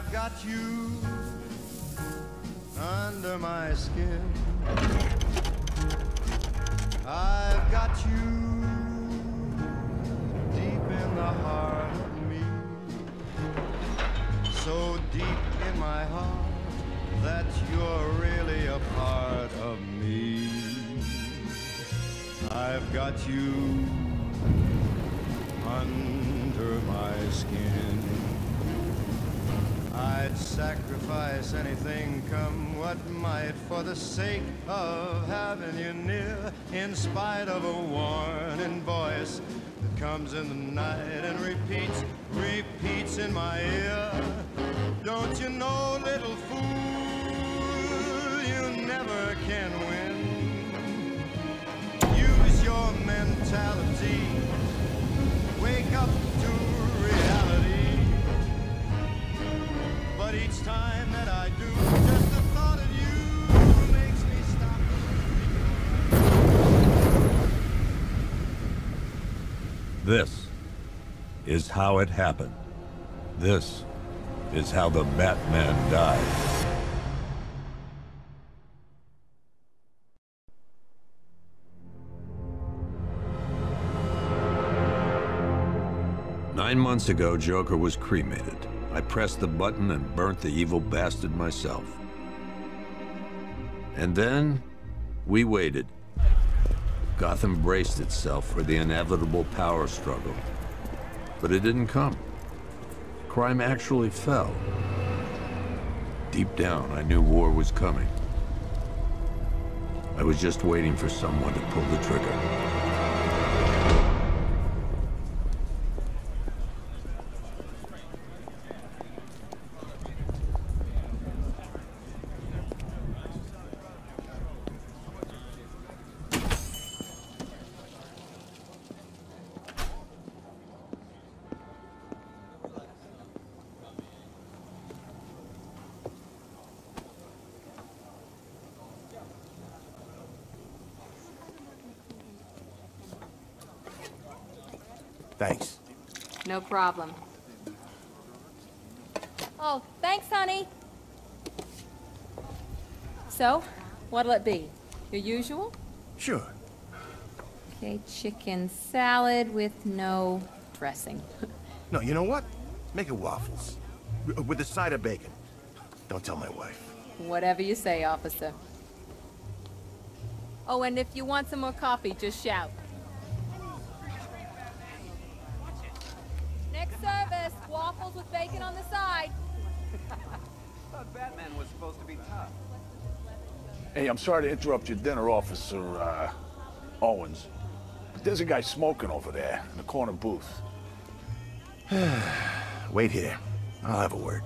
I've got you under my skin. I've got you deep in the heart of me, so deep in my heart that you're really a part of me. I've got you under my skin. I'd sacrifice anything, come what might, for the sake of having you near, in spite of a warning voice that comes in the night and repeats in my ear. Don't you know, little fool, you never can win. Use your mentality, wake up to reality. But each time that I do, just the thought of you makes me stop. This is how it happened. This is how the Batman died. Nine months ago, Joker was cremated. I pressed the button and burnt the evil bastard myself. And then, we waited. Gotham braced itself for the inevitable power struggle. But it didn't come. Crime actually fell. Deep down, I knew war was coming. I was just waiting for someone to pull the trigger. Thanks. No problem. Oh, thanks, honey. So, what'll it be? Your usual? Sure. Okay, chicken salad with no dressing. No, you know what? Make it waffles. With a side of bacon. Don't tell my wife. Whatever you say, officer. Oh, and if you want some more coffee, just shout. Next service, waffles with bacon on the side. Thought Batman was supposed to be tough. Hey, I'm sorry to interrupt your dinner, Officer, Owens. But there's a guy smoking over there in the corner booth. Wait here. I'll have a word.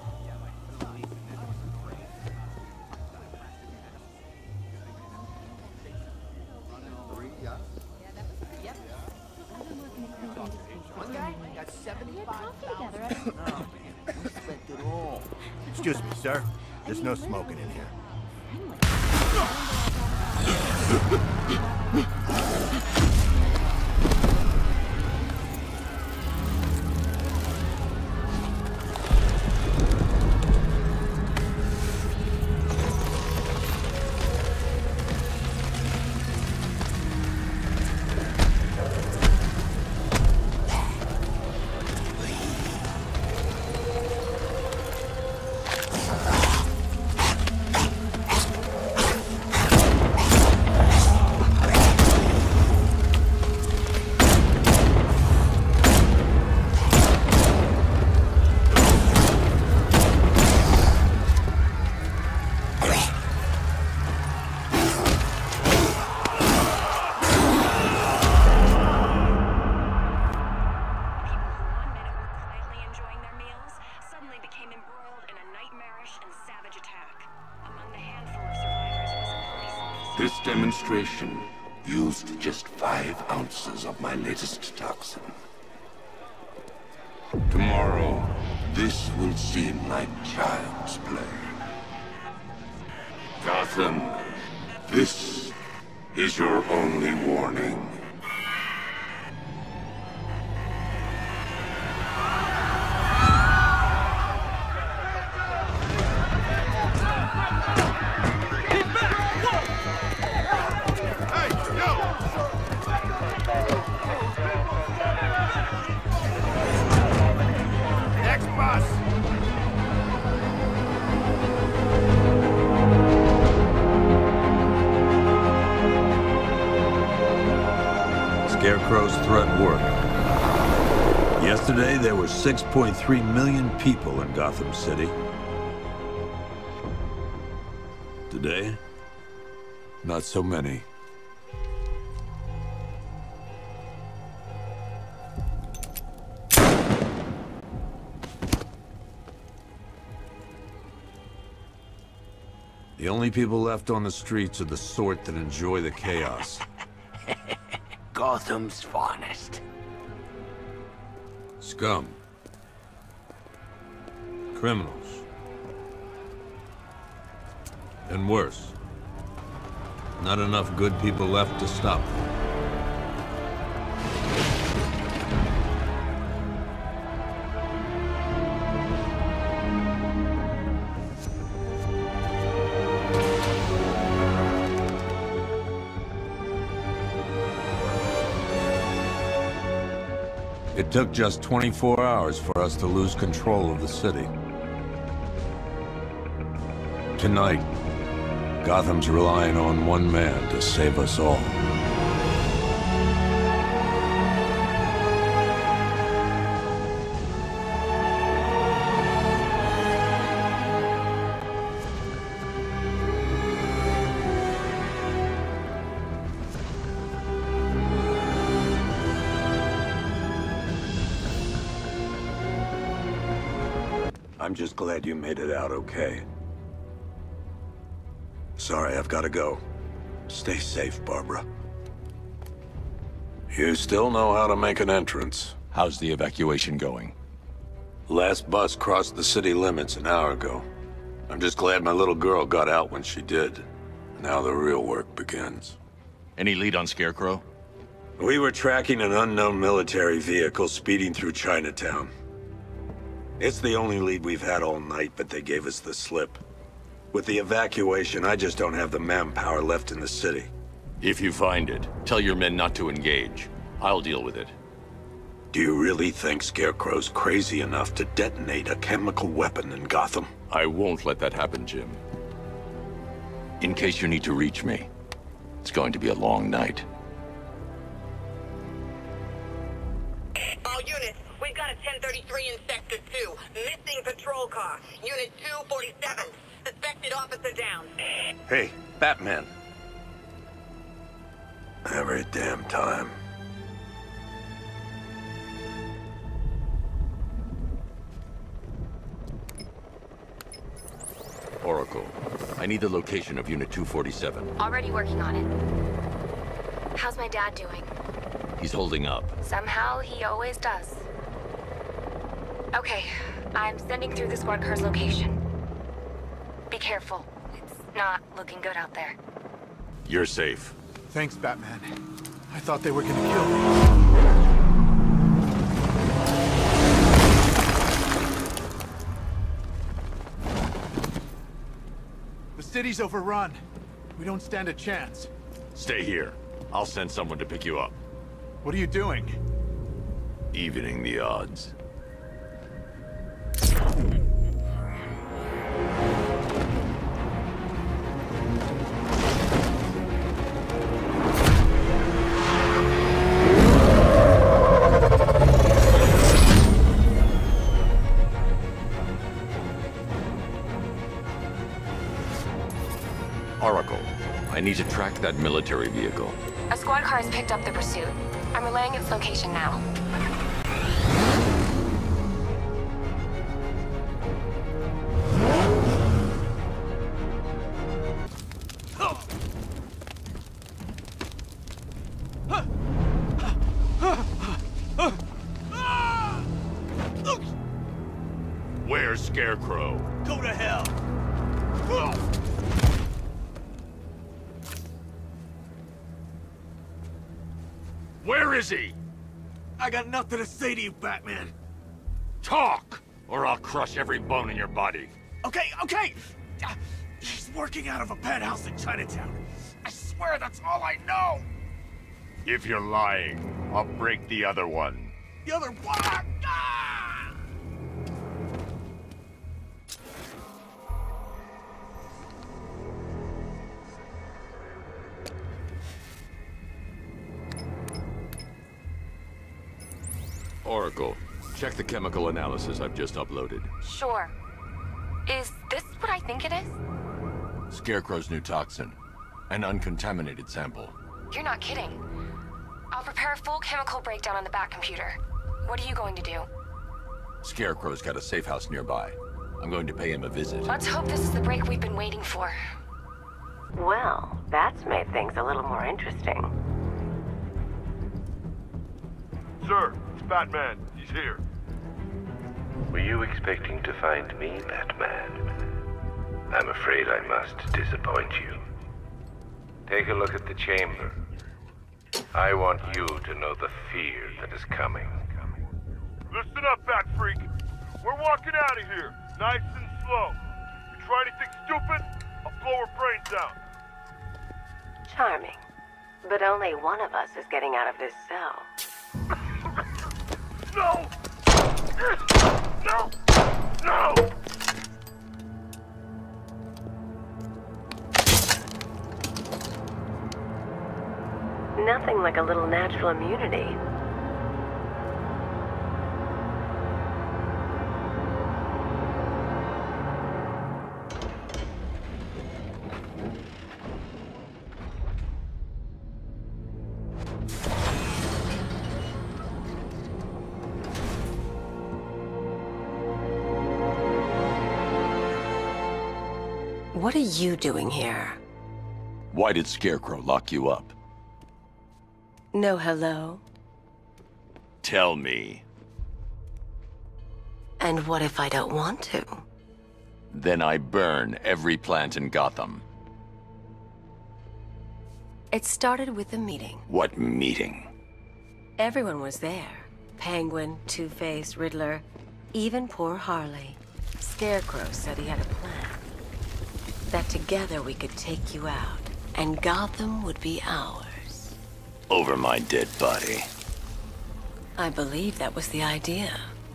Excuse me, sir. There's no smoking in here. This demonstration used just 5 ounces of my latest toxin. Tomorrow, this will seem like child's play. Gotham, this is your only warning. Scarecrow's threat worked. Yesterday, there were 6.3 million people in Gotham City. Today, not so many. The only people left on the streets are the sort that enjoy the chaos. Gotham's finest. Scum. Criminals. And worse. Not enough good people left to stop them. It took just 24 hours for us to lose control of the city. Tonight, Gotham's relying on one man to save us all. I'm just glad you made it out okay. Sorry, I've got to go. Stay safe, Barbara. You still know how to make an entrance. How's the evacuation going? Last bus crossed the city limits an hour ago. I'm just glad my little girl got out when she did. Now the real work begins. Any lead on Scarecrow? We were tracking an unknown military vehicle speeding through Chinatown. It's the only lead we've had all night, but they gave us the slip. With the evacuation, I just don't have the manpower left in the city. If you find it, tell your men not to engage. I'll deal with it. Do you really think Scarecrow's crazy enough to detonate a chemical weapon in Gotham? I won't let that happen, Jim. In case you need to reach me, it's going to be a long night. All units, we've got a 1033 in Sector 2. Missing patrol car. Unit 247. Suspected officer down. Hey, Batman. Every damn time. Oracle, I need the location of Unit 247. Already working on it. How's my dad doing? He's holding up. Somehow, he always does. Okay, I'm sending through the squad car's location. Be careful. It's not looking good out there. You're safe. Thanks, Batman. I thought they were gonna kill me. The city's overrun. We don't stand a chance. Stay here. I'll send someone to pick you up. What are you doing? Evening the odds. Oracle, I need to track that military vehicle. A squad car has picked up the pursuit. I'm relaying its location now. Where's Scarecrow? Go to hell! Where is he? I got nothing to say to you, Batman. Talk, or I'll crush every bone in your body. Okay. He's working out of a penthouse in Chinatown. I swear that's all I know. If you're lying, I'll break the other one. The other one. Ah! Oracle, check the chemical analysis I've just uploaded. Sure. Is this what I think it is? Scarecrow's new toxin. An uncontaminated sample. You're not kidding. I'll prepare a full chemical breakdown on the back computer. What are you going to do? Scarecrow's got a safe house nearby. I'm going to pay him a visit. Let's hope this is the break we've been waiting for. Well, that's made things a little more interesting. Sir, it's Batman. He's here. Were you expecting to find me, Batman? I'm afraid I must disappoint you. Take a look at the chamber. I want you to know the fear that is coming. Listen up, Bat Freak. We're walking out of here, nice and slow. You try anything stupid, I'll blow her brains out. Charming. But only one of us is getting out of this cell. No! No! No! Nothing like a little natural immunity. What are you doing here? Why did Scarecrow lock you up? No hello? Tell me. And what if I don't want to? Then I burn every plant in Gotham. It started with a meeting. What meeting? Everyone was there. Penguin, Two-Face, Riddler, even poor Harley. Scarecrow said he had a plan. That together we could take you out, and Gotham would be ours. Over my dead body. I believe that was the idea.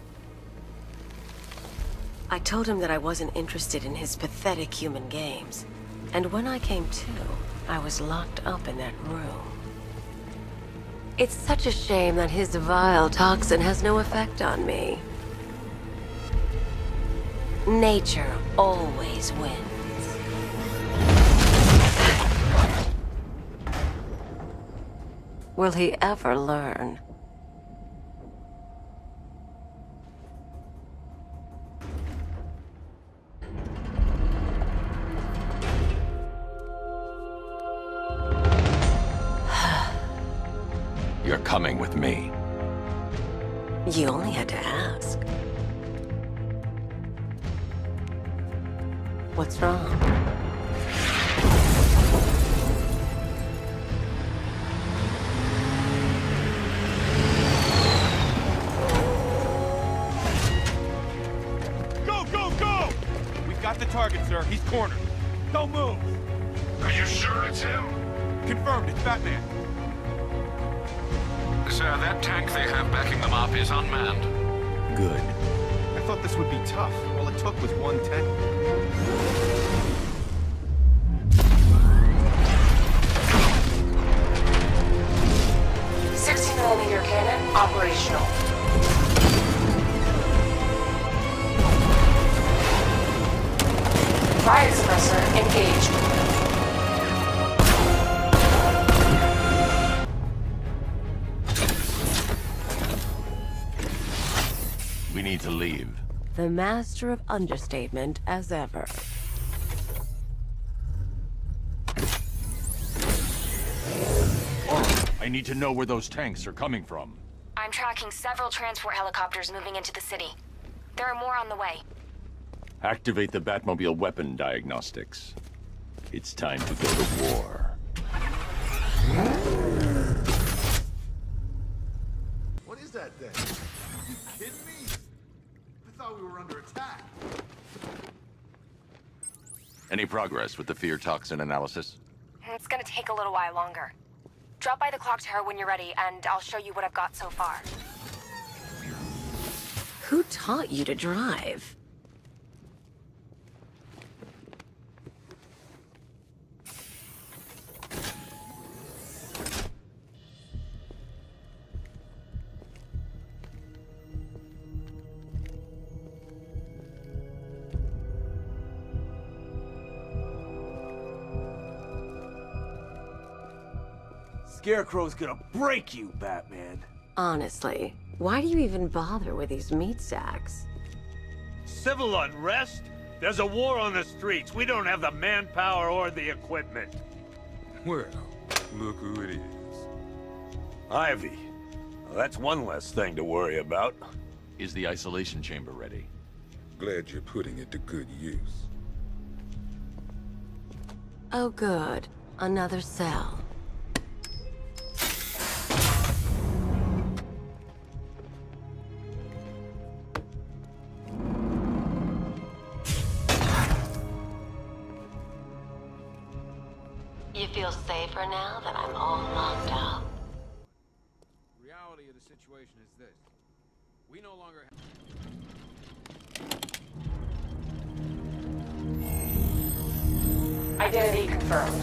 I told him that I wasn't interested in his pathetic human games. And when I came to, I was locked up in that room. It's such a shame that his vile toxin has no effect on me. Nature always wins. Will he ever learn? You're coming with me. You only had to ask. What's wrong? Got the target, sir. He's cornered. Don't move. Are you sure it's him? Confirmed. It's Batman. Sir, that tank they have backing them up is unmanned. Good. I thought this would be tough. All it took was one tank. 60mm cannon operational. Fire suppressor engaged. We need to leave. The master of understatement as ever. I need to know where those tanks are coming from. I'm tracking several transport helicopters moving into the city. There are more on the way. Activate the Batmobile weapon diagnostics. It's time to go to war. What is that thing? Are you kidding me? I thought we were under attack. Any progress with the fear toxin analysis? It's gonna take a little while longer. Drop by the clock tower when you're ready, and I'll show you what I've got so far. Who taught you to drive? Scarecrow's gonna break you, Batman. Honestly, why do you even bother with these meat sacks? Civil unrest? There's a war on the streets. We don't have the manpower or the equipment. Well, look who it is. Ivy. Well, that's one less thing to worry about. Is the isolation chamber ready? Glad you're putting it to good use. Oh good. Another cell. You feel safer now that I'm all locked up? Reality of the situation is this. We no longer have... Identity confirmed.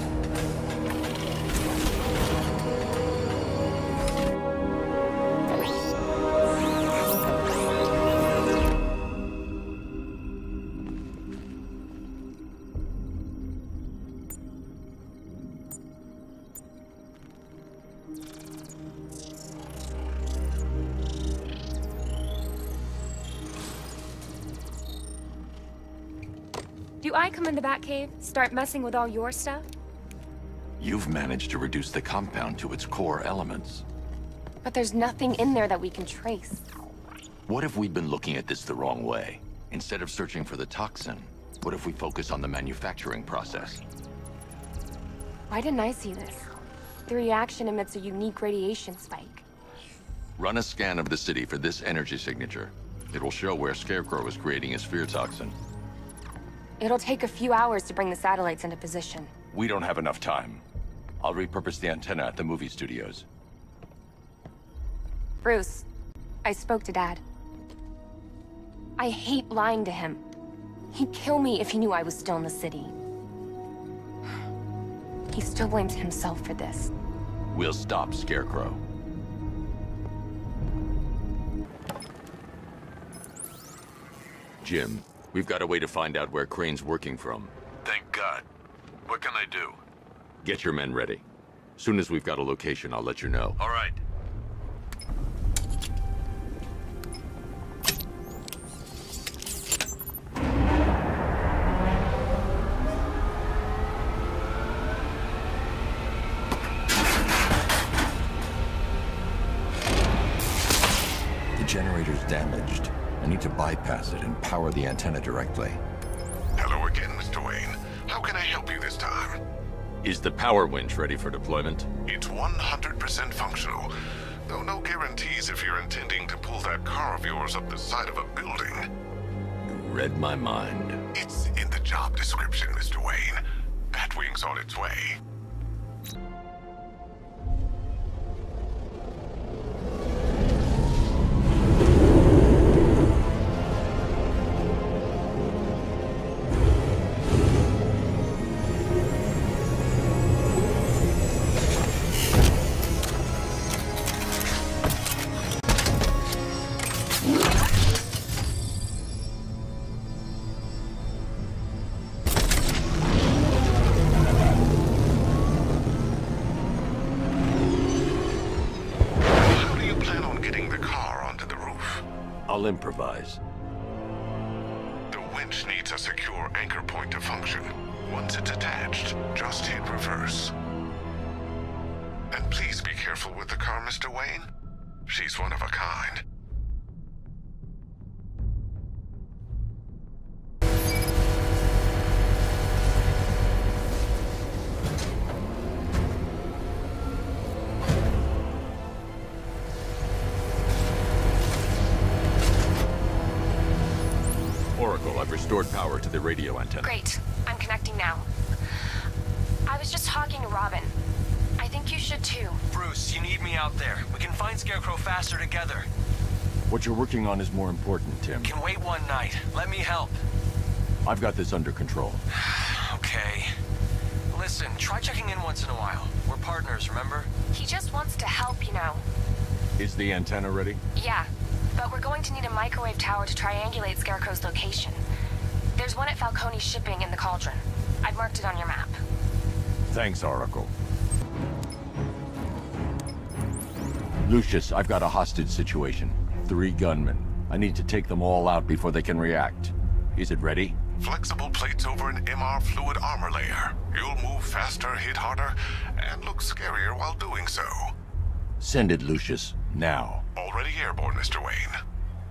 Do I come in the Batcave, start messing with all your stuff? You've managed to reduce the compound to its core elements. But there's nothing in there that we can trace. What if we'd been looking at this the wrong way? Instead of searching for the toxin, what if we focus on the manufacturing process? Why didn't I see this? The reaction emits a unique radiation spike. Run a scan of the city for this energy signature. It will show where Scarecrow is creating his fear toxin. It'll take a few hours to bring the satellites into position. We don't have enough time. I'll repurpose the antenna at the movie studios. Bruce, I spoke to Dad. I hate lying to him. He'd kill me if he knew I was still in the city. He still blames himself for this. We'll stop Scarecrow. Jim, we've got a way to find out where Crane's working from. Thank God. What can I do? Get your men ready. Soon as we've got a location, I'll let you know. All right. The generator's damaged. I need to bypass it and power the antenna directly. Hello again, Mr. Wayne. How can I help you this time? Is the power winch ready for deployment? It's 100% functional, though no guarantees if you're intending to pull that car of yours up the side of a building. You read my mind. It's in the job description, Mr. Wayne. Batwing's on its way. I'll improvise. The winch needs a secure anchor point to function. Once it's attached, just hit reverse. And please be careful with the car, Mr. Wayne. She's one of a kind. I've restored power to the radio antenna. Great. I'm connecting now. I was just talking to Robin. I think you should too. Bruce, you need me out there. We can find Scarecrow faster together. What you're working on is more important, Tim. Can wait one night. Let me help. I've got this under control. Okay. Listen, try checking in once in a while. We're partners, remember? He just wants to help, you know. Is the antenna ready? Yeah. But we're going to need a microwave tower to triangulate Scarecrow's location. There's one at Falcone's shipping in the Cauldron. I've marked it on your map. Thanks, Oracle. Lucius, I've got a hostage situation. 3 gunmen. I need to take them all out before they can react. Is it ready? Flexible plates over an MR fluid armor layer. You'll move faster, hit harder, and look scarier while doing so. Send it, Lucius. Now. Already airborne, Mr. Wayne.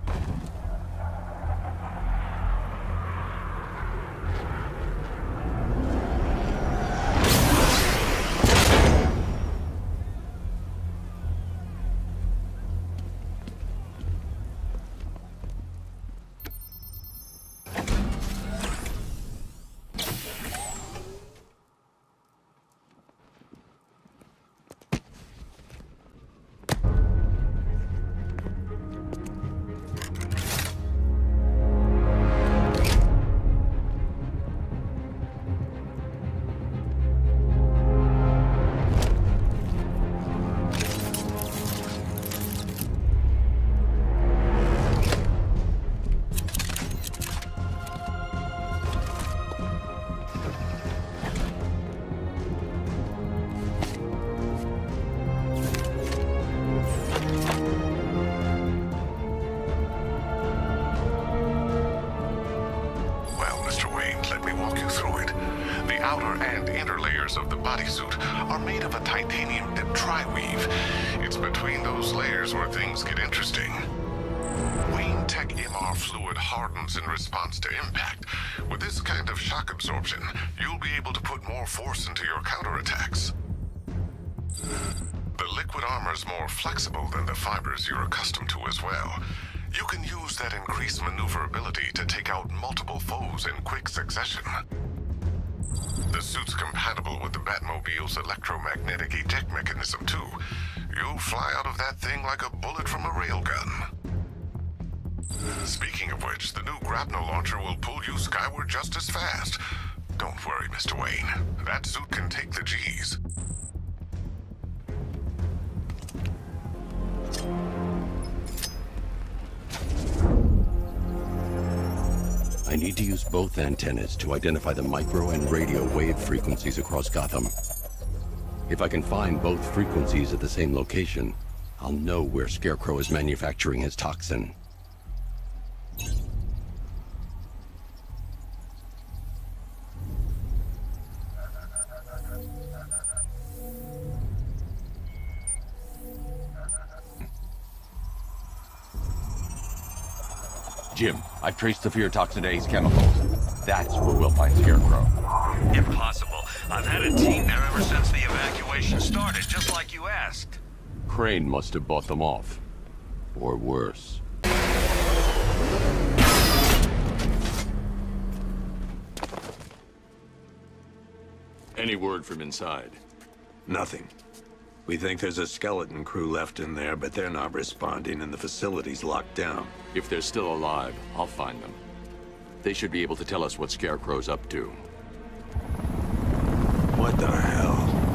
Flexible than the fibers you're accustomed to as well. You can use that increased maneuverability to take out multiple foes in quick succession. The suit's compatible with the Batmobile's electromagnetic eject mechanism too. You'll fly out of that thing like a bullet from a railgun. Speaking of which, the new grapnel launcher will pull you skyward just as fast. Don't worry, Mr. Wayne. That suit can take the G's. I need to use both antennas to identify the micro and radio wave frequencies across Gotham. If I can find both frequencies at the same location, I'll know where Scarecrow is manufacturing his toxin. Jim, I've traced the fear toxin A's chemicals. That's where we'll find Scarecrow. Impossible. I've had a team there ever since the evacuation started, just like you asked. Crane must have bought them off. Or worse. Any word from inside? Nothing. We think there's a skeleton crew left in there, but they're not responding and the facility's locked down. If they're still alive, I'll find them. They should be able to tell us what Scarecrow's up to. What the hell?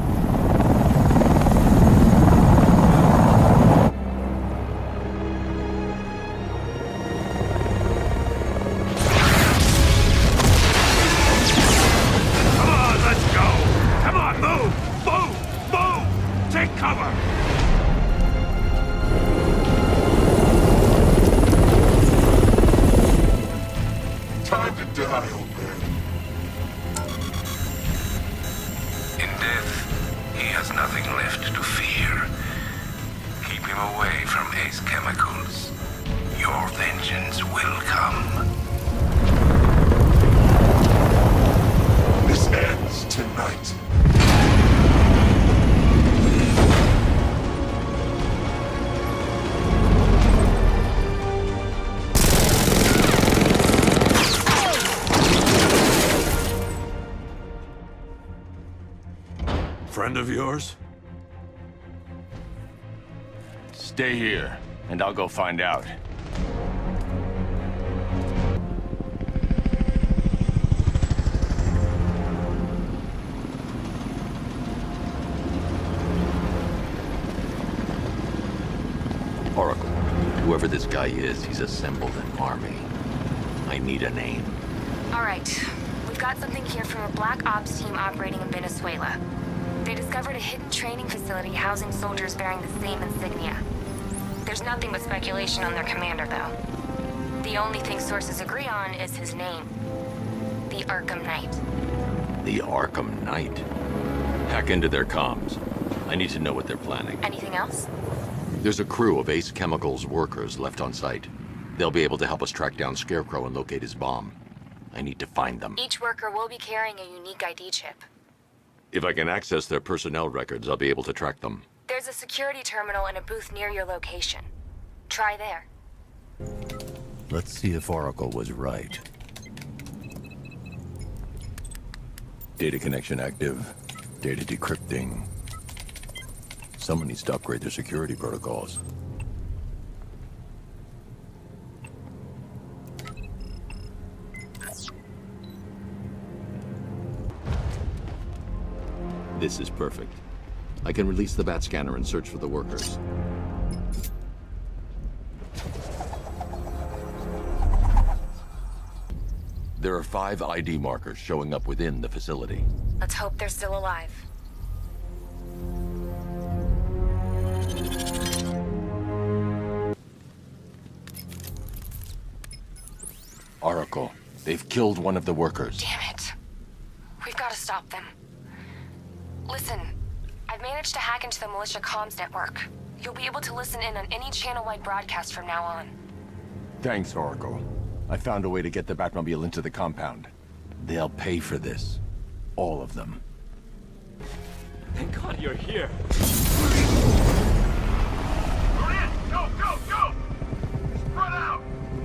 Come on, let's go! Come on, move! Move! Move! Take cover! Time to die, old man. In death, he has nothing left to fear. Keep him away from Ace chemicals. Your vengeance will come. This ends tonight. Friend of yours? Stay here, and I'll go find out. Oracle, whoever this guy is, he's assembled an army. I need a name. All right. We've got something here from a Black Ops team operating in Venezuela. They discovered a hidden training facility housing soldiers bearing the same insignia. There's nothing but speculation on their commander, though. The only thing sources agree on is his name. The Arkham Knight. The Arkham Knight? Hack into their comms. I need to know what they're planning. Anything else? There's a crew of Ace Chemicals workers left on site. They'll be able to help us track down Scarecrow and locate his bomb. I need to find them. Each worker will be carrying a unique ID chip. If I can access their personnel records, I'll be able to track them. There's a security terminal in a booth near your location. Try there. Let's see if Oracle was right. Data connection active. Data decrypting. Someone needs to upgrade their security protocols. This is perfect. I can release the bat scanner and search for the workers. There are 5 ID markers showing up within the facility. Let's hope they're still alive. Oracle, they've killed one of the workers. Damn it. We've got to stop them. Listen, I've managed to hack into the militia comms network. You'll be able to listen in on any channel-wide broadcast from now on. Thanks, Oracle. I found a way to get the Batmobile into the compound. They'll pay for this. All of them. Thank God you're here. Go, go, go! Spread out!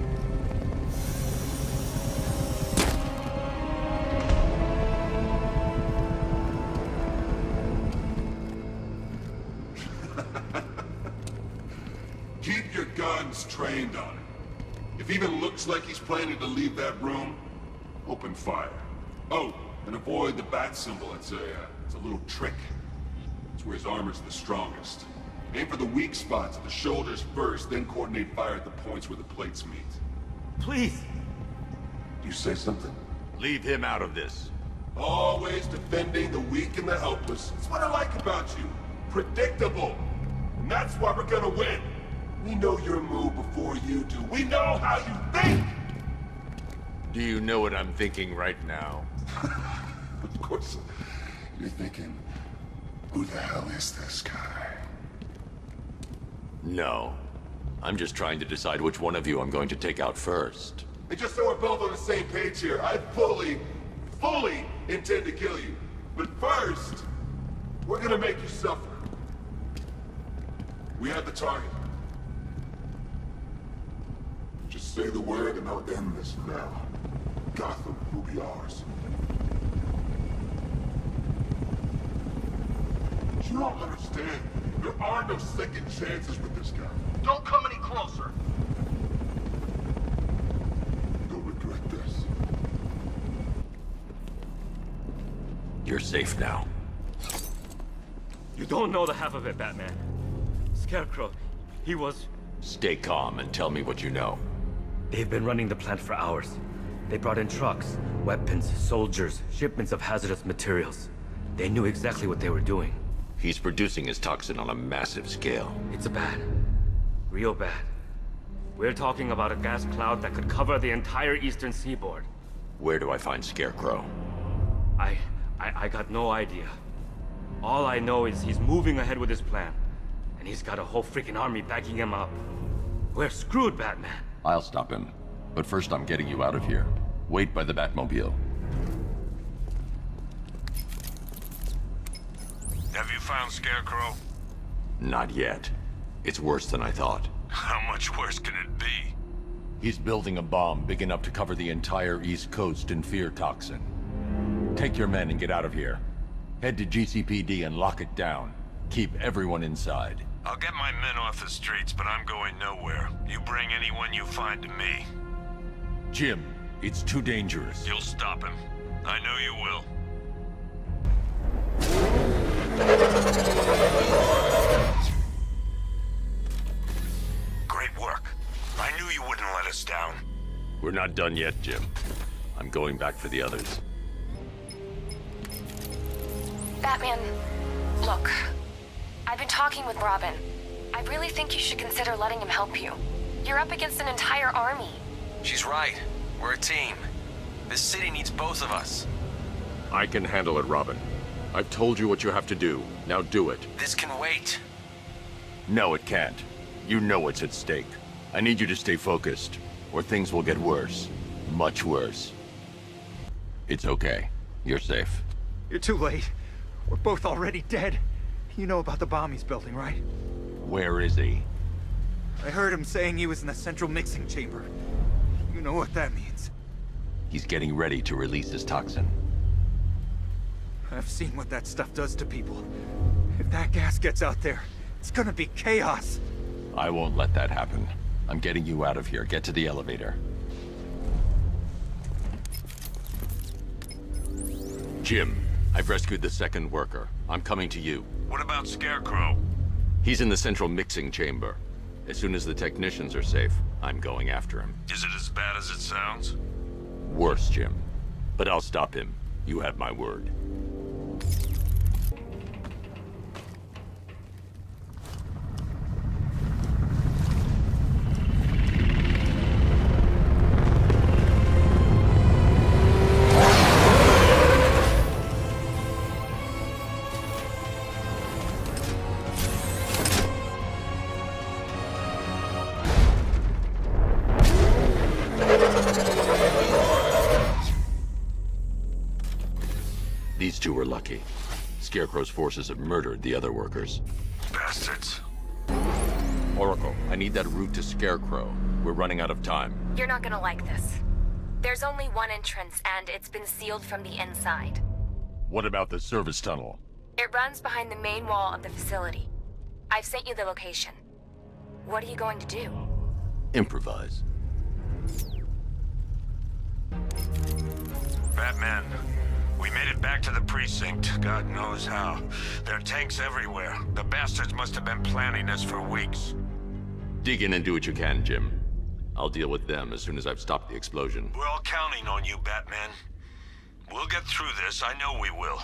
Keep your guns trained on him. If even looks like he's planning to leave that room, open fire. Oh, and avoid the bat symbol. It's a little trick. It's where his armor's the strongest. Aim for the weak spots at the shoulders first, then coordinate fire at the points where the plates meet. Please. You say something? Leave him out of this. Always defending the weak and the helpless. It's what I like about you. Predictable. And that's why we're gonna win. We know your move before you do. We know how you think! Do you know what I'm thinking right now? Of course. You're thinking, who the hell is this guy? No. I'm just trying to decide which one of you I'm going to take out first. And just so we're both on the same page here, I fully intend to kill you. But first, we're gonna make you suffer. We have the target. Just say the word and I'll end this now. Gotham will be ours. You don't understand. There are no second chances with this guy. Don't come any closer. You'll regret this. You're safe now. You don't know the half of it, Batman. Scarecrow, he was... Stay calm and tell me what you know. They've been running the plant for hours. They brought in trucks, weapons, soldiers, shipments of hazardous materials. They knew exactly what they were doing. He's producing his toxin on a massive scale. It's bad. Real bad. We're talking about a gas cloud that could cover the entire eastern seaboard. Where do I find Scarecrow? I got no idea. All I know is he's moving ahead with his plan. And he's got a whole freaking army backing him up. We're screwed, Batman. I'll stop him. But first I'm getting you out of here. Wait by the Batmobile. Have you found Scarecrow? Not yet. It's worse than I thought. How much worse can it be? He's building a bomb big enough to cover the entire East Coast in fear toxin. Take your men and get out of here. Head to GCPD and lock it down. Keep everyone inside. I'll get my men off the streets, but I'm going nowhere. You bring anyone you find to me. Jim, it's too dangerous. You'll stop him. I know you will. Great work. I knew you wouldn't let us down. We're not done yet, Jim. I'm going back for the others. Batman, Look, I've been talking with Robin. I really think you should consider letting him help you. You're up against an entire army. She's right. We're a team. This city needs both of us. I can handle it, Robin. I've told you what you have to do. Now do it. This can wait. No, it can't. You know what's at stake. I need you to stay focused, or things will get worse. Much worse. It's okay. You're safe. You're too late. We're both already dead. You know about the bomb he's building, right? Where is he? I heard him saying he was in the central mixing chamber. You know what that means. He's getting ready to release his toxin. I've seen what that stuff does to people. If that gas gets out there, it's gonna be chaos. I won't let that happen. I'm getting you out of here. Get to the elevator. Jim, I've rescued the second worker. I'm coming to you. What about Scarecrow? He's in the central mixing chamber. As soon as the technicians are safe, I'm going after him. Is it as bad as it sounds? Worse, Jim. But I'll stop him. You have my word. These two were lucky. Scarecrow's forces have murdered the other workers. Bastards. Oracle, I need that route to Scarecrow. We're running out of time. You're not gonna like this. There's only one entrance, and it's been sealed from the inside. What about the service tunnel? It runs behind the main wall of the facility. I've sent you the location. What are you going to do? Improvise. Batman, we made it back to the precinct. God knows how. There are tanks everywhere. The bastards must have been planning this for weeks. Dig in and do what you can, Jim. I'll deal with them as soon as I've stopped the explosion. We're all counting on you, Batman. We'll get through this. I know we will.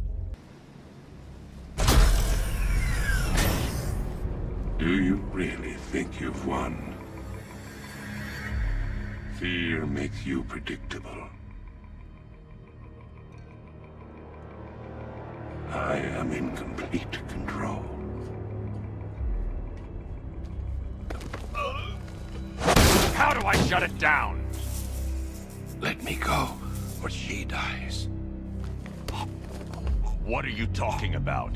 Do you really think you've won? Fear makes you predictable. I am in complete control. How do I shut it down? Let me go, or she dies. What are you talking about?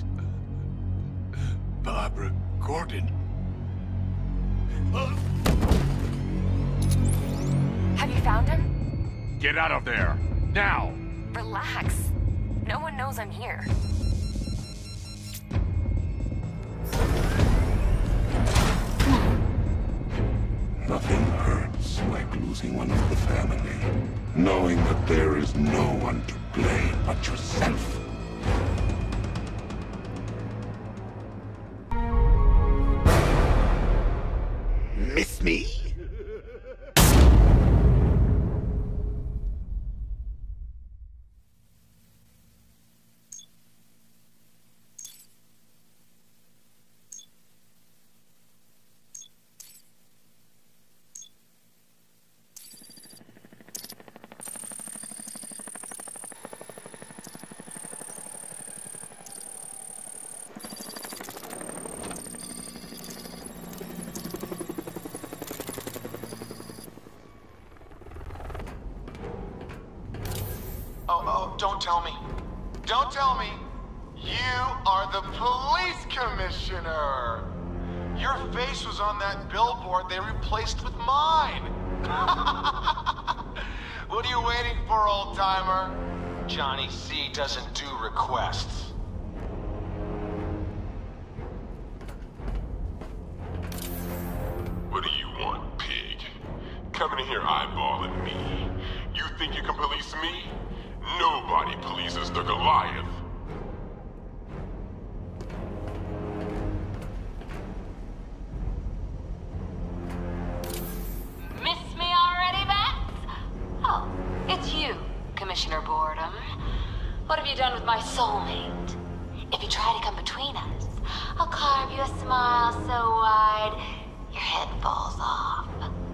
Barbara Gordon. Have you found him? Get out of there, now! Relax. No one knows I'm here. Nothing hurts like losing one of the family. Knowing that there is no one to blame but yourself. Miss me? Oh, don't tell me. Don't tell me. You are the police commissioner. Your face was on that billboard they replaced with mine. What are you waiting for, old-timer? Johnny C doesn't do requests. What do you want, pig? Coming in here eyeballing me. You think you can police me? Nobody polices the Goliath. Miss me already, Bats? Oh, it's you, Commissioner Boredom. What have you done with my soulmate? If you try to come between us, I'll carve you a smile so wide, your head falls off.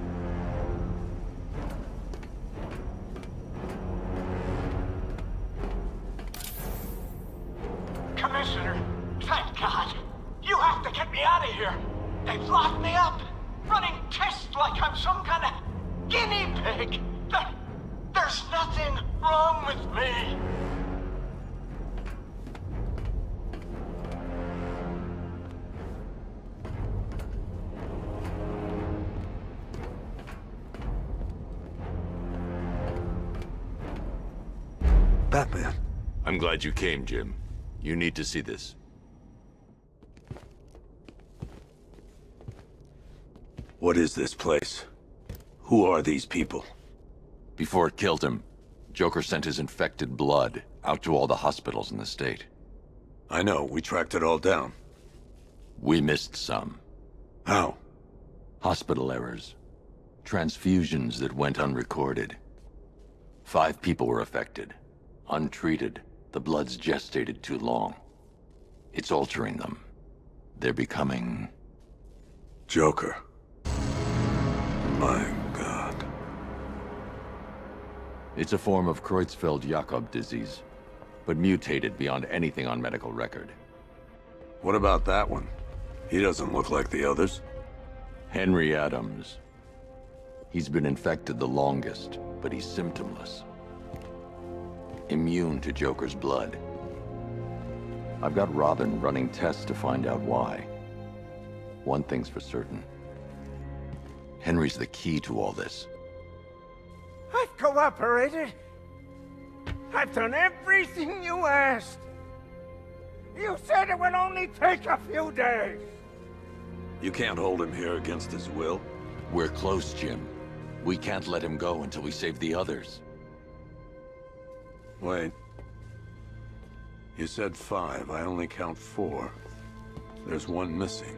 Commissioner, thank God. You have to get me out of here. They've locked me up, running tests like I'm some kind of guinea pig. There's nothing wrong with me. Batman. I'm glad you came, Jim. You need to see this. What is this place? Who are these people? Before it killed him, Joker sent his infected blood out to all the hospitals in the state. I know, we tracked it all down. We missed some. How? Hospital errors. Transfusions that went unrecorded. 5 people were affected. Untreated, the blood's gestated too long. It's altering them. They're becoming... Joker. My God. It's a form of Creutzfeldt-Jakob disease, but mutated beyond anything on medical record. What about that one? He doesn't look like the others. Henry Adams. He's been infected the longest, but he's symptomless. Immune to Joker's blood. I've got Robin running tests to find out why. One thing's for certain. Henry's the key to all this. I've cooperated. I've done everything you asked. You said it would only take a few days. You can't hold him here against his will. We're close, Jim. We can't let him go until we save the others. Wait. You said 5. I only count 4. There's one missing.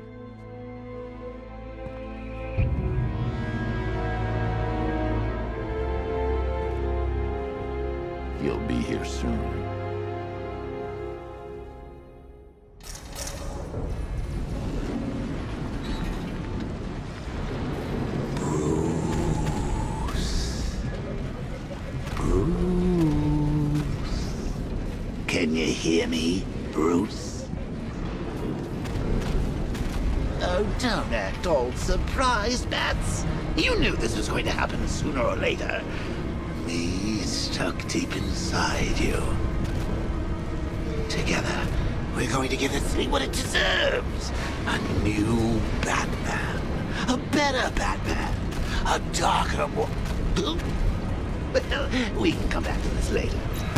He'll be here soon. Can you hear me, Bruce? Oh, don't act all surprised, Bats. You knew this was going to happen sooner or later. Me stuck deep inside you. Together, we're going to give the city what it deserves. A new Batman. A better Batman. A darker one. Well, we can come back to this later.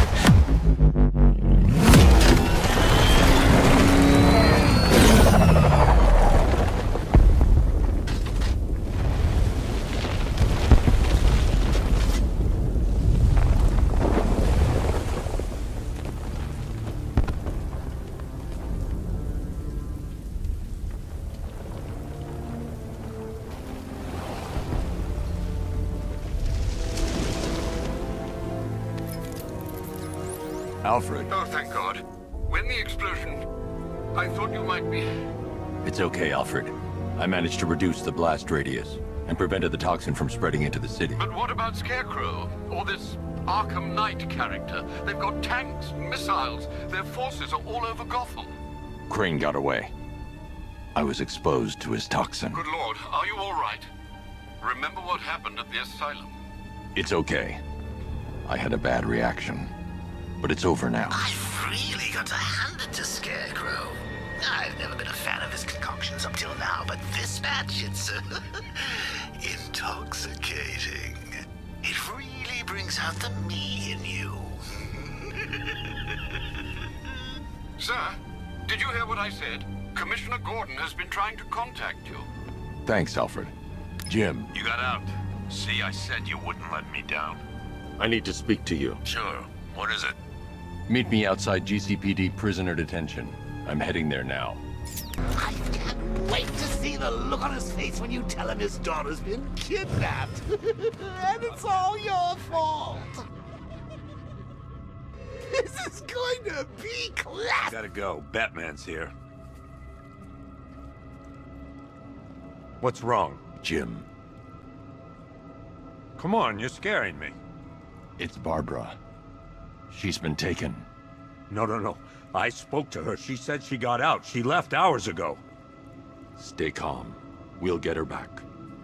Alfred. Oh, thank God. When the explosion... I thought you might be... It's okay, Alfred. I managed to reduce the blast radius and prevented the toxin from spreading into the city. But what about Scarecrow? Or this Arkham Knight character? They've got tanks, missiles. Their forces are all over Gotham. Crane got away. I was exposed to his toxin. Good Lord, are you all right? Remember what happened at the asylum? It's okay. I had a bad reaction. But it's over now. I've really got to hand it to Scarecrow. I've never been a fan of his concoctions up till now, but this batch, it's intoxicating. It really brings out the me in you. Sir, did you hear what I said? Commissioner Gordon has been trying to contact you. Thanks, Alfred. Jim. You got out. See, I said you wouldn't let me down. I need to speak to you. Sure. What is it? Meet me outside GCPD prisoner detention. I'm heading there now. I can't wait to see the look on his face when you tell him his daughter's been kidnapped. And it's all your fault. This is going to be classic. Gotta go. Batman's here. What's wrong? Jim. Come on, you're scaring me. It's Barbara. She's been taken. No. I spoke to her. She said she got out. She left hours ago. Stay calm. We'll get her back.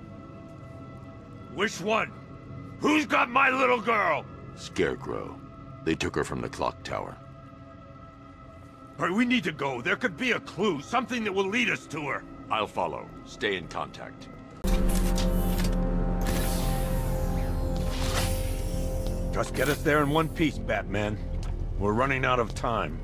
Which one? Who's got my little girl? Scarecrow. They took her from the clock tower. All right, we need to go. There could be a clue, something that will lead us to her. I'll follow. Stay in contact. Just get us there in one piece, Batman. We're running out of time.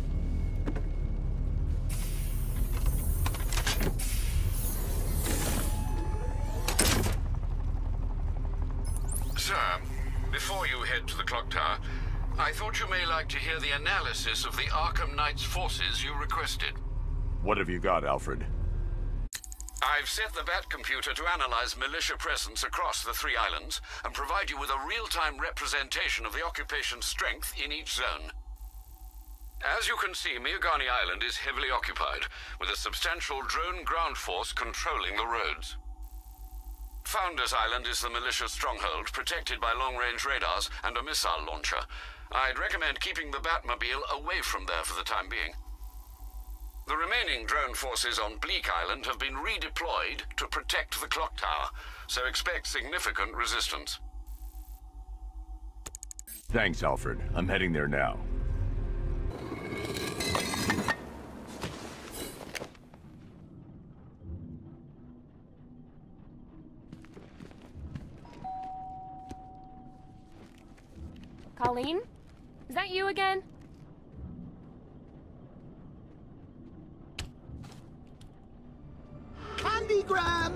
Sir, before you head to the clock tower, I thought you may like to hear the analysis of the Arkham Knight's forces you requested. What have you got, Alfred? I've set the Bat computer to analyze militia presence across the 3 islands and provide you with a real-time representation of the occupation's strength in each zone. As you can see, Miagani Island is heavily occupied, with a substantial drone ground force controlling the roads. Founders Island is the militia stronghold, protected by long-range radars and a missile launcher. I'd recommend keeping the Batmobile away from there for the time being. The remaining drone forces on Bleak Island have been redeployed to protect the clock tower, so expect significant resistance. Thanks, Alfred. I'm heading there now. Colleen? Is that you again? Candygram!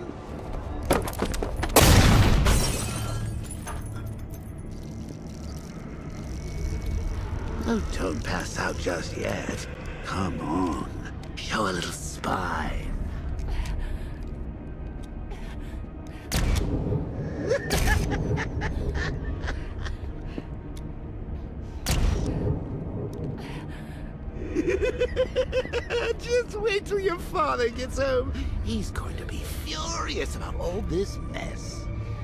Oh, don't pass out just yet. Come on. Show a little spine. Just wait till your father gets home. He's going to be furious about all this mess.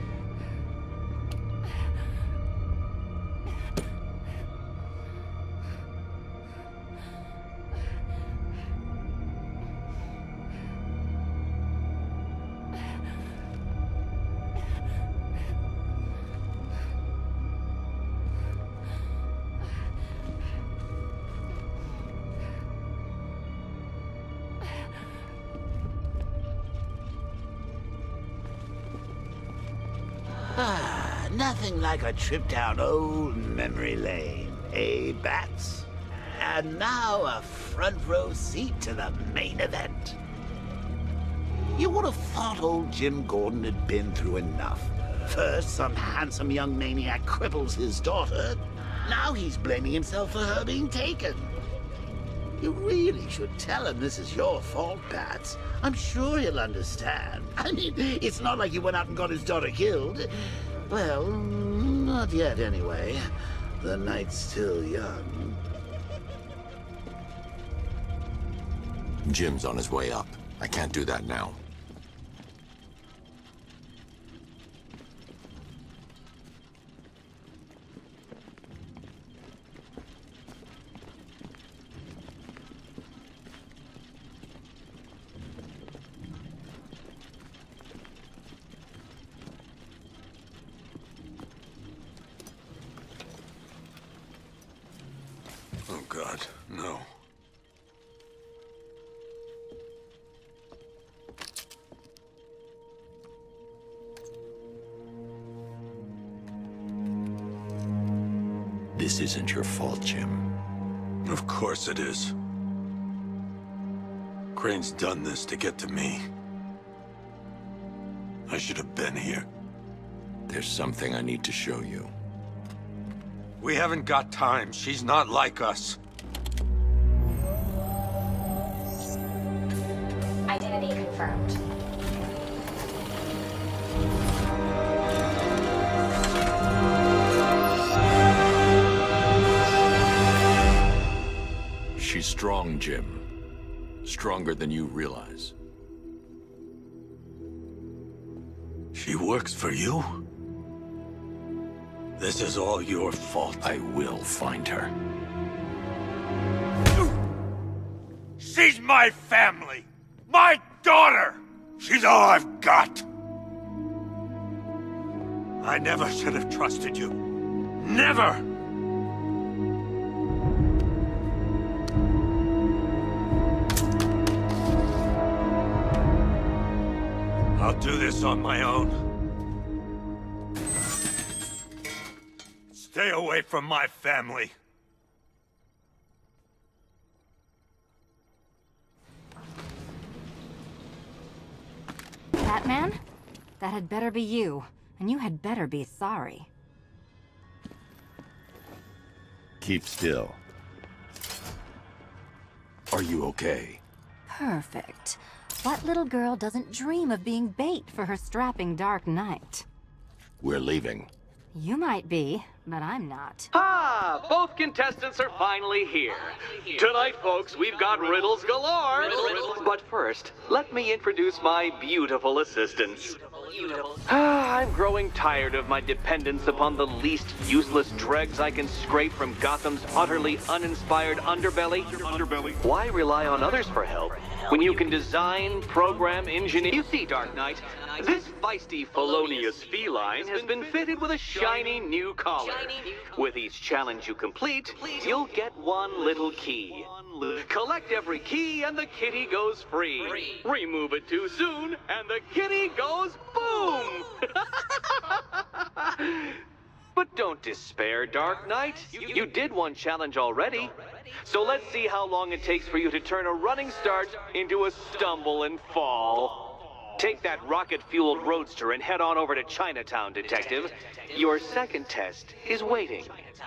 Nothing like a trip down old memory lane, eh, Bats? And now a front row seat to the main event. You would have thought old Jim Gordon had been through enough. First, some handsome young maniac cripples his daughter. Now he's blaming himself for her being taken. You really should tell him this is your fault, Bats. I'm sure he'll understand. I mean, it's not like you went out and got his daughter killed. Well, not yet anyway. The night's still young. Jim's on his way up. I can't do that now. Oh, God, no. This isn't your fault, Jim. Of course it is. Crane's done this to get to me. I should have been here. There's something I need to show you. We haven't got time. She's not like us. Identity confirmed. strong, Jim. Stronger than you realize. She works for you? This is all your fault. I will find her. She's my family! My daughter! She's all I've got! I never should have trusted you. Never! I'll do this on my own. Stay away from my family. Batman? That had better be you, and you had better be sorry. Keep still. Are you okay? Perfect. What little girl doesn't dream of being bait for her strapping Dark Knight? We're leaving. You might be, but I'm not. Ah, both contestants are finally here. Tonight, folks, we've got riddles galore. But first, let me introduce my beautiful assistants. I'm growing tired of my dependence upon the least useless dregs I can scrape from Gotham's utterly uninspired underbelly. Why rely on others for help when you can design, program, engineer? You see, Dark Knight, this feisty, felonious feline has been fitted with a shiny new collar. With each challenge you complete, you'll get one little key. Collect every key and the kitty goes free. Remove it too soon and the kitty goes boom! But don't despair, Dark Knight. You did one challenge already. So let's see how long it takes for you to turn a running start into a stumble and fall. Take that rocket-fueled roadster and head on over to Chinatown, Detective. Your second test is waiting.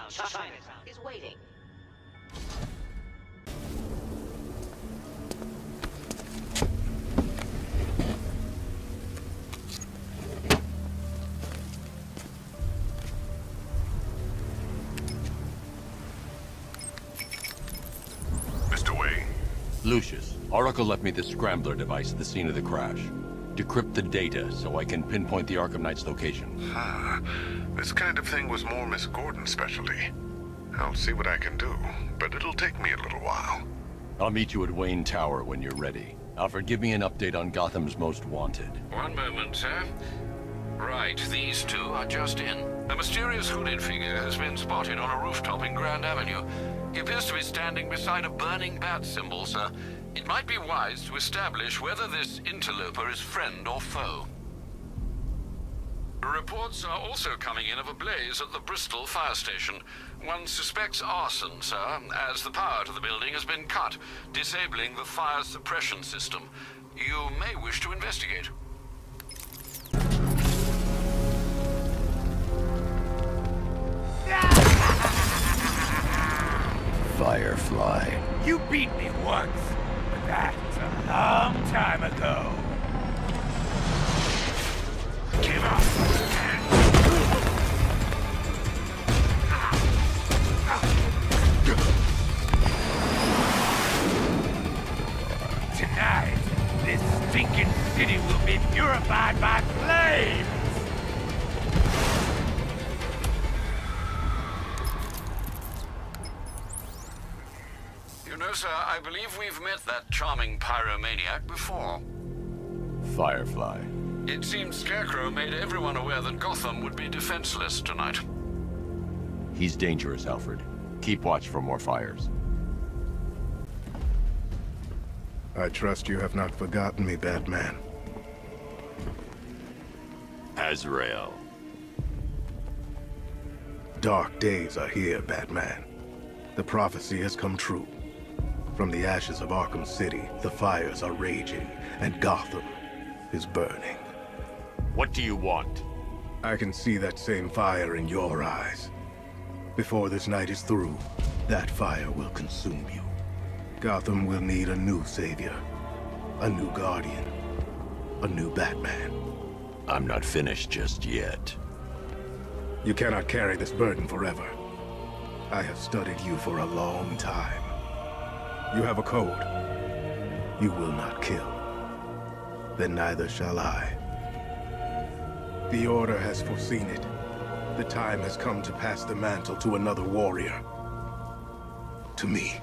Mr. Wayne. Lucius, Oracle left me the scrambler device at the scene of the crash. Decrypt the data so I can pinpoint the Arkham Knight's location. This kind of thing was more Miss Gordon's specialty. I'll see what I can do, but it'll take me a little while. I'll meet you at Wayne Tower when you're ready. Alfred, give me an update on Gotham's Most Wanted. One moment, sir. Right, these two are just in. A mysterious hooded figure has been spotted on a rooftop in Grand Avenue. He appears to be standing beside a burning bat symbol, sir. It might be wise to establish whether this interloper is friend or foe. Reports are also coming in of a blaze at the Bristol fire station. One suspects arson, sir, as the power to the building has been cut, disabling the fire suppression system. You may wish to investigate. Firefly. You beat me once, but that's a long time ago. Give up! Tonight, this stinking city will be purified by flames! You know, sir, I believe we've met that charming pyromaniac before. Firefly. It seems Scarecrow made everyone aware that Gotham would be defenseless tonight. He's dangerous, Alfred. Keep watch for more fires. I trust you have not forgotten me, Batman. Azrael. Dark days are here, Batman. The prophecy has come true. From the ashes of Arkham City, the fires are raging, and Gotham is burning. What do you want? I can see that same fire in your eyes. Before this night is through, that fire will consume you. Gotham will need a new savior, a new guardian, a new Batman. I'm not finished just yet. You cannot carry this burden forever. I have studied you for a long time. You have a code. You will not kill. Then neither shall I. The Order has foreseen it. The time has come to pass the mantle to another warrior. To me.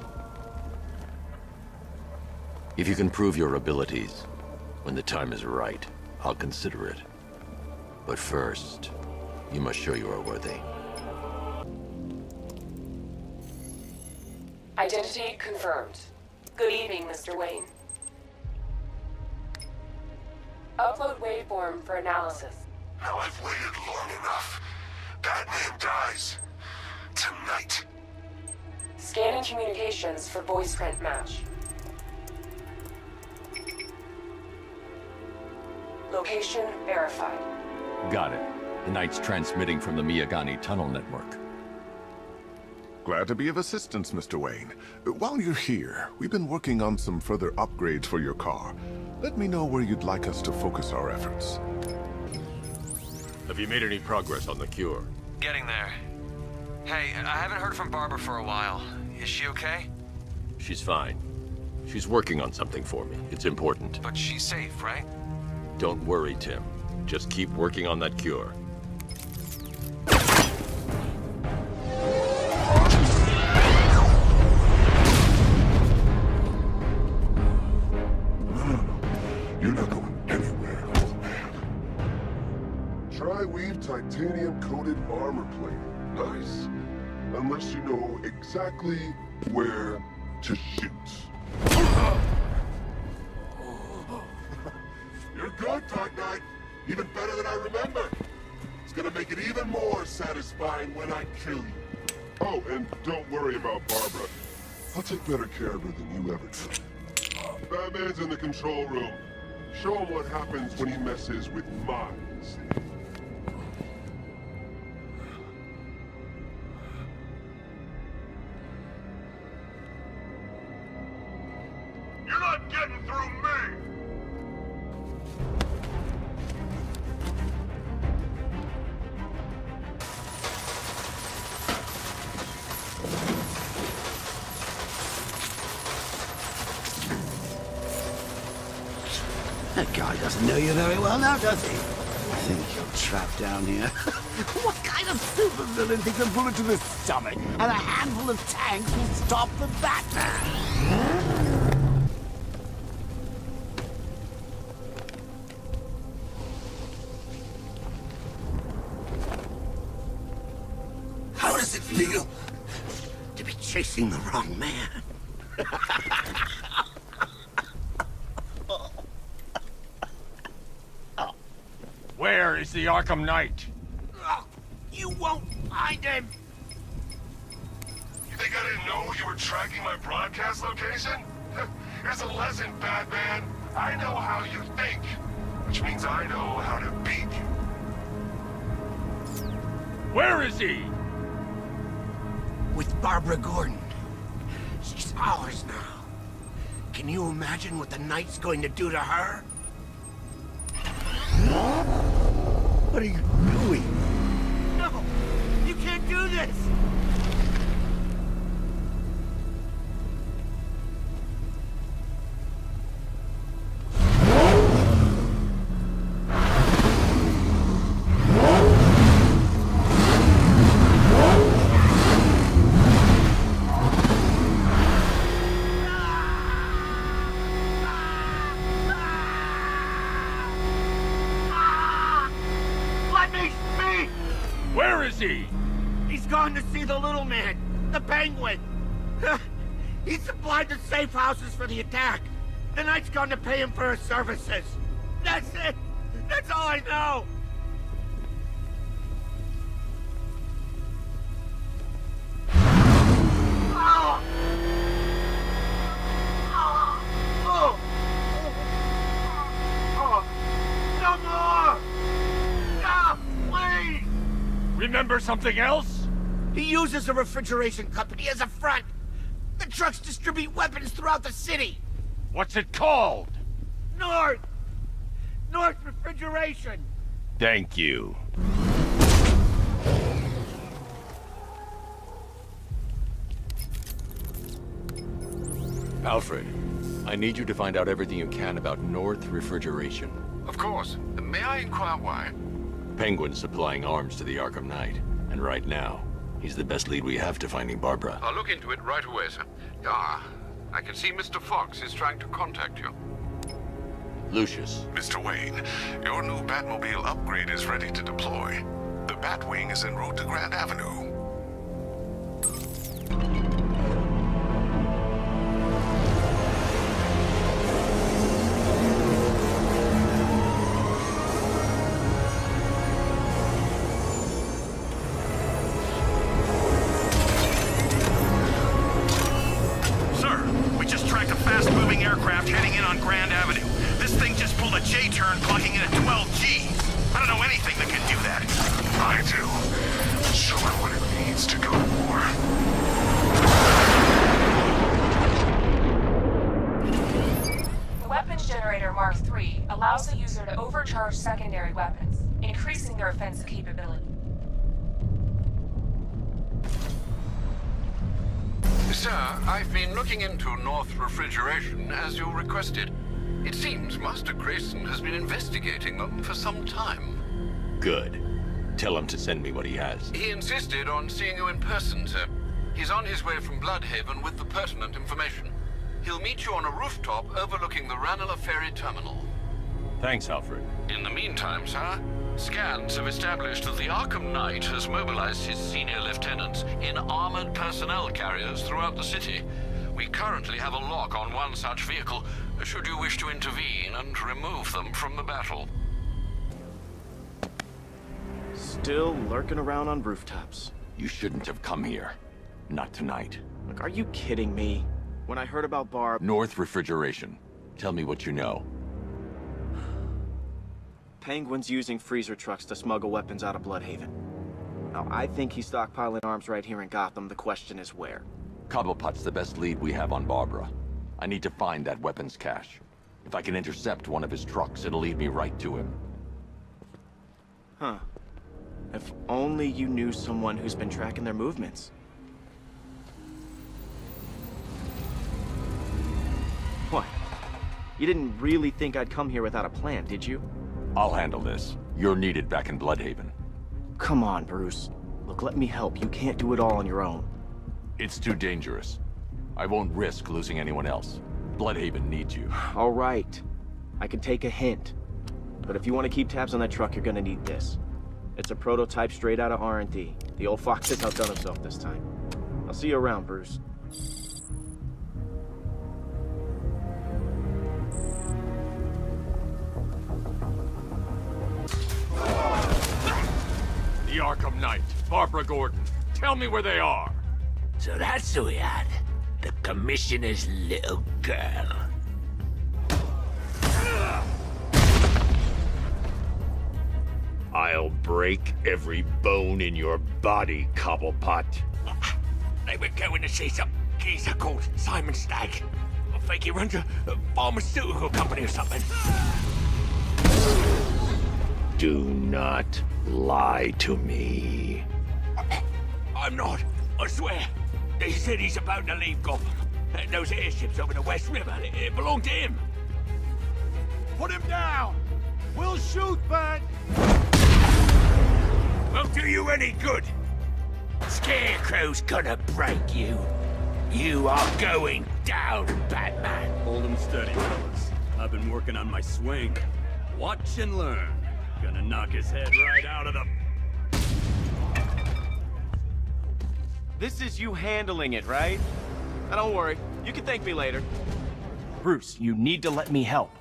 If you can prove your abilities, when the time is right, I'll consider it. But first, you must show you are worthy. Identity confirmed. Good evening, Mr. Wayne. Upload waveform for analysis. Now I've waited long enough. Batman dies. Tonight. Scanning communications for voice print match. Location verified. Got it. The Knight's transmitting from the Miyagani tunnel network. Glad to be of assistance, Mr. Wayne. While you're here, we've been working on some further upgrades for your car. Let me know where you'd like us to focus our efforts. Have you made any progress on the cure? Getting there. Hey, I haven't heard from Barbara for a while. Is she okay? She's fine. She's working on something for me. It's important. But she's safe, right? Don't worry, Tim. Just keep working on that cure. You're not going anywhere, old man. Tri-weave titanium-coated armor plate. Nice. Unless you know exactly where to shoot. You're good, Dark Knight. Even better than I remember. It's gonna make it even more satisfying when I kill you. Oh, and don't worry about Barbara. I'll take better care of her than you ever did. Batman's in the control room. Show him what happens when he messes with minds. You're not getting through me! That guy doesn't know you very well now, does he? I think you're trapped down here. What kind of supervillain thinks a bullet to the stomach and a handful of tanks will stop the Batman? How does it feel to be chasing the wrong man? Where is the Arkham Knight? You won't find him! You think I didn't know you were tracking my broadcast location? Here's a lesson, Batman. I know how you think, which means I know how to beat you. Where is he? With Barbara Gordon. She's ours now. Can you imagine what the Knight's going to do to her? What are you doing? No! You can't do this! Where is he? He's gone to see the little man, the Penguin. He supplied the safe houses for the attack. The Knight's gone to pay him for his services. That's it. That's all I know. No more! Stop, please! Remember something else? He uses a refrigeration company as a front. The trucks distribute weapons throughout the city. What's it called? North Refrigeration. Thank you. Alfred, I need you to find out everything you can about North Refrigeration. Of course. May I inquire why? Penguin's supplying arms to the Arkham Knight, and right now, he's the best lead we have to finding Barbara. I'll look into it right away, sir. I can see Mr. Fox is trying to contact you. Lucius. Mr. Wayne, your new Batmobile upgrade is ready to deploy. The Batwing is en route to Grand Avenue. Aircraft heading in on Grand Avenue. This thing just pulled a J-turn, clocking in at 12 Gs. I don't know anything that can do that. I do. Show it what it needs to go more. The weapons generator Mark III allows the user to overcharge secondary weapons, increasing their offensive capability. Sir, I've been looking into North Refrigeration as you requested. It seems Master Grayson has been investigating them for some time. Good. Tell him to send me what he has. He insisted on seeing you in person, sir. He's on his way from Bloodhaven with the pertinent information. He'll meet you on a rooftop overlooking the Ranelagh Ferry Terminal. Thanks, Alfred. In the meantime, sir, scans have established that the Arkham Knight has mobilized his senior lieutenants in armored personnel carriers throughout the city. We currently have a lock on one such vehicle, should you wish to intervene and remove them from the battle. Still lurking around on rooftops. You shouldn't have come here. Not tonight. Look, are you kidding me? When I heard about Barb... North Refrigeration. Tell me what you know. Penguin's using freezer trucks to smuggle weapons out of Bloodhaven. Now, I think he's stockpiling arms right here in Gotham. The question is where. Cobblepot's the best lead we have on Barbara. I need to find that weapons cache. If I can intercept one of his trucks, it'll lead me right to him. Huh. If only you knew someone who's been tracking their movements. What? You didn't really think I'd come here without a plan, did you? I'll handle this. You're needed back in Bloodhaven. Come on, Bruce. Look, let me help. You can't do it all on your own. It's too dangerous. I won't risk losing anyone else. Bloodhaven needs you. All right. I can take a hint. But if you want to keep tabs on that truck, you're gonna need this. It's a prototype straight out of R&D. The old fox has outdone himself this time. I'll see you around, Bruce. The Arkham Knight, Barbara Gordon. Tell me where they are. So that's who we had. The Commissioner's little girl. I'll break every bone in your body, Cobblepot. They were going to see some geezer called Simon Stagg. I think he runs a pharmaceutical company or something. Do not lie to me. I'm not. I swear. They said he's about to leave Gotham. Those airships over the West River, it belonged to him. Put him down! We'll shoot, bud! Won't do you any good. Scarecrow's gonna break you. You are going down, Batman. Hold him steady, fellas. I've been working on my swing. Watch and learn. Gonna knock his head right out of the... This is you handling it, right? Now don't worry. You can thank me later. Bruce, you need to let me help.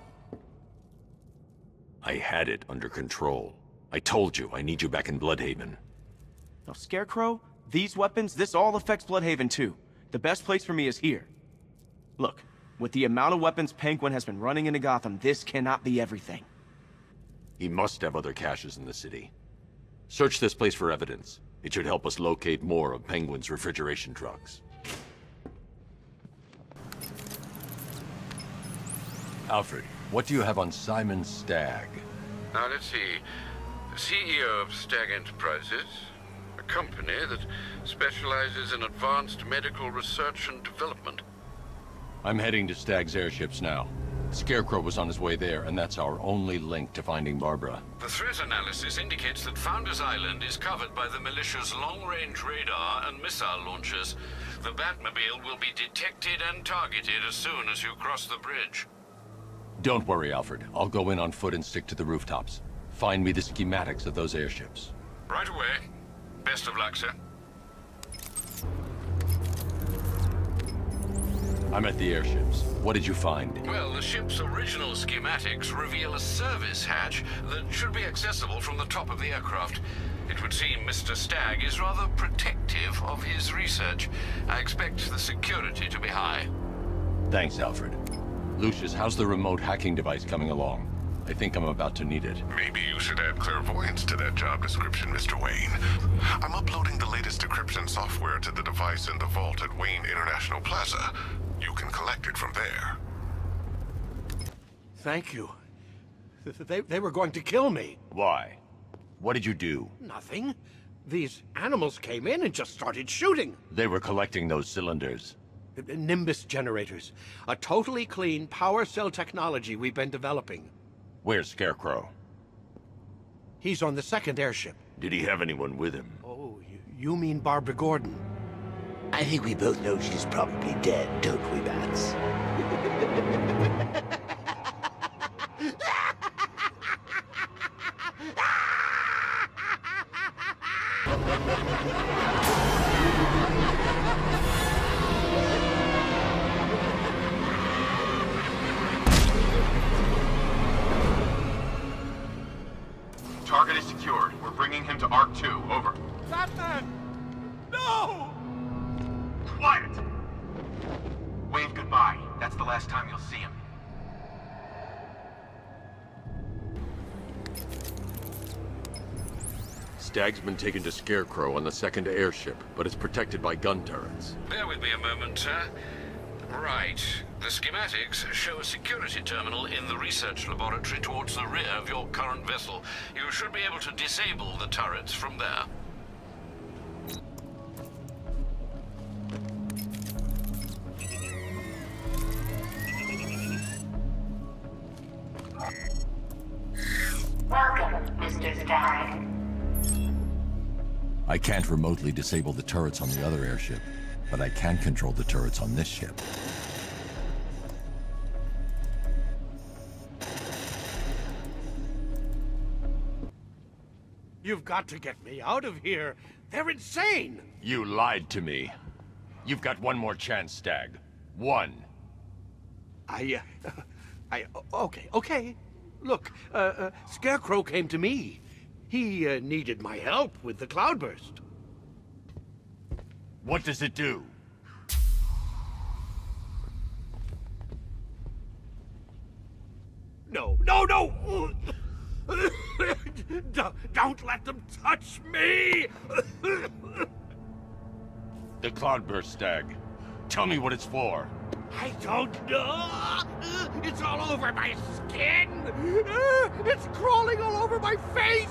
I had it under control. I told you, I need you back in Bloodhaven. Now, Scarecrow, these weapons, this all affects Bloodhaven too. The best place for me is here. Look, with the amount of weapons Penguin has been running into Gotham, this cannot be everything. He must have other caches in the city. Search this place for evidence. It should help us locate more of Penguin's refrigeration trucks. Alfred, what do you have on Simon Stagg? Now, let's see. CEO of Stagg Enterprises, a company that specializes in advanced medical research and development. I'm heading to Stagg's airships now. Scarecrow was on his way there, and that's our only link to finding Barbara. The threat analysis indicates that Founders Island is covered by the militia's long-range radar and missile launchers. The Batmobile will be detected and targeted as soon as you cross the bridge. Don't worry, Alfred. I'll go in on foot and stick to the rooftops. Find me the schematics of those airships. Right away. Best of luck, sir. I'm at the airships. What did you find? Well, the ship's original schematics reveal a service hatch that should be accessible from the top of the aircraft. It would seem Mr. Stagg is rather protective of his research. I expect the security to be high. Thanks, Alfred. Lucius, how's the remote hacking device coming along? I think I'm about to need it. Maybe you should add clairvoyance to that job description, Mr. Wayne. I'm uploading the latest decryption software to the device in the vault at Wayne International Plaza. You can collect it from there. Thank you. They were going to kill me. Why? What did you do? Nothing. These animals came in and just started shooting. They were collecting those cylinders. Nimbus generators. A totally clean power cell technology we've been developing. Where's Scarecrow? He's on the second airship. Did he have anyone with him? Oh, you mean Barbara Gordon? I think we both know she's probably dead, don't we, Bats? Target is secured. We're bringing him to Arc 2. Over. Batman! No! Quiet! Wave goodbye. That's the last time you'll see him. Stagg's been taken to Scarecrow on the second airship, but it's protected by gun turrets. Bear with me a moment, sir. Right. The schematics show a security terminal in the research laboratory towards the rear of your current vessel. You should be able to disable the turrets from there. Welcome, Mr. Stagg. I can't remotely disable the turrets on the other airship, but I can control the turrets on this ship. You've got to get me out of here. They're insane. You lied to me. You've got one more chance, Stagg. One. Okay. Look, Scarecrow came to me. He needed my help with the cloudburst. What does it do? No! Don't let them touch me! The cloudburst, Stagg. Tell me what it's for. I don't know. It's all over my skin. It's crawling all over my face.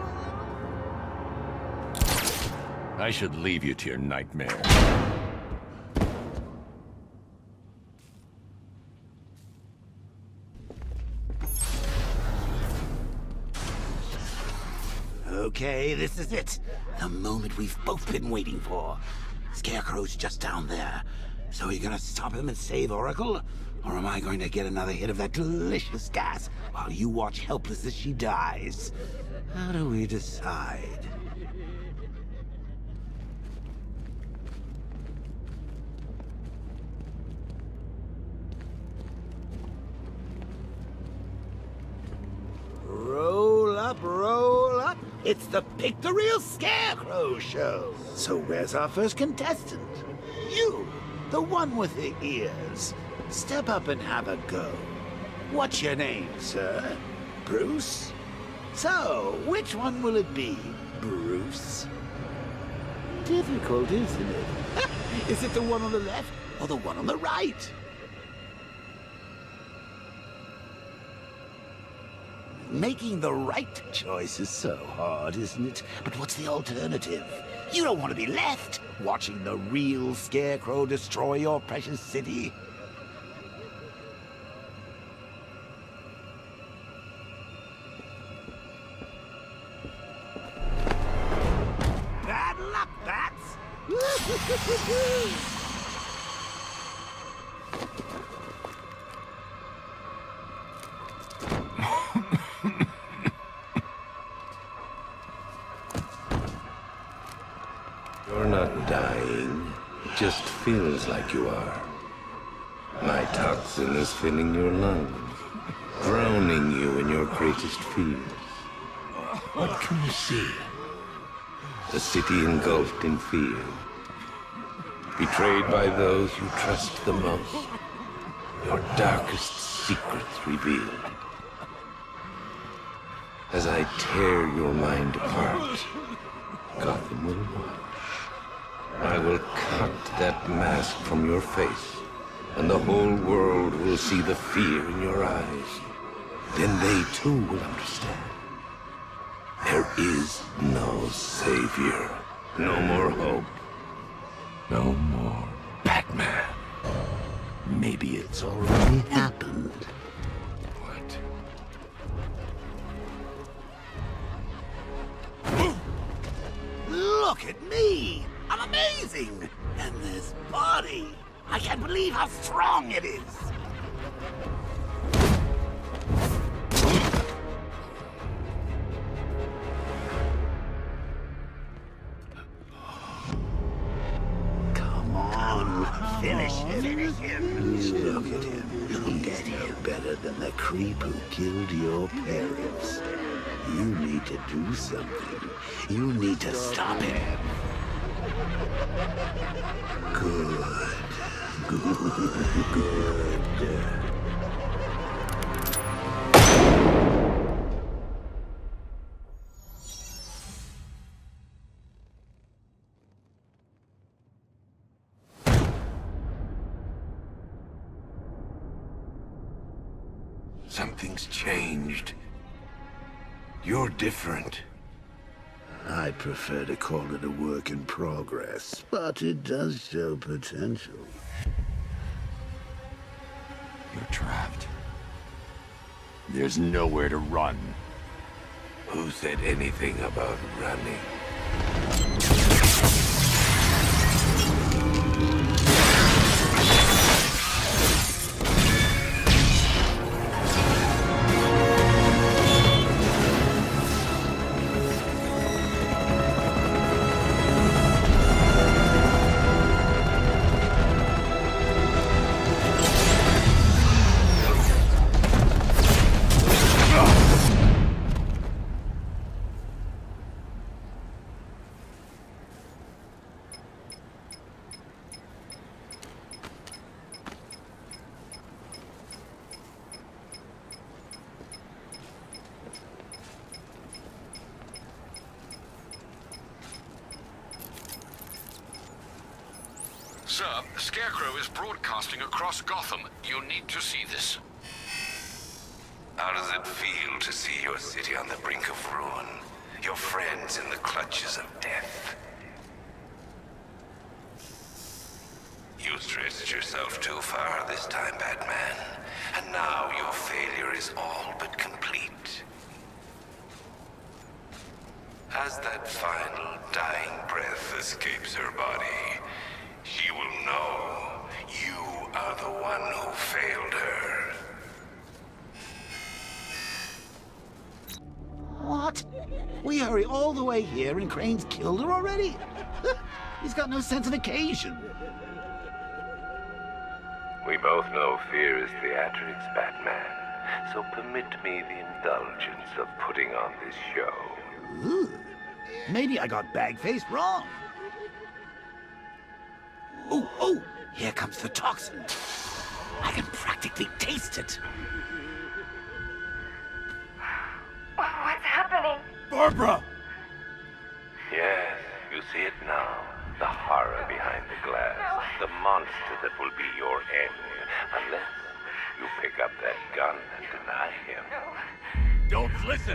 I should leave you to your nightmare. Okay, this is it. The moment we've both been waiting for. Scarecrow's just down there. So are you gonna stop him and save Oracle? Or am I going to get another hit of that delicious gas while you watch helpless as she dies? How do we decide? Roll up, roll up. It's the Pick the Real Scarecrow show. So where's our first contestant? You, the one with the ears. Step up and have a go. What's your name, sir? Bruce? So, which one will it be, Bruce? Difficult, isn't it? Is it the one on the left or the one on the right? Making the right choice is so hard, isn't it? But what's the alternative? You don't want to be left watching the real Scarecrow destroy your precious city. You're not dying. It just feels like you are. My toxin is filling your lungs, drowning you in your greatest fears. What can you see? A city engulfed in fear. Betrayed by those you trust the most. Your darkest secrets revealed. As I tear your mind apart, Gotham will watch. I will cut that mask from your face, and the whole world will see the fear in your eyes. Then they too will understand. There is no savior, no more hope, no more Batman. Maybe it's already happened. What? Look at me! I'm amazing! And this body! I can't believe how strong it is! Come on, finish him! Finish him! Look at him. Look at him. Better than the creep who killed your parents. You need to do something. You need to stop him. Good. Something's changed. You're different. I prefer to call it a work in progress, but it does show potential. You're trapped. There's nowhere to run. Who said anything about running? Sir, Scarecrow is broadcasting across Gotham. You need to see this. How does it feel to see your city on the brink of ruin? Your friends in the clutches of death? You stretched yourself too far this time, Batman. And now your failure is all but complete. As that final dying breath escapes her body, she will know you are the one who failed her. What? We hurry all the way here and Crane's killed her already? He's got no sense of occasion. We both know fear is theatrics, Batman. So permit me the indulgence of putting on this show. Ooh. Maybe I got bag-faced wrong. Oh, here comes the toxin. I can practically taste it. What's happening? Barbara! Yes, you see it now. The horror behind the glass. No. The monster that will be your end. Unless you pick up that gun and deny him. No. Don't listen!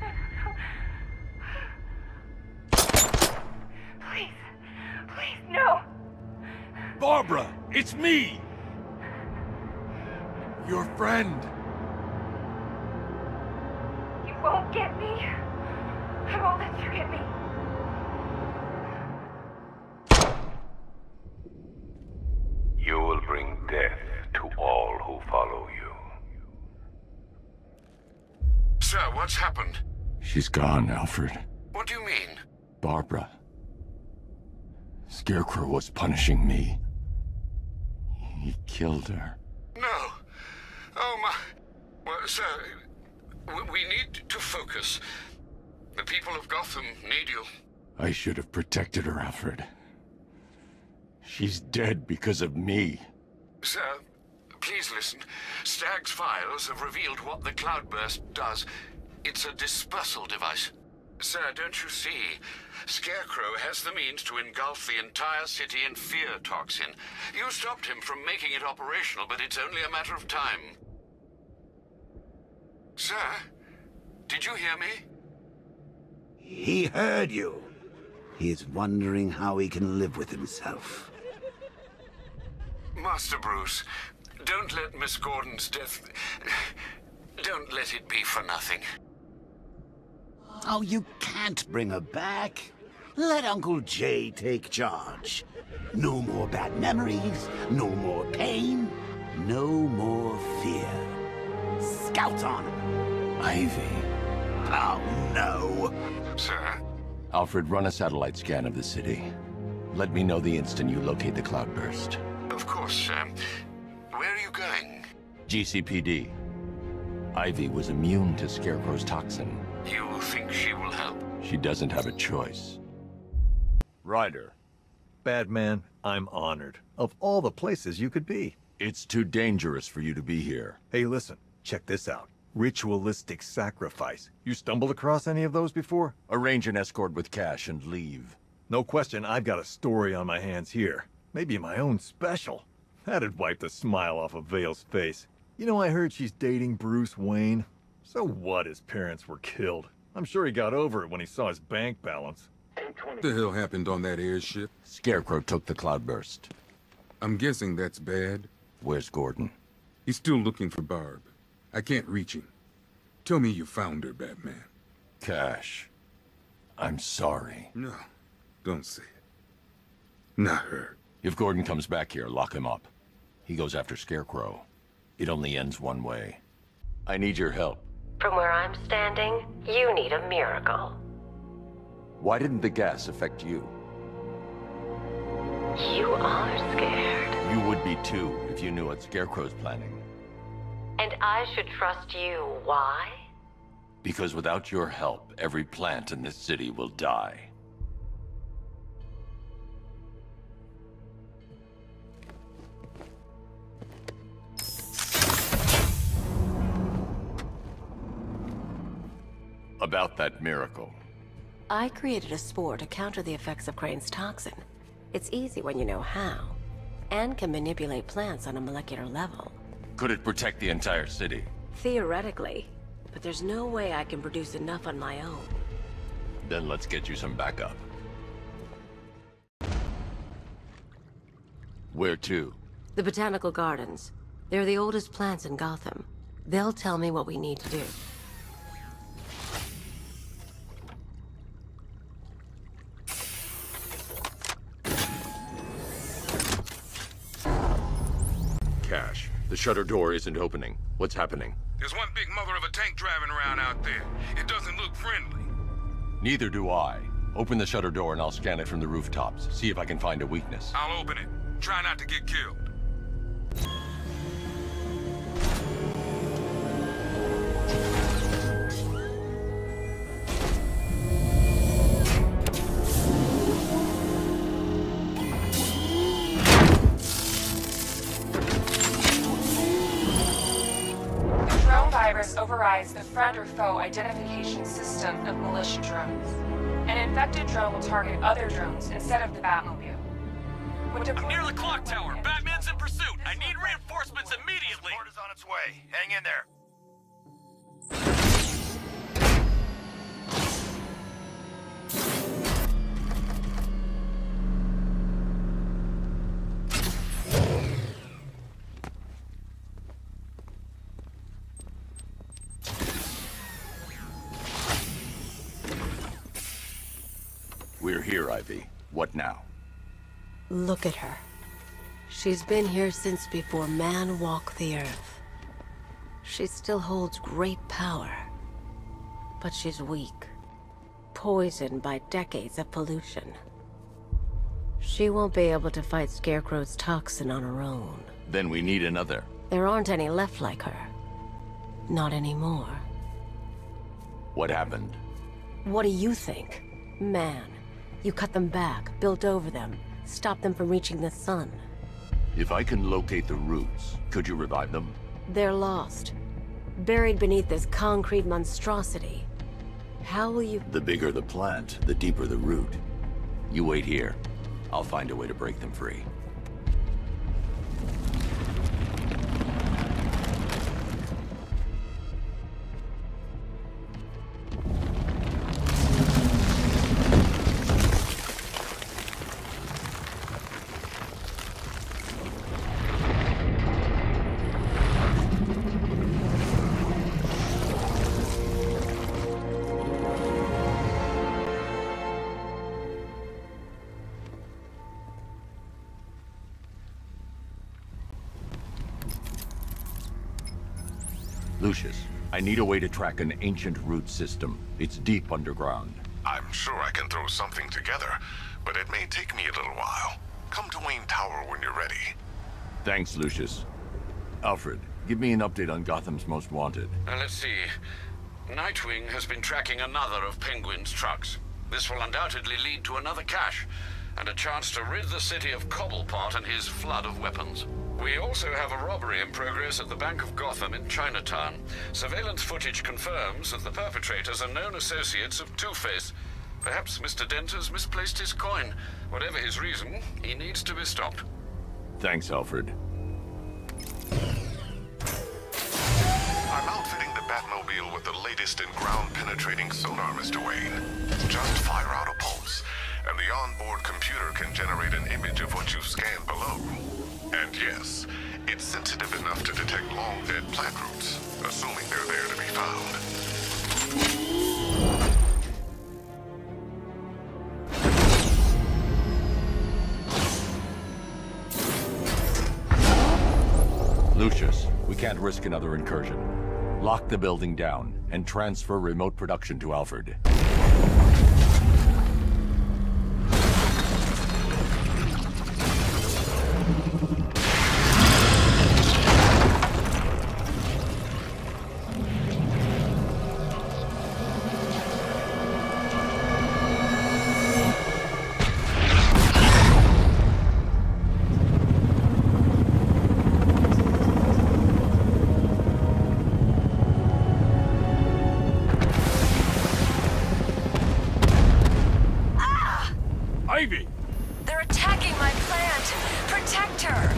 Please, no! Barbara, it's me! Your friend. You won't get me. I won't let you get me. What's happened? She's gone, Alfred. What do you mean? Barbara. Scarecrow was punishing me. He killed her. No. Oh, my... Well, sir, we need to focus. The people of Gotham need you. I should have protected her, Alfred. She's dead because of me. Sir, please listen. Stagg's files have revealed what the cloudburst does. It's a dispersal device. Sir, don't you see? Scarecrow has the means to engulf the entire city in fear toxin. You stopped him from making it operational, but it's only a matter of time. Sir, did you hear me? He heard you. He is wondering how he can live with himself. Master Bruce, don't let Miss Gordon's death... Don't let it be for nothing. Oh, you can't bring her back. Let Uncle Jay take charge. No more bad memories, no more pain, no more fear. Scout on him. Ivy. Oh, no. Sir? Alfred, run a satellite scan of the city. Let me know the instant you locate the cloudburst. Of course, sir. Where are you going? GCPD. Ivy was immune to Scarecrow's toxin. You think she will help? She doesn't have a choice. Ryder. Batman, I'm honored. Of all the places you could be. It's too dangerous for you to be here. Hey, listen. Check this out. Ritualistic sacrifice. You stumbled across any of those before? Arrange an escort with cash and leave. No question, I've got a story on my hands here. Maybe my own special. That'd wipe the smile off of Vale's face. You know, I heard she's dating Bruce Wayne. So what, his parents were killed? I'm sure he got over it when he saw his bank balance. What the hell happened on that airship? Scarecrow took the cloudburst. I'm guessing that's bad. Where's Gordon? He's still looking for Barb. I can't reach him. Tell me you found her, Batman. Cash. I'm sorry. No, don't say it. Not her. If Gordon comes back here, lock him up. He goes after Scarecrow. It only ends one way. I need your help. From where I'm standing, you need a miracle. Why didn't the gas affect you? You are scared. You would be too, if you knew what Scarecrow's planning. And I should trust you. Why? Because without your help, every plant in this city will die. About that miracle. I created a spore to counter the effects of Crane's toxin. It's easy when you know how, and can manipulate plants on a molecular level. Could it protect the entire city? Theoretically, but there's no way I can produce enough on my own. Then let's get you some backup. Where to? The Botanical Gardens. They're the oldest plants in Gotham. They'll tell me what we need to do. Cash. The shutter door isn't opening. What's happening? There's one big mother of a tank driving around out there. It doesn't look friendly. Neither do I. Open the shutter door and I'll scan it from the rooftops. See if I can find a weakness. I'll open it. Try not to get killed. Overrides the friend or foe identification system of militia drones. An infected drone will target other drones instead of the Batmobile. I'm near the clock tower. Batman's in pursuit. I need reinforcements immediately. Support is on its way. Hang in there. We're here, Ivy. What now? Look at her. She's been here since before man walked the earth. She still holds great power. But she's weak. Poisoned by decades of pollution. She won't be able to fight Scarecrow's toxin on her own. Then we need another. There aren't any left like her. Not anymore. What happened? What do you think? Man, you cut them back, built over them, stopped them from reaching the sun. If I can locate the roots, could you revive them? They're lost. Buried beneath this concrete monstrosity. How will you... The bigger the plant, the deeper the root. You wait here. I'll find a way to break them free. Lucius, I need a way to track an ancient root system. It's deep underground. I'm sure I can throw something together, but it may take me a little while. Come to Wayne Tower when you're ready. Thanks, Lucius. Alfred, give me an update on Gotham's Most Wanted. Let's see. Nightwing has been tracking another of Penguin's trucks. This will undoubtedly lead to another cache, and a chance to rid the city of Cobblepot and his flood of weapons. We also have a robbery in progress at the Bank of Gotham in Chinatown. Surveillance footage confirms that the perpetrators are known associates of Two-Face. Perhaps Mr. Dent has misplaced his coin. Whatever his reason, he needs to be stopped. Thanks, Alfred. I'm outfitting the Batmobile with the latest in ground-penetrating sonar, Mr. Wayne. Just fire out a pulse, and the onboard computer can generate an image of what you've scanned below. And yes, it's sensitive enough to detect long-dead plant roots, assuming they're there to be found. Lucius, we can't risk another incursion. Lock the building down and transfer remote production to Alfred. They're attacking my plant! Protect her!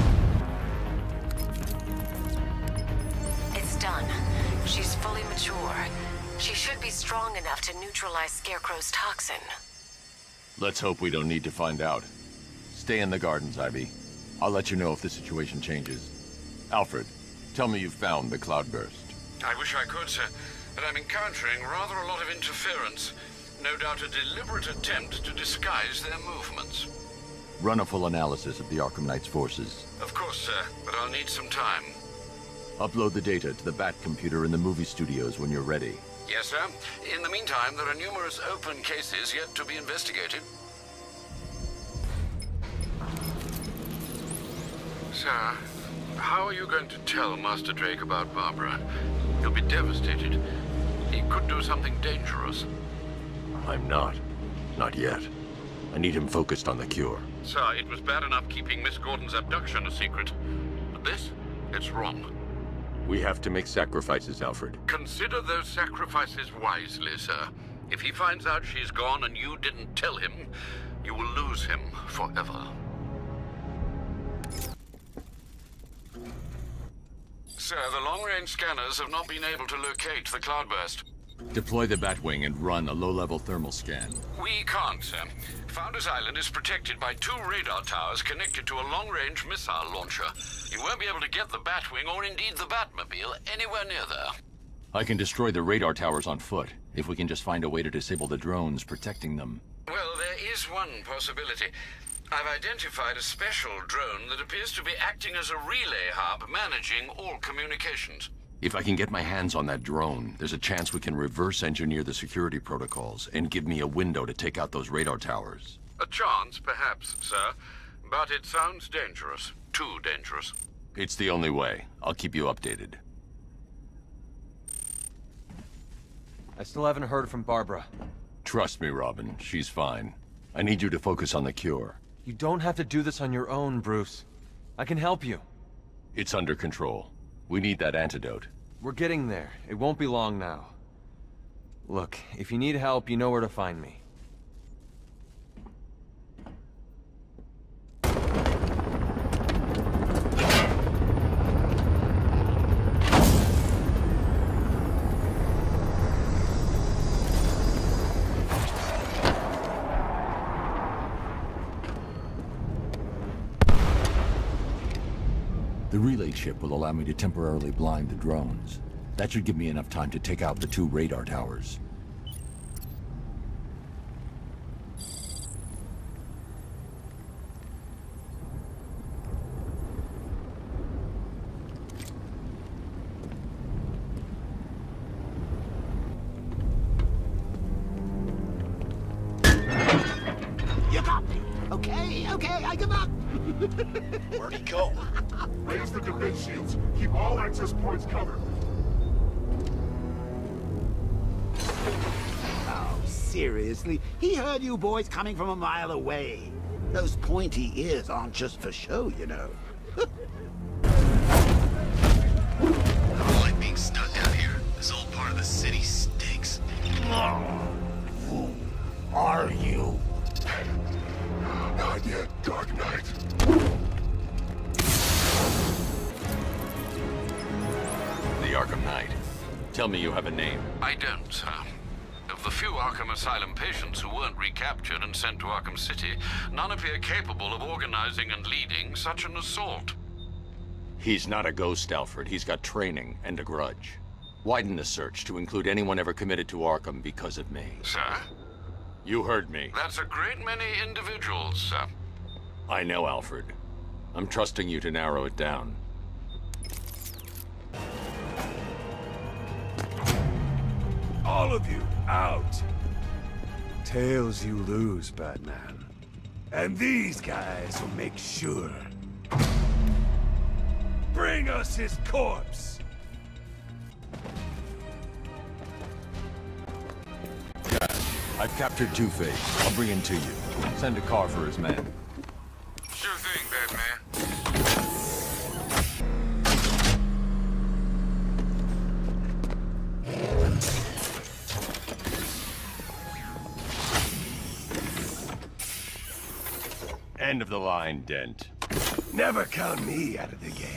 It's done. She's fully mature. She should be strong enough to neutralize Scarecrow's toxin. Let's hope we don't need to find out. Stay in the gardens, Ivy. I'll let you know if the situation changes. Alfred, tell me you've found the cloudburst. I wish I could, sir, but I'm encountering rather a lot of interference. No doubt a deliberate attempt to disguise their movements. Run a full analysis of the Arkham Knight's forces. Of course, sir, but I'll need some time. Upload the data to the Bat computer in the movie studios when you're ready. Yes, sir. In the meantime, there are numerous open cases yet to be investigated. Sir, how are you going to tell Master Drake about Barbara? He'll be devastated. He could do something dangerous. I'm not. Not yet. I need him focused on the cure. Sir, it was bad enough keeping Miss Gordon's abduction a secret. But this? It's wrong. We have to make sacrifices, Alfred. Consider those sacrifices wisely, sir. If he finds out she's gone and you didn't tell him, you will lose him forever. Sir, the long-range scanners have not been able to locate the cloudburst. Deploy the Batwing and run a low-level thermal scan. We can't, sir. Founders Island is protected by 2 radar towers connected to a long-range missile launcher. You won't be able to get the Batwing, or indeed the Batmobile, anywhere near there. I can destroy the radar towers on foot, if we can just find a way to disable the drones protecting them. Well, there is one possibility. I've identified a special drone that appears to be acting as a relay hub managing all communications. If I can get my hands on that drone, there's a chance we can reverse engineer the security protocols and give me a window to take out those radar towers. A chance, perhaps, sir. But it sounds dangerous. Too dangerous. It's the only way. I'll keep you updated. I still haven't heard from Barbara. Trust me, Robin. She's fine. I need you to focus on the cure. You don't have to do this on your own, Bruce. I can help you. It's under control. We need that antidote. We're getting there. It won't be long now. Look, if you need help, you know where to find me. The relay chip will allow me to temporarily blind the drones. That should give me enough time to take out the 2 radar towers. You got me. Okay, I give up. Where'd he go? Raise the defense shields. Keep all access points covered. Oh, seriously? He heard you boys coming from a mile away. Those pointy ears aren't just for show, you know. I don't like being stuck down here. This old part of the city stinks. Who are you? Not yet, Dark Knight. The Arkham Knight. Tell me you have a name. I don't, sir. Of the few Arkham Asylum patients who weren't recaptured and sent to Arkham City, none appear capable of organizing and leading such an assault. He's not a ghost, Alfred. He's got training and a grudge. Widen the search to include anyone ever committed to Arkham because of me. Sir? You heard me. That's a great many individuals, sir. I know, Alfred. I'm trusting you to narrow it down. All of you, out! Tails you lose, Batman. And these guys will make sure. Bring us his corpse! I've captured Two-Face. I'll bring him to you. Send a car for his man. Sure thing, Batman. End of the line, Dent. Never count me out of the game.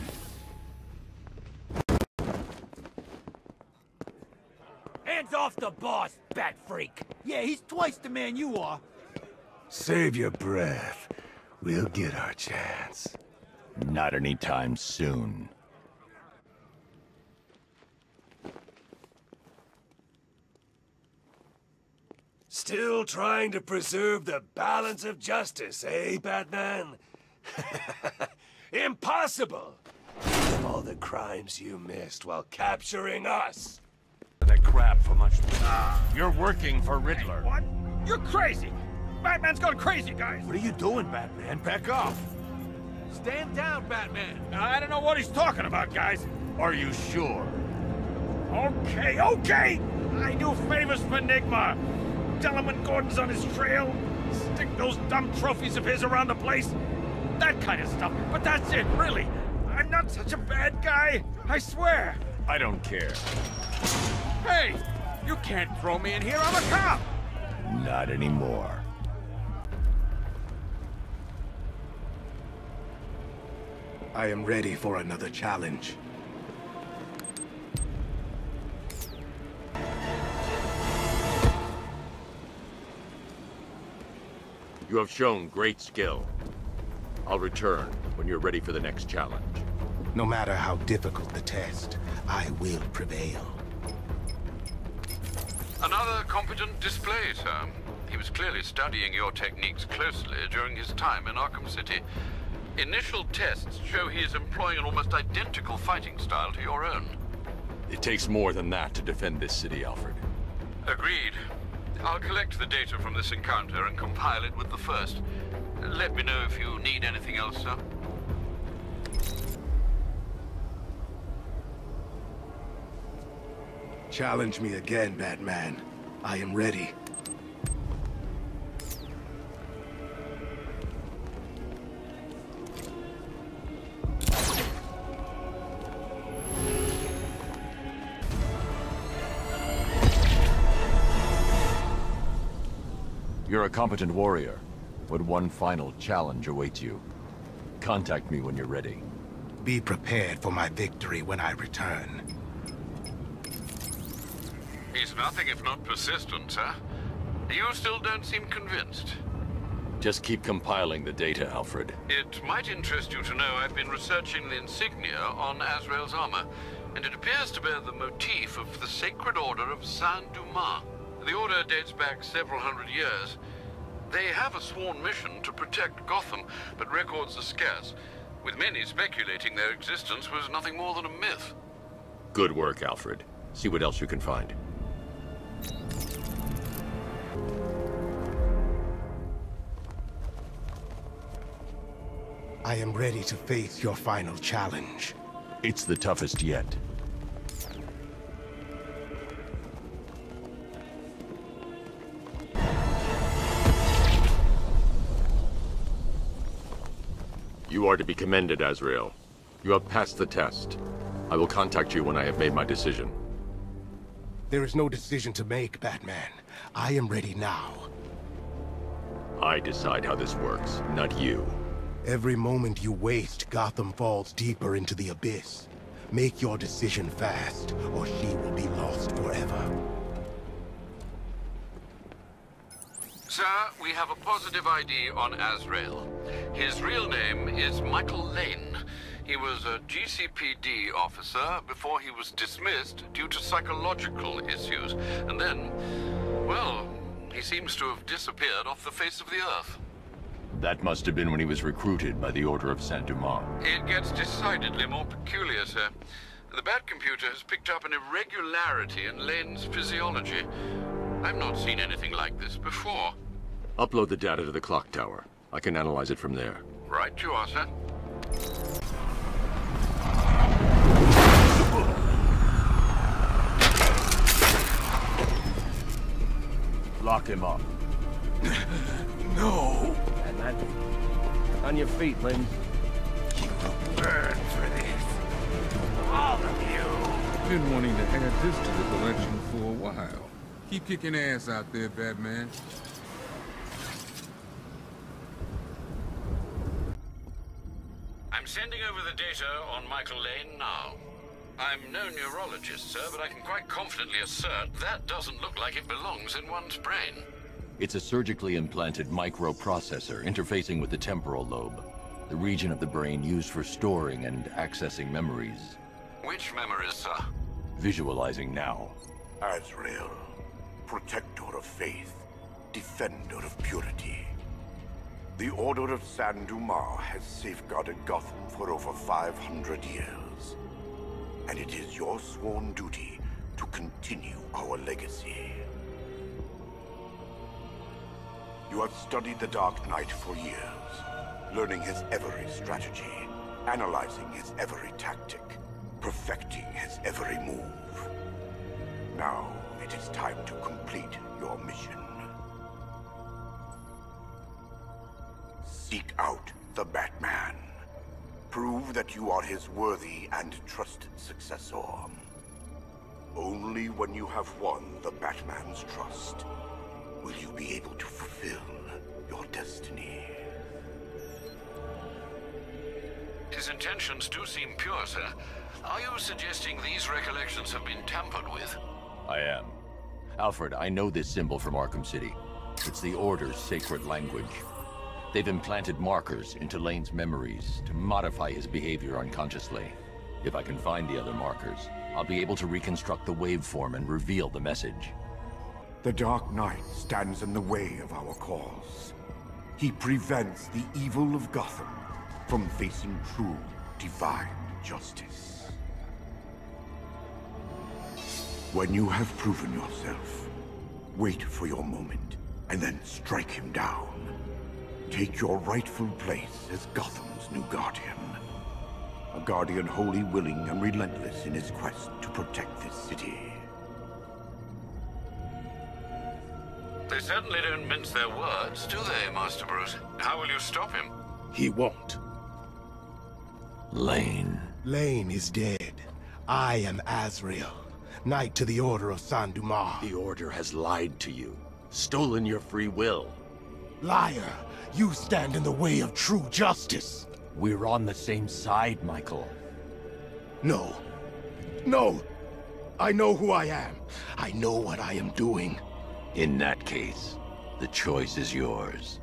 Hands off the boss, bat freak! Yeah, he's twice the man you are. Save your breath. We'll get our chance. Not anytime soon. Still trying to preserve the balance of justice, eh, Batman? Impossible! All the crimes you missed while capturing us. The crap for much. You're working for Riddler. What? You're crazy! Batman's gone crazy, guys! What are you doing, Batman? Back off! Stand down, Batman! I don't know what he's talking about, guys. Are you sure? Okay, okay! I do favors for Enigma. Tell him when Gordon's on his trail. Stick those dumb trophies of his around the place. That kind of stuff. But that's it, really. I'm not such a bad guy. I swear. I don't care. Hey! You can't throw me in here. I'm a cop! Not anymore. I am ready for another challenge. You have shown great skill. I'll return when you're ready for the next challenge. No matter how difficult the test, I will prevail. Another competent display, sir. He was clearly studying your techniques closely during his time in Arkham City. Initial tests show he is employing an almost identical fighting style to your own. It takes more than that to defend this city, Alfred. Agreed. I'll collect the data from this encounter and compile it with the first. Let me know if you need anything else, sir. Challenge me again, Batman. I am ready. You're a competent warrior, but one final challenge awaits you. Contact me when you're ready. Be prepared for my victory when I return. He's nothing if not persistent, sir. You still don't seem convinced. Just keep compiling the data, Alfred. It might interest you to know I've been researching the insignia on Azrael's armor, and it appears to bear the motif of the Sacred Order of Saint-Dumas. The order dates back several hundred years. They have a sworn mission to protect Gotham, but records are scarce, with many speculating their existence was nothing more than a myth. Good work, Alfred. See what else you can find. I am ready to face your final challenge. It's the toughest yet. You are to be commended, Azrael. You have passed the test. I will contact you when I have made my decision. There is no decision to make, Batman. I am ready now. I decide how this works, not you. Every moment you waste, Gotham falls deeper into the abyss. Make your decision fast, or she will be lost forever. Sir, we have a positive ID on Azrael. His real name is Michael Lane. He was a GCPD officer before he was dismissed due to psychological issues. And then, well, he seems to have disappeared off the face of the earth. That must have been when he was recruited by the Order of Saint-Dumas. It gets decidedly more peculiar, sir. The Batcomputer has picked up an irregularity in Lane's physiology. I've not seen anything like this before. Upload the data to the clock tower. I can analyze it from there. Right you are, sir. Lock him up. No! Batman, on your feet, Lynn. You will burn for this. All of you! Been wanting to add this to the collection for a while. Keep kicking ass out there, Batman. I'm sending over the data on Michael Lane now. I'm no neurologist, sir, but I can quite confidently assert that doesn't look like it belongs in one's brain. It's a surgically implanted microprocessor interfacing with the temporal lobe, the region of the brain used for storing and accessing memories. Which memories, sir? Visualizing now. Azrael, protector of faith, defender of purity. The Order of Saint-Dumas has safeguarded Gotham for over 500 years. And it is your sworn duty to continue our legacy. You have studied the Dark Knight for years, learning his every strategy, analyzing his every tactic, perfecting his every move. Now, it is time to complete your mission. Seek out the Batman. Prove that you are his worthy and trusted successor. Only when you have won the Batman's trust will you be able to fulfill your destiny. His intentions do seem pure, sir. Are you suggesting these recollections have been tampered with? I am. Alfred, I know this symbol from Arkham City. It's the Order's sacred language. They've implanted markers into Lane's memories to modify his behavior unconsciously. If I can find the other markers, I'll be able to reconstruct the waveform and reveal the message. The Dark Knight stands in the way of our cause. He prevents the evil of Gotham from facing true, divine justice. When you have proven yourself, wait for your moment, and then strike him down. Take your rightful place as Gotham's new guardian. A guardian wholly willing and relentless in his quest to protect this city. They certainly don't mince their words, do they, Master Bruce? How will you stop him? He won't. Lane. Lane is dead. I am Azrael, Knight to the Order of Saint Dumas. The Order has lied to you, stolen your free will. Liar! You stand in the way of true justice! We're on the same side, Michael. No. No! I know who I am. I know what I am doing. In that case, the choice is yours.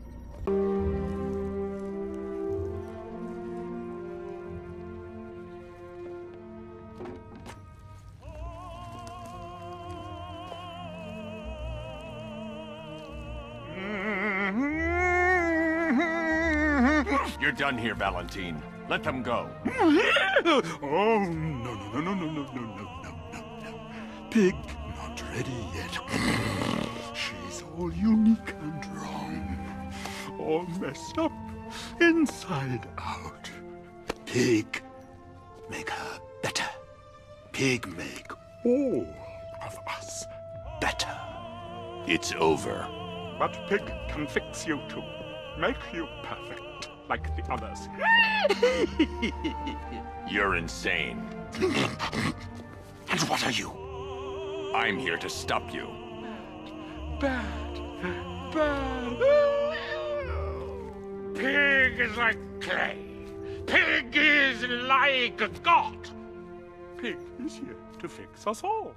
You're done here, Valentine. Let them go. Oh, no. Pig, not ready yet. She's all unique and wrong. All messed up, inside out. Pig, make her better. Pig, make all of us better. It's over. But Pig can fix you too. Make you perfect. Like the others. You're insane. And what are you? I'm here to stop you. Bad. Pig is like clay. Pig is like a god. Pig is here to fix us all.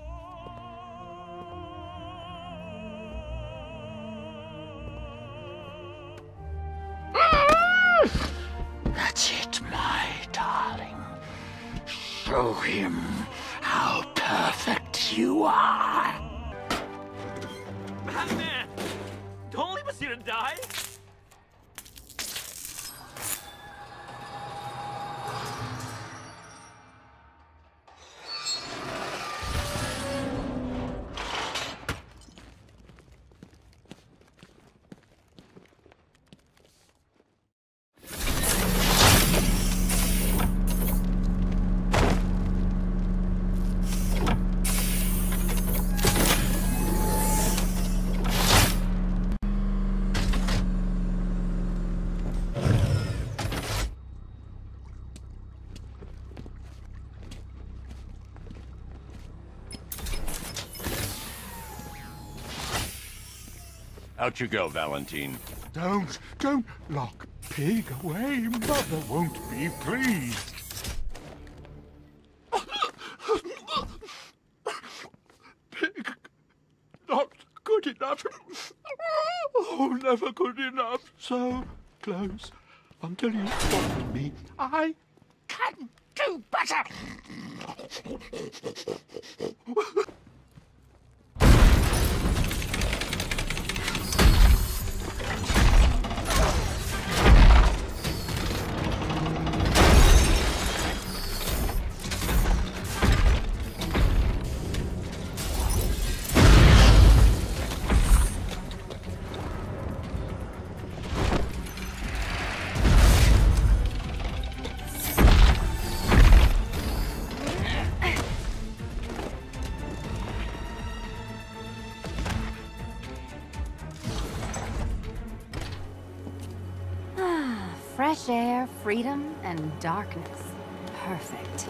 That's it, my darling. Show him how perfect you are. Batman! Don't leave us here to die! Out you go, Valentine. Don't lock Pig away. Mother won't be pleased. Pig, not good enough. Oh, never good enough. So close until you want me. I can do better. Fresh air, freedom, and darkness. Perfect.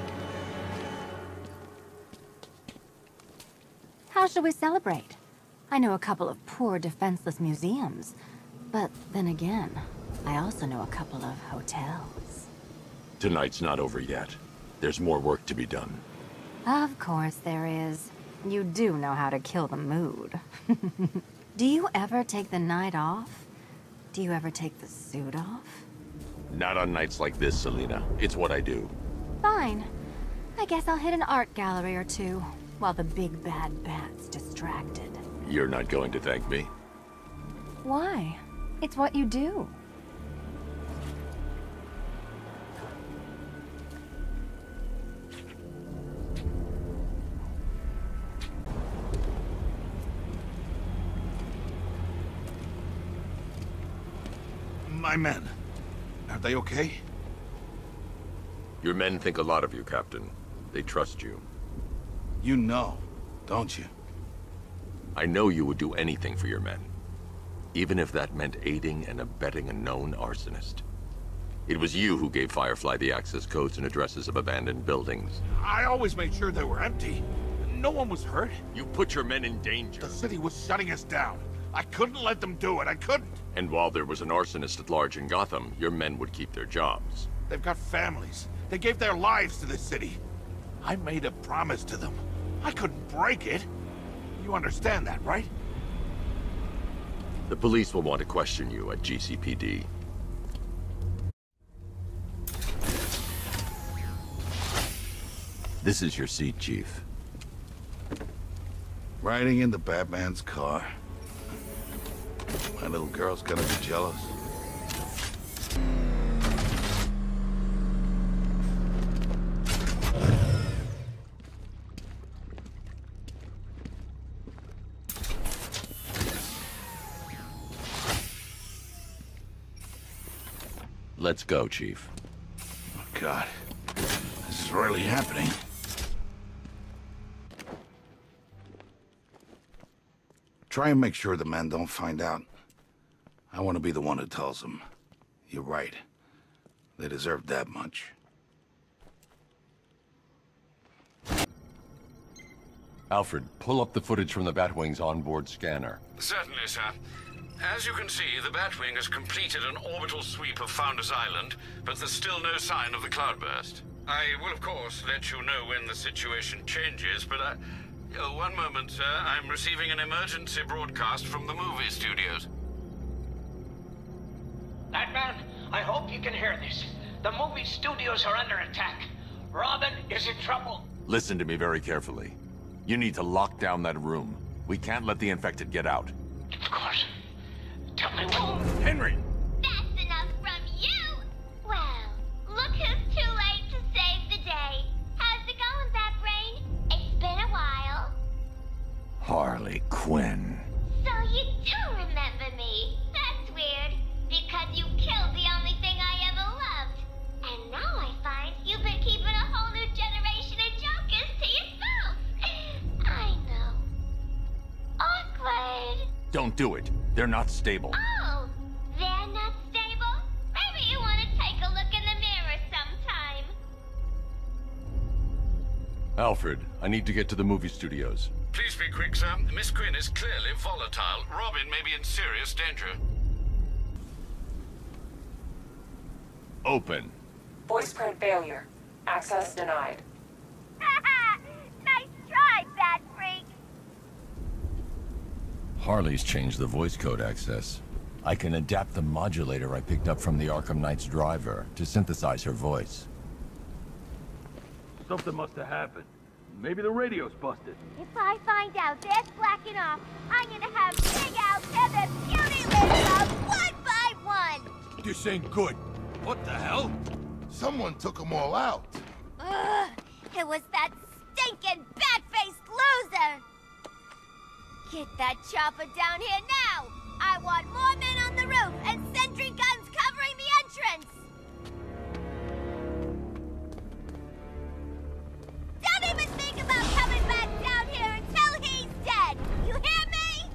How shall we celebrate? I know a couple of poor, defenseless museums. But then again, I also know a couple of hotels. Tonight's not over yet. There's more work to be done. Of course there is. You do know how to kill the mood. Do you ever take the night off? Do you ever take the suit off? Not on nights like this, Selina. It's what I do. Fine. I guess I'll hit an art gallery or two, while the big bad bat's distracted. You're not going to thank me? Why? It's what you do. My men. Are they okay? Your men think a lot of you, Captain. They trust you. You know, don't you? I know you would do anything for your men. Even if that meant aiding and abetting a known arsonist. It was you who gave Firefly the access codes and addresses of abandoned buildings. I always made sure they were empty. No one was hurt. You put your men in danger. The city was shutting us down. I couldn't let them do it. I couldn't. And while there was an arsonist at large in Gotham, your men would keep their jobs. They've got families. They gave their lives to this city. I made a promise to them. I couldn't break it. You understand that, right? The police will want to question you at GCPD. This is your seat, Chief. Riding into Batman's car. My little girl's gonna be jealous. Let's go, Chief. Oh, God. This is really happening. Try and make sure the men don't find out. I want to be the one who tells them. You're right. They deserve that much. Alfred, pull up the footage from the Batwing's onboard scanner. Certainly, sir. As you can see, the Batwing has completed an orbital sweep of Founders Island, but there's still no sign of the cloudburst. I will, of course, let you know when the situation changes, but one moment, sir. I'm receiving an emergency broadcast from the movie studios. Batman, I hope you can hear this. The movie studios are under attack. Robin is in trouble. Listen to me very carefully. You need to lock down that room. We can't let the infected get out. Of course. Tell me what... Henry! That's enough from you! Well, look who's too late to save the day. How's it going, Batbrain? It's been a while. Harley Quinn. So you do remember me. That's weird, because you killed the only thing I ever loved. And now I find you've been keeping a whole new generation of jokers to yourself. I know. Awkward. Don't do it. They're not stable. Oh, they're not stable? Maybe you want to take a look in the mirror sometime. Alfred, I need to get to the movie studios. Please be quick, sir. Miss Quinn is clearly volatile. Robin may be in serious danger. Open. Voice print failure. Access denied. Nice try, Bat Freak. Harley's changed the voice code access. I can adapt the modulator I picked up from the Arkham Knight's driver to synthesize her voice. Something must have happened. Maybe the radio's busted. If I find out they're slacking off, I'm gonna have Big Al tear the beauty rings off one by one. This ain't good. What the hell? Someone took them all out. Ugh, it was that stinking bat-faced loser. Get that chopper down here now. I want more men on the roof and sentry guns covering the entrance. Don't even think about coming back down here until he's dead. You hear me?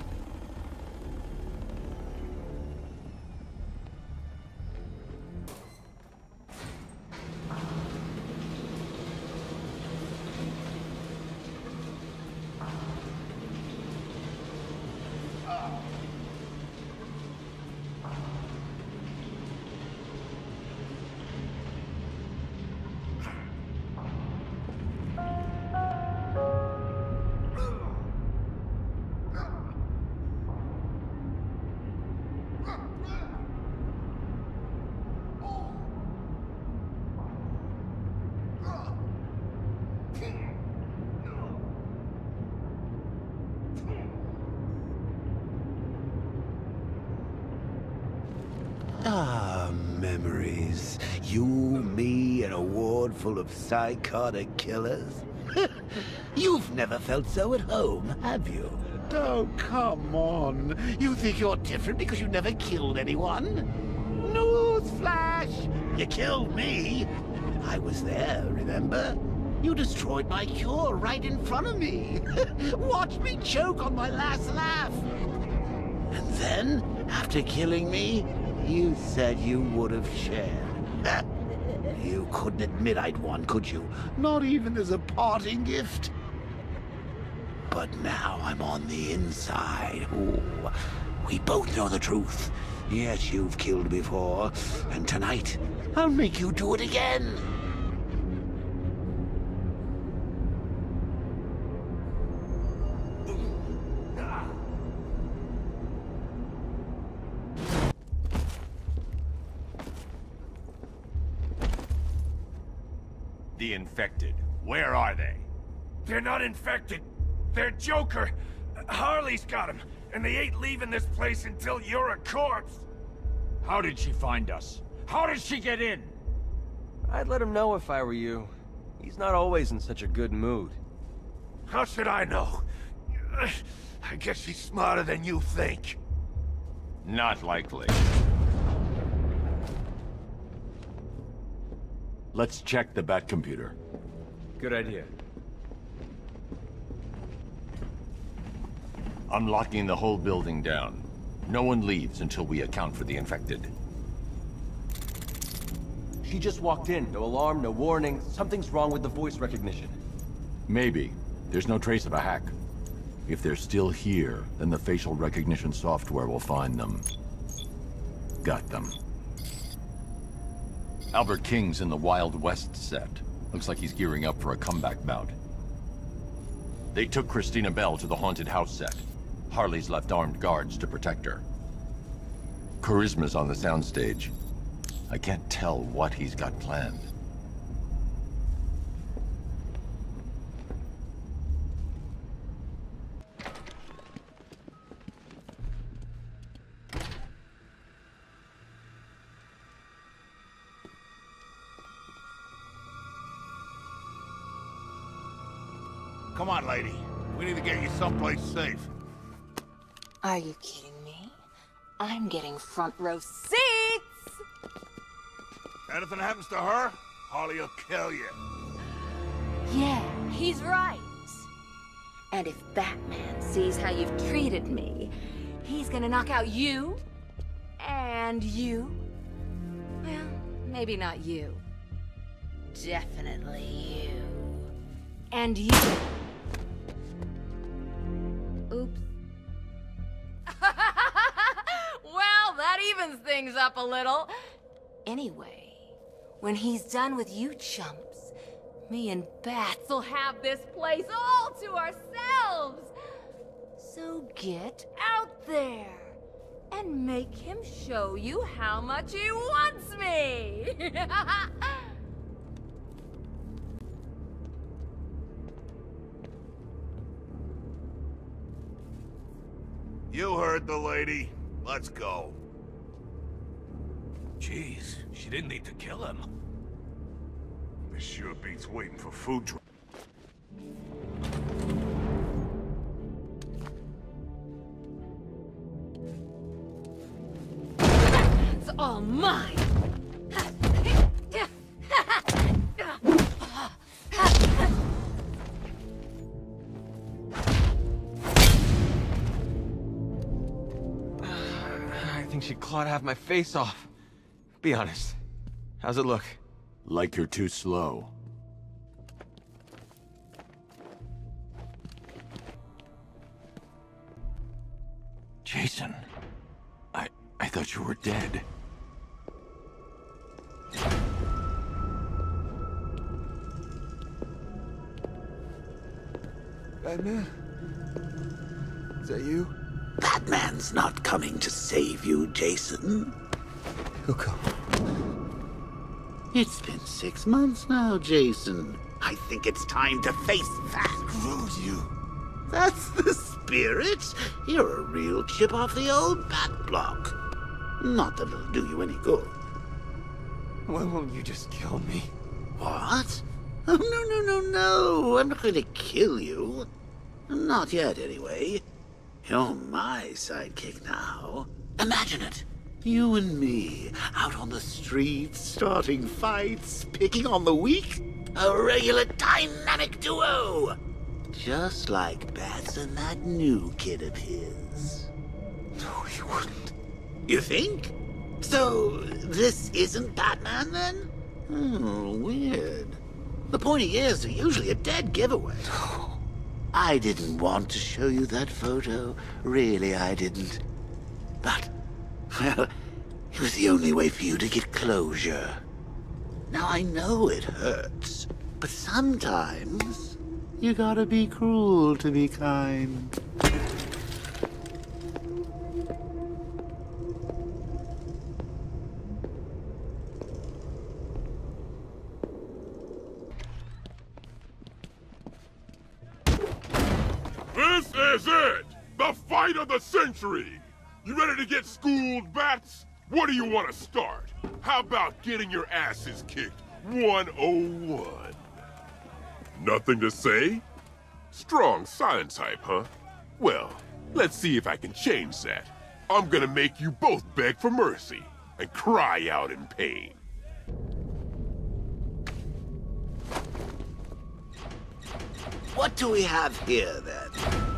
Ah, memories. You, me, and a ward full of psychotic killers. You've never felt so at home, have you? Oh, come on. You think you're different because you never killed anyone? No course, Flash. You killed me. I was there, remember? You destroyed my cure right in front of me. Watched me choke on my last laugh. And then, after killing me, you said you would have shared. You couldn't admit I'd won, could you? Not even as a parting gift. But now I'm on the inside. Ooh, we both know the truth. Yes, you've killed before, and tonight, I'll make you do it again. The infected. Where are they? They're not infected. They're Joker. Harley's got him, and they ain't leaving this place until you're a corpse. How did she find us? How did she get in? I'd let him know if I were you. He's not always in such a good mood. How should I know? I guess she's smarter than you think. Not likely. Let's check the Batcomputer. Good idea. I'm locking the whole building down. No one leaves until we account for the infected. She just walked in. No alarm, no warning. Something's wrong with the voice recognition. Maybe. There's no trace of a hack. If they're still here, then the facial recognition software will find them. Got them. Albert King's in the Wild West set. Looks like he's gearing up for a comeback bout. They took Christina Bell to the haunted house set. Harley's left armed guards to protect her. Charisma's on the soundstage. I can't tell what he's got planned. Come on, lady. We need to get you someplace safe. Are you kidding me? I'm getting front row seats! Anything happens to her, Harley will kill you. Yeah, he's right. And if Batman sees how you've treated me, he's gonna knock out you, and you. Well, maybe not you. Definitely you. And you. Oops. Well, that evens things up a little. Anyway, when he's done with you chumps, me and Bats will have this place all to ourselves. So get out there and make him show you how much he wants me. You heard the lady. Let's go. Jeez, she didn't need to kill him. This sure beats waiting for food truck. It's all mine. I think she clawed half my face off. Be honest. How's it look? Like you're too slow. Jason, I thought you were dead. Batman? Is that you? Batman's not coming to save you, Jason. He'll come. It's been 6 months now, Jason. I think it's time to face that. Screw you. That's the spirit. You're a real chip off the old bat block. Not that it'll do you any good. Why won't you just kill me? What? Oh, no. I'm not going to kill you. Not yet, anyway. You're my sidekick now. Imagine it. You and me, out on the streets, starting fights, picking on the weak. A regular dynamic duo. Just like Bats and that new kid of his. No, he wouldn't. You think? So, this isn't Batman, then? Oh, weird. The pointy ears are usually a dead giveaway. I didn't want to show you that photo. Really, I didn't. But, well, it was the only way for you to get closure. Now, I know it hurts, but sometimes you gotta be cruel to be kind. This is it! The fight of the century! You ready to get schooled, Bats? What do you want to start? How about getting your asses kicked 101? Nothing to say? Strong silent type, huh? Well, let's see if I can change that. I'm gonna make you both beg for mercy and cry out in pain. What do we have here, then?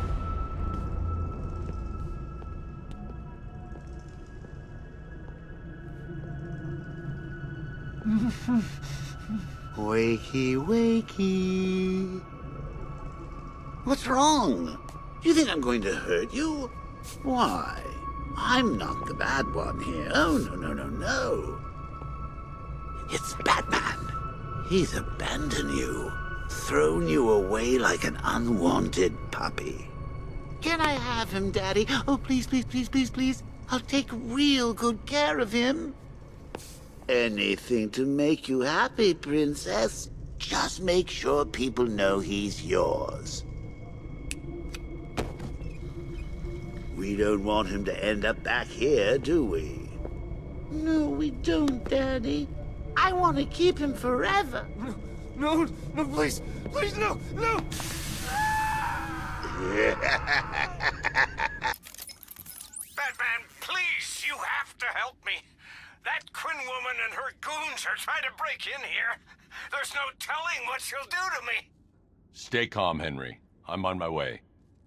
Wakey, wakey. What's wrong? You think I'm going to hurt you? Why? I'm not the bad one here. Oh, no, no, no, no. It's Batman. He's abandoned you, thrown you away like an unwanted puppy. Can I have him, Daddy? Oh, please, please, please, please, please. I'll take real good care of him. Anything to make you happy, Princess. Just make sure people know he's yours. We don't want him to end up back here, do we? No, we don't, Daddy. I want to keep him forever. No, no, please, please, no, no! Batman, please, you have to help me. That Quinn woman and her goons are trying to break in here. There's no telling what she'll do to me. Stay calm, Henry. I'm on my way.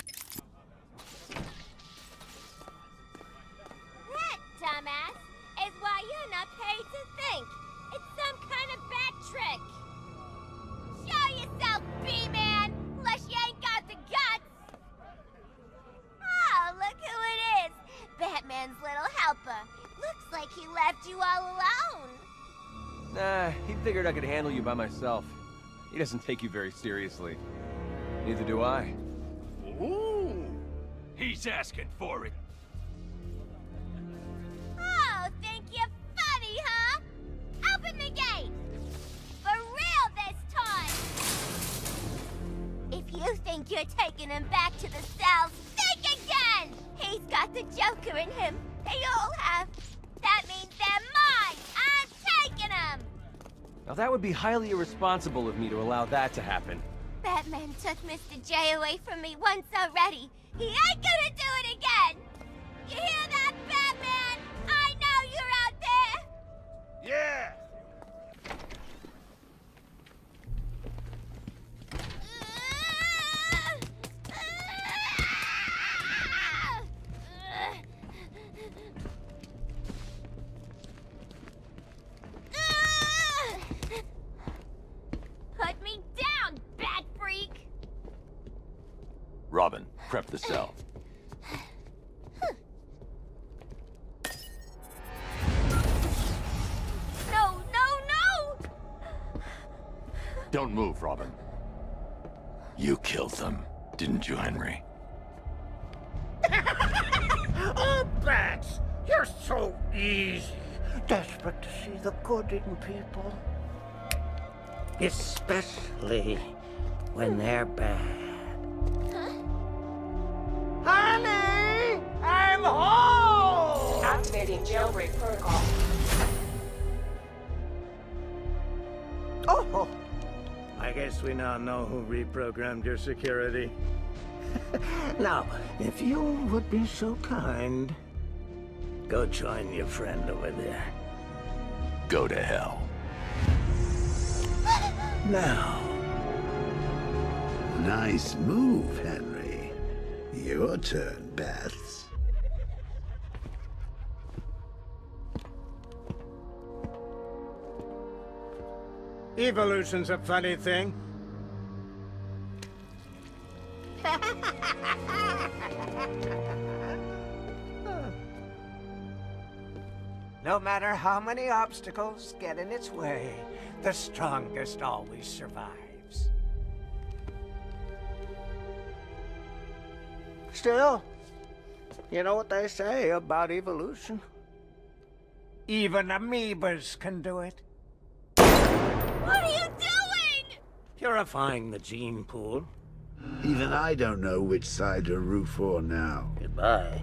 That, dumbass, is why you're not paid to think. It's some kind of bad trick. Show yourself, B-Man, unless you ain't got the guts. Oh, look who it is. Batman's little helper. Looks like he left you all alone. Nah, he figured I could handle you by myself. He doesn't take you very seriously. Neither do I. Ooh, he's asking for it. Oh, think you're funny, huh? Open the gate. For real this time. If you think you're taking him back to the cells, think again. He's got the Joker in him. They all have. That means they're mine. I'm taking them. Now that would be highly irresponsible of me to allow that to happen. Batman took Mr. J away from me once already. He ain't gonna do it again. You hear that, Batman? I know you're out there. Yeah. Put me down, bat freak! Robin, prep the cell. No, no, no! Don't move, Robin. You killed them, didn't you, Henry? Oh, Bats, you're so easy. Desperate to see the good in people. Especially when they're bad. Honey! I'm home! Activating jailbreak protocol. Oh! I guess we now know who reprogrammed your security. Now, if you would be so kind, Go join your friend over there. Go to hell. Now. Nice move, Henry. Your turn, Bats. Evolution's a funny thing. No matter how many obstacles get in its way, the strongest always survives. Still, you know what they say about evolution? Even amoebas can do it. What are you doing? Purifying the gene pool. Even I don't know which side to root for now. Goodbye.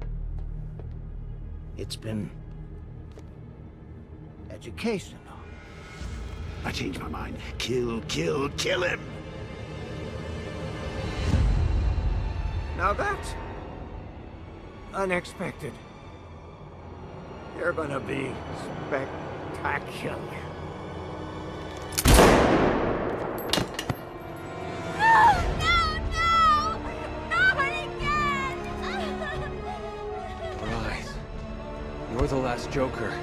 It's been educational. I changed my mind. Kill, kill, kill him! Now that's unexpected. You're gonna be spectacular. Rise. You're the last Joker.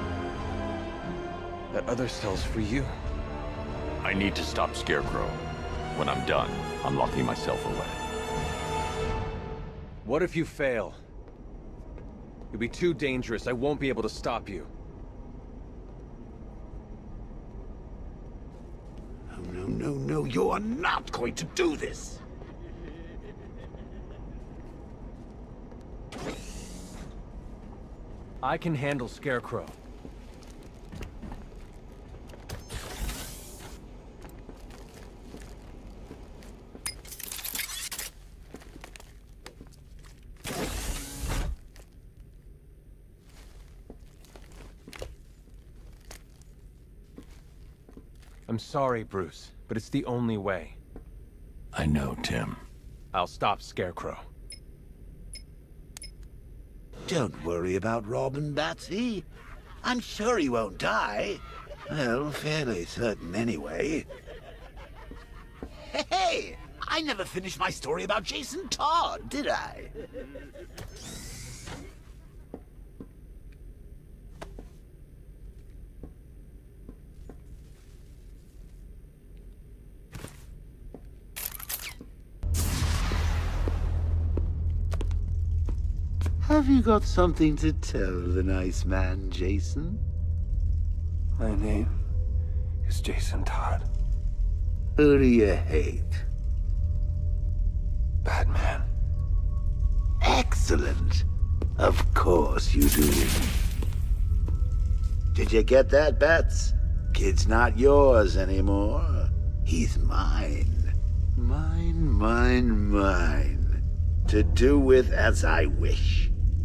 That other cell's for you. I need to stop Scarecrow. When I'm done, I'm locking myself away. What if you fail? You'll be too dangerous. I won't be able to stop you. Oh, no, no, no. You are not going to do this. I can handle Scarecrow. I'm sorry, Bruce, but it's the only way. I know, Tim. I'll stop Scarecrow. Don't worry about Robin, Batsy. I'm sure he won't die. Well, fairly certain anyway. Hey! I never finished my story about Jason Todd, did I? Have you got something to tell the nice man, Jason? My name is Jason Todd. Who do you hate? Batman. Excellent. Of course you do. Did you get that, Bats? Kid's not yours anymore. He's mine. Mine, mine, mine. To do with as I wish.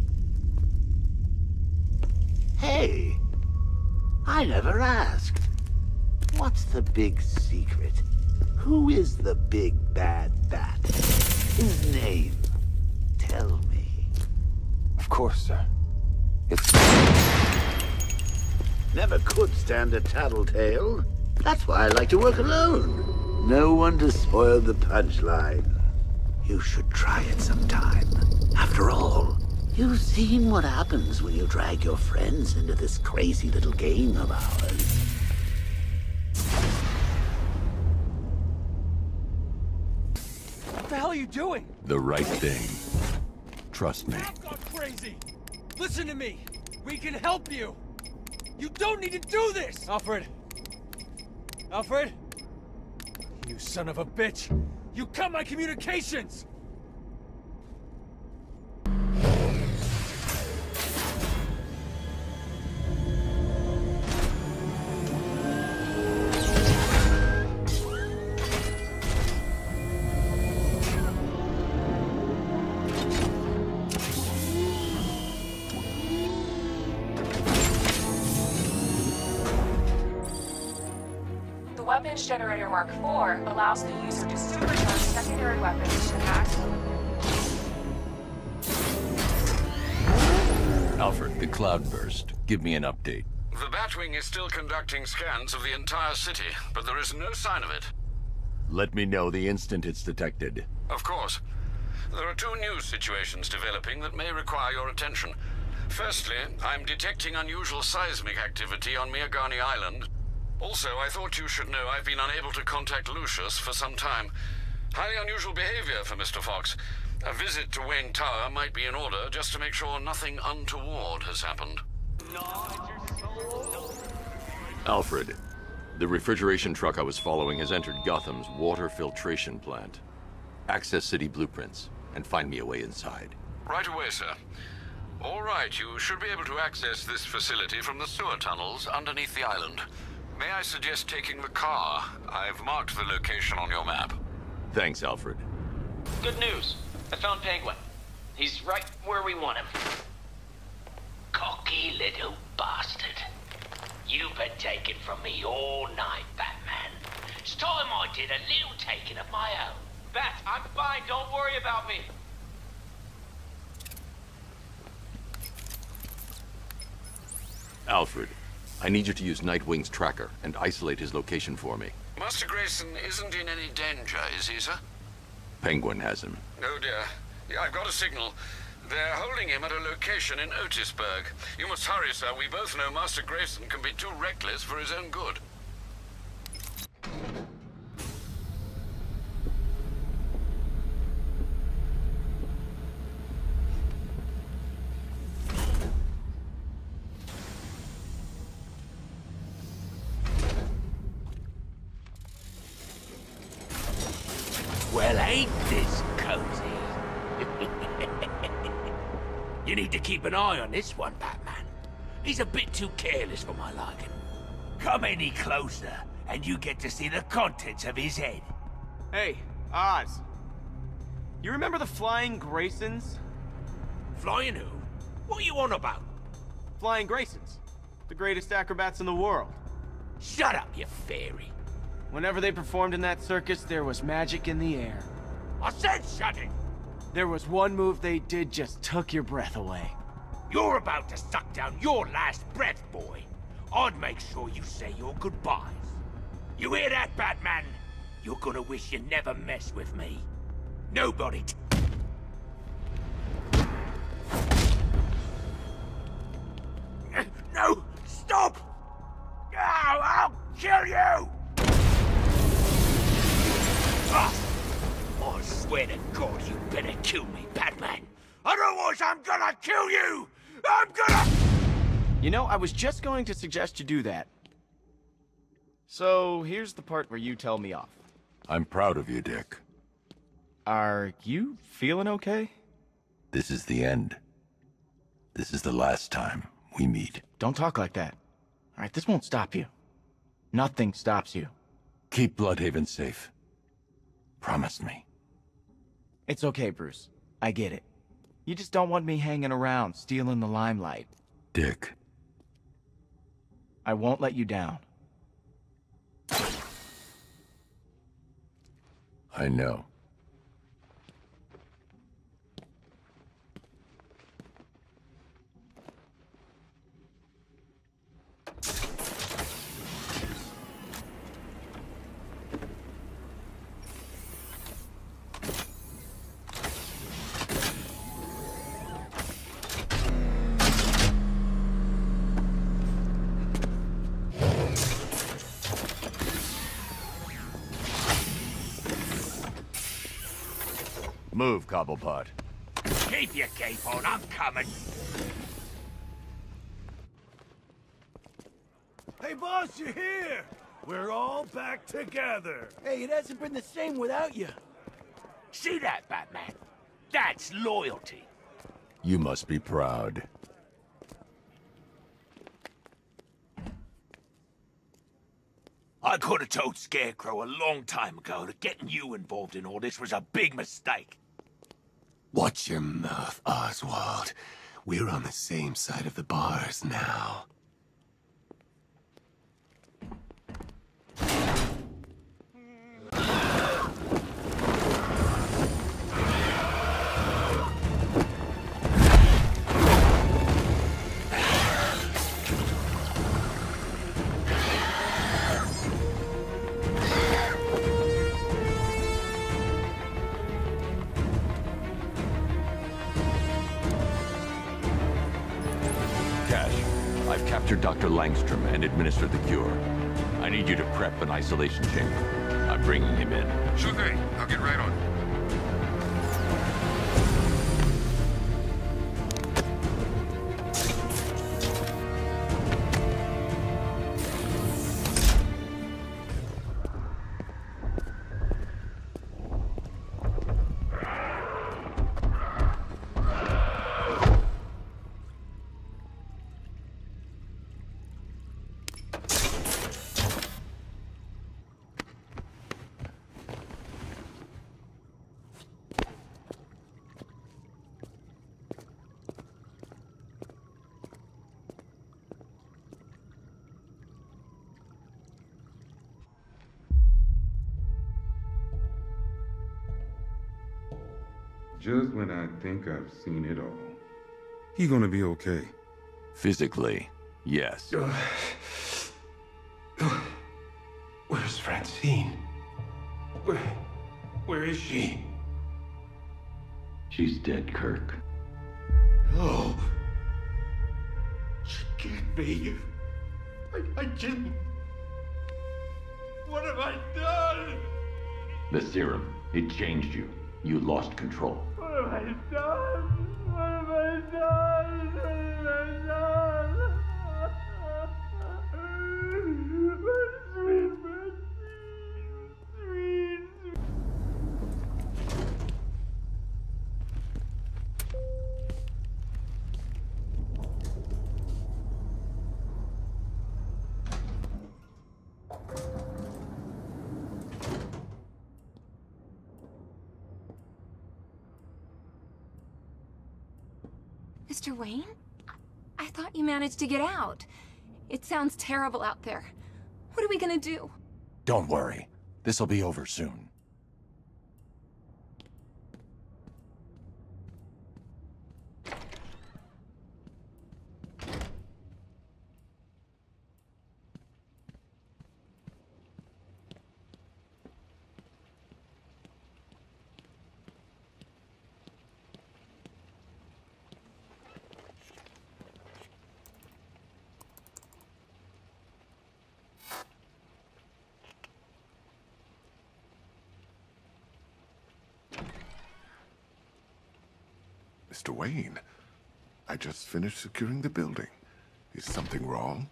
Hey, I never asked. What's the big secret? Who is the big bad bat? His name. Tell me. Of course, sir. It's... Never could stand a tattletale. That's why I like to work alone. No one to spoil the punchline. You should try it sometime. After all, you've seen what happens when you drag your friends into this crazy little game of ours. What the hell are you doing? The right thing. Trust me. I've gone crazy! Listen to me! We can help you! You don't need to do this! Alfred! Alfred! You son of a bitch! You cut my communications! The Weapons Generator Mark IV allows the user to supercharge secondary weapons to maximum. Alfred, the cloudburst. Give me an update. The Batwing is still conducting scans of the entire city, but there is no sign of it. Let me know the instant it's detected. Of course. There are two news situations developing that may require your attention. Firstly, I'm detecting unusual seismic activity on Miagani Island. Also, I thought you should know I've been unable to contact Lucius for some time. Highly unusual behavior for Mr. Fox. A visit to Wayne Tower might be in order, just to make sure nothing untoward has happened. Alfred, the refrigeration truck I was following has entered Gotham's water filtration plant. Access city blueprints, and find me a way inside. Right away, sir. All right, you should be able to access this facility from the sewer tunnels underneath the island. May I suggest taking the car? I've marked the location on your map. Thanks, Alfred. Good news. I found Penguin. He's right where we want him. Cocky little bastard. You've been taking from me all night, Batman. It's time I did a little taking of my own. Bat, I'm fine. Don't worry about me. Alfred, I need you to use Nightwing's tracker and isolate his location for me. Master Grayson isn't in any danger, is he, sir? Penguin has him. Oh dear. Yeah, I've got a signal. They're holding him at a location in Otisburg. You must hurry, sir. We both know Master Grayson can be too reckless for his own good. Well, ain't this cozy? You need to keep an eye on this one, Batman. He's a bit too careless for my liking. Come any closer, and you get to see the contents of his head. Hey, Oz. You remember the Flying Graysons? Flying who? What are you on about? Flying Graysons. The greatest acrobats in the world. Shut up, you fairy. Whenever they performed in that circus, there was magic in the air. I said shut it! There was one move they did just took your breath away. You're about to suck down your last breath, boy. I'd make sure you say your goodbyes. You hear that, Batman? You're gonna wish you never messed with me. Nobody No! Stop! No, I'll kill you! I swear to God, you better kill me, Batman. Otherwise, I'm gonna kill you! I'm gonna... You know, I was just going to suggest you do that. So, here's the part where you tell me off. I'm proud of you, Dick. Are you feeling okay? This is the end. This is the last time we meet. Don't talk like that. All right, this won't stop you. Nothing stops you. Keep Bloodhaven safe. Promise me. It's okay, Bruce. I get it. You just don't want me hanging around, stealing the limelight. Dick. I won't let you down. I know. Move, Cobblepot. Keep your cape on, I'm coming. Hey, boss, you're here! We're all back together! Hey, it hasn't been the same without you. See that, Batman? That's loyalty. You must be proud. I could have told Scarecrow a long time ago that getting you involved in all this was a big mistake. Watch your mouth, Oswald. We're on the same side of the bars now. I've captured Dr. Langstrom and administered the cure. I need you to prep an isolation chamber. I'm bringing him in. Sure thing. I'll get right on it. Just when I think I've seen it all. He gonna be okay. Physically, yes. Where's Francine? Where is she? She's dead, Kirk. No. She can't be. I didn't. What have I done? The serum, it changed you. You lost control. What have I done? What have I done? What have I done? Sweet Francine, sweet. Mr. Wayne? I thought you managed to get out. It sounds terrible out there. What are we gonna do? Don't worry. This'll be over soon. Mr. Wayne, I just finished securing the building. Is something wrong?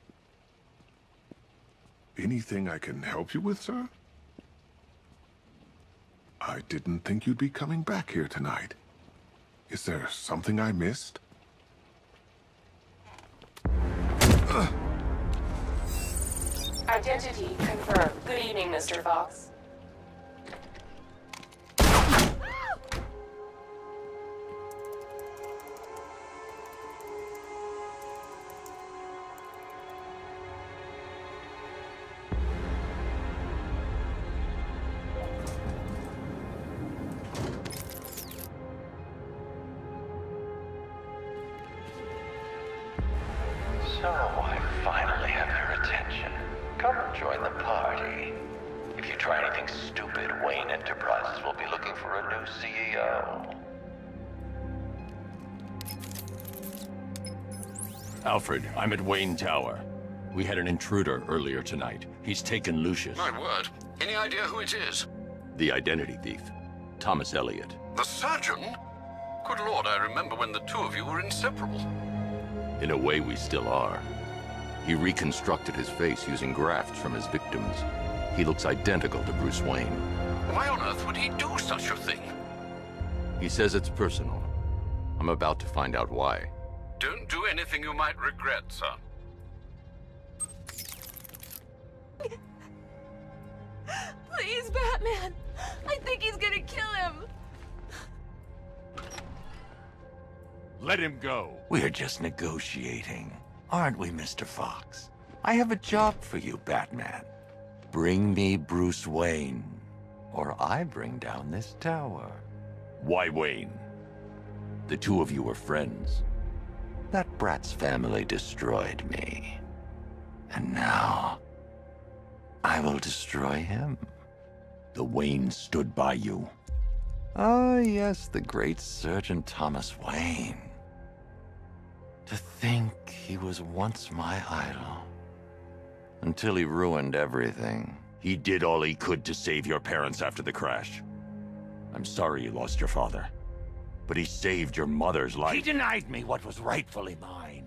Anything I can help you with, sir? I didn't think you'd be coming back here tonight. Is there something I missed? Identity confirmed. Good evening, Mr. Fox. So, I finally have your attention. Come join the party. If you try anything stupid, Wayne Enterprises will be looking for a new CEO. Alfred, I'm at Wayne Tower. We had an intruder earlier tonight. He's taken Lucius. My word. Any idea who it is? The identity thief. Thomas Elliot. The surgeon? Good Lord, I remember when the two of you were inseparable. In a way, we still are. He reconstructed his face using grafts from his victims. He looks identical to Bruce Wayne. Why on earth would he do such a thing? He says it's personal. I'm about to find out why. Don't do anything you might regret, sir. Please, Batman! I think he's gonna kill him! Let him go. We're just negotiating, aren't we, Mr. Fox? I have a job for you, Batman. Bring me Bruce Wayne, or I bring down this tower. Why Wayne? The two of you were friends. That brat's family destroyed me. And now, I will destroy him. The Wayne stood by you. Oh, yes, the great Surgeon Thomas Wayne. To think He was once my idol. Until he ruined everything. He did all he could to save your parents after the crash. I'm sorry you lost your father. But he saved your mother's life. He denied me what was rightfully mine.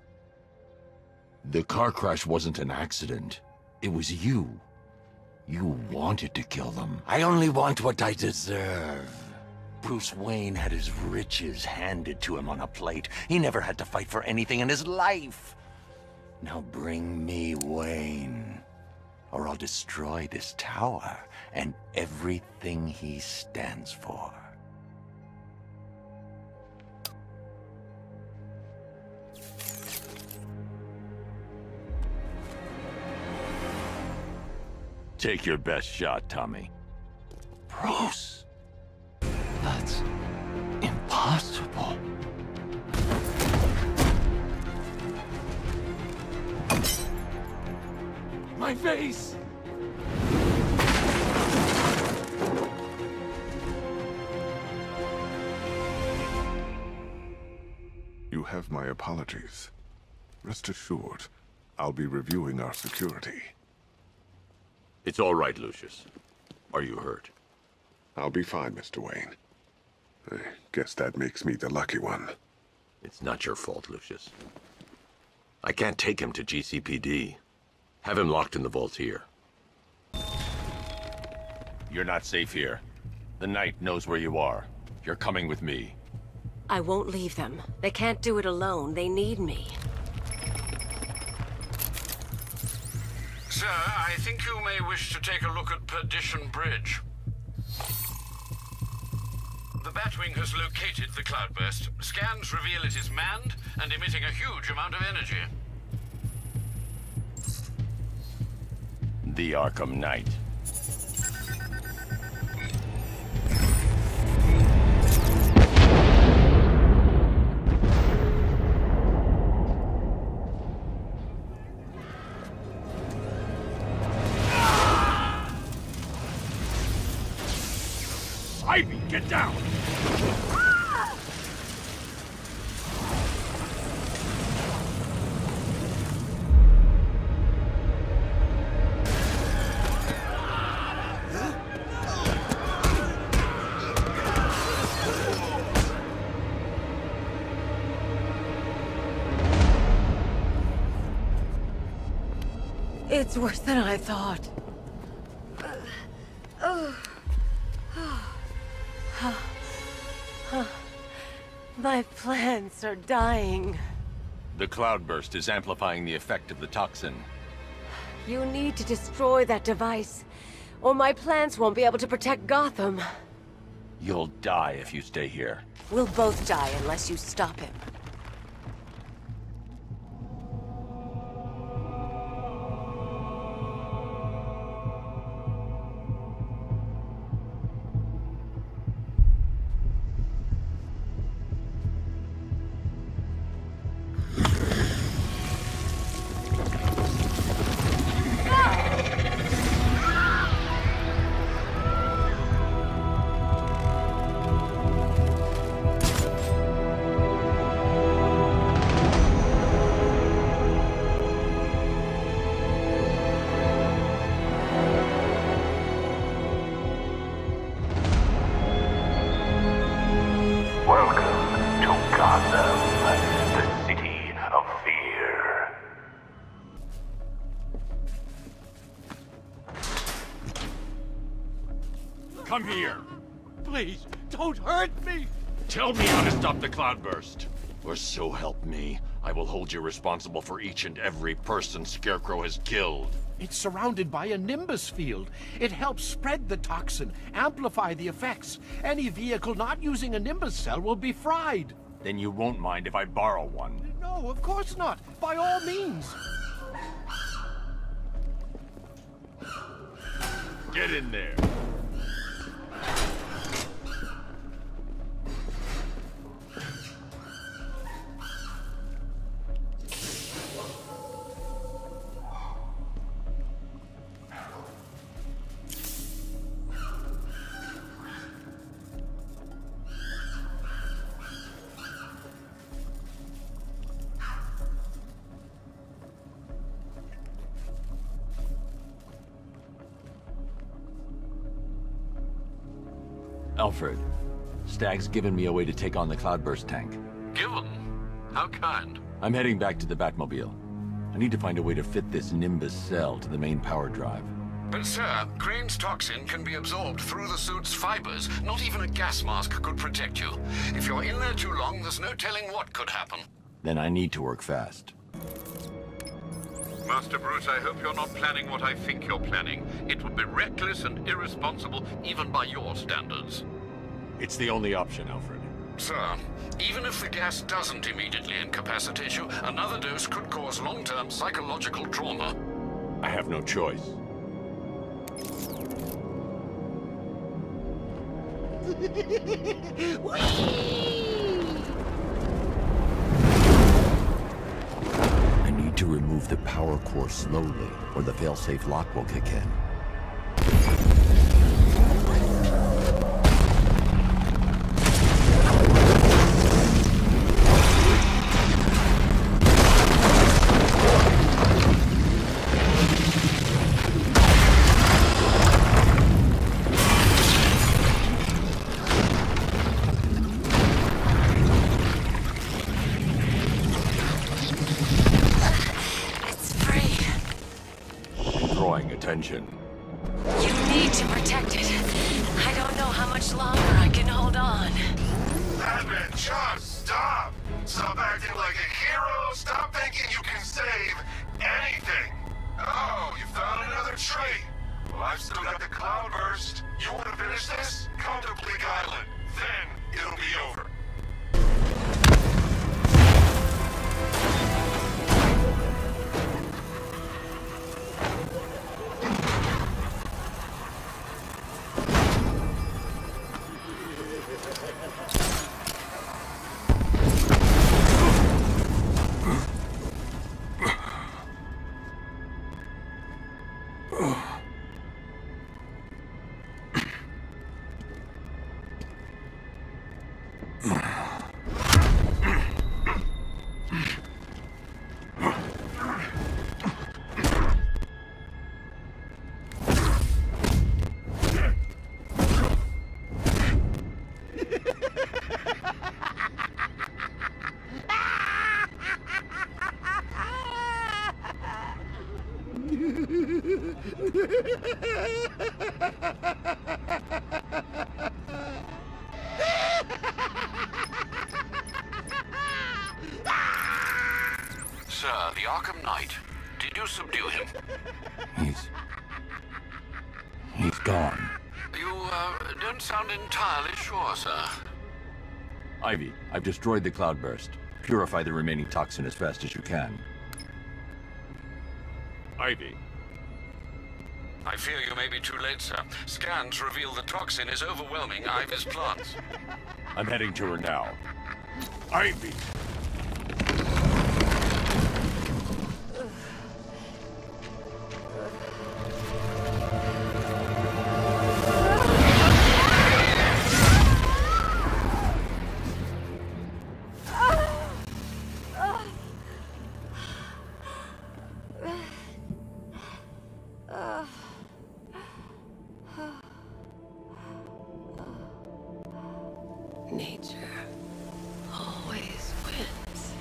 The car crash wasn't an accident. It was you. You wanted to kill them. I only want what I deserve. Bruce Wayne had his riches handed to him on a plate. He never had to fight for anything in his life. Now bring me Wayne, or I'll destroy this tower and everything he stands for. Take your best shot, Tommy. Bruce? That's impossible. My face! You have my apologies. Rest assured, I'll be reviewing our security. It's all right, Lucius. Are you hurt? I'll be fine, Mr. Wayne. I guess that makes me the lucky one. It's not your fault, Lucius. I can't take him to GCPD. Have him locked in the vault here. You're not safe here. The Knight knows where you are. You're coming with me. I won't leave them. They can't do it alone. They need me. Sir, I think you may wish to take a look at Perdition Bridge. The Batwing has located the cloudburst. Scans reveal it is manned and emitting a huge amount of energy. The Arkham Knight. Ivy, get down! It's worse than I thought. My plants are dying. The cloudburst is amplifying the effect of the toxin. You need to destroy that device, or my plants won't be able to protect Gotham. You'll die if you stay here. We'll both die unless you stop him. Come here. Please, don't hurt me! Tell me how to stop the cloudburst. Or so help me, I will hold you responsible for each and every person Scarecrow has killed. It's surrounded by a nimbus field. It helps spread the toxin, amplify the effects. Any vehicle not using a nimbus cell will be fried. Then you won't mind if I borrow one. No, of course not. By all means. Get in there. Alfred, Stag's given me a way to take on the Cloudburst tank. Given? How kind. I'm heading back to the Batmobile. I need to find a way to fit this Nimbus cell to the main power drive. But sir, Crane's toxin can be absorbed through the suit's fibers. Not even a gas mask could protect you. If you're in there too long, there's no telling what could happen. Then I need to work fast. Master Bruce, I hope you're not planning what I think you're planning. It would be reckless and irresponsible, even by your standards. It's the only option, Alfred. Sir, even if the gas doesn't immediately incapacitate you, another dose could cause long-term psychological trauma. I have no choice. I need to remove the power core slowly, or the failsafe lock will kick in. Attention. You need to protect it. I don't know how much longer I can hold on. Batman, just stop! Stop acting like a hero! Stop thinking you can save anything! Oh, you found another trait! Well, I've still got the Cloudburst. You want to finish this? Come to Bleak Island. Then it'll be over. Sir, the Arkham Knight. Did you subdue him? He's gone. You, don't sound entirely sure, sir. Ivy, I've destroyed the Cloudburst. Purify the remaining toxin as fast as you can. Ivy. I fear you may be too late, sir. Scans reveal the toxin is overwhelming Ivy's plants. I'm heading to her now. Ivy! Nature always wins.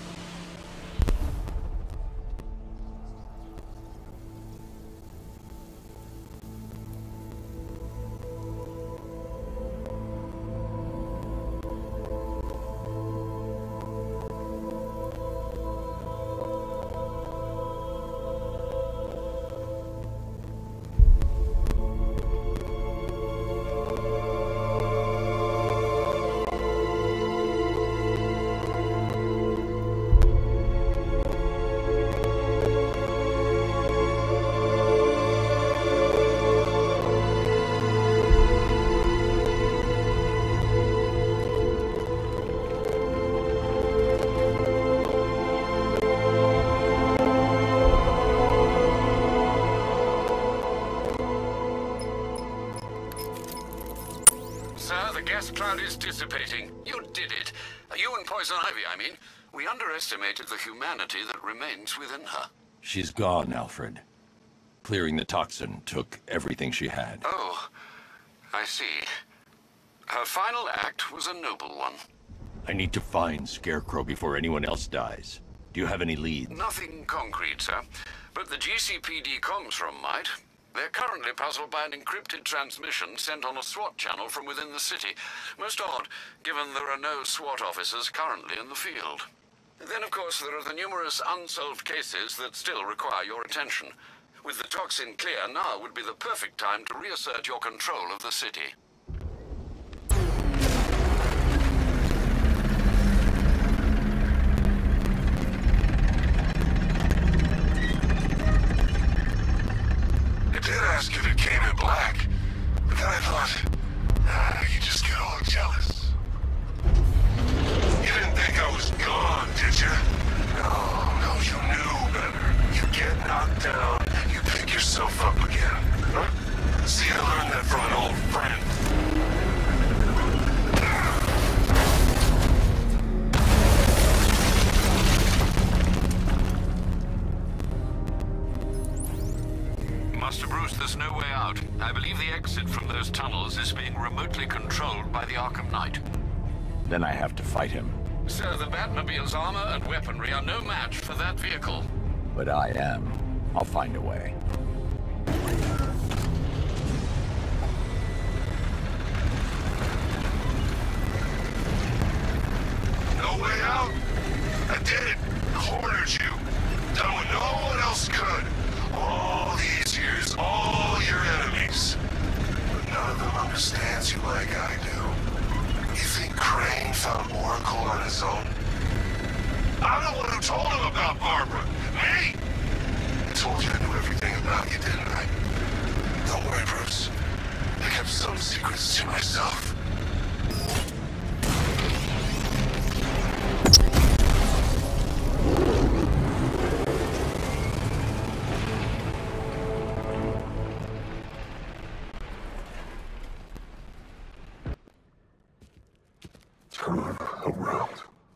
Sir, the gas cloud is dissipating. You did it. You and Poison Ivy, I mean. We underestimated the humanity that remains within her. She's gone, Alfred. Clearing the toxin took everything she had. Oh, I see. Her final act was a noble one. I need to find Scarecrow before anyone else dies. Do you have any leads? Nothing concrete, sir. But the GCPD comms room might. They're currently puzzled by an encrypted transmission sent on a SWAT channel from within the city. Most odd, given there are no SWAT officers currently in the field. Then, of course, there are the numerous unsolved cases that still require your attention. With the toxin clear, now would be the perfect time to reassert your control of the city. I did ask if it came in black, but then I thought, you just get all jealous. You didn't think I was gone, did you? No, you knew better. You get knocked down, you pick yourself up again. Huh? See, I learned that from an old friend. Master Bruce, there's no way out. I believe the exit from those tunnels is being remotely controlled by the Arkham Knight. Then I have to fight him. Sir, the Batmobile's armor and weaponry are no match for that vehicle. But I am. I'll find a way. No way out? I did it. Cornered you. Done what no one else could. All these years, all your enemies. But none of them understands you like I do. You think Crane found Oracle on his own? I'm the one who told him about Barbara. Me! I told you I knew everything about you, didn't I? Don't worry, Bruce. I kept some secrets to myself. Turn around.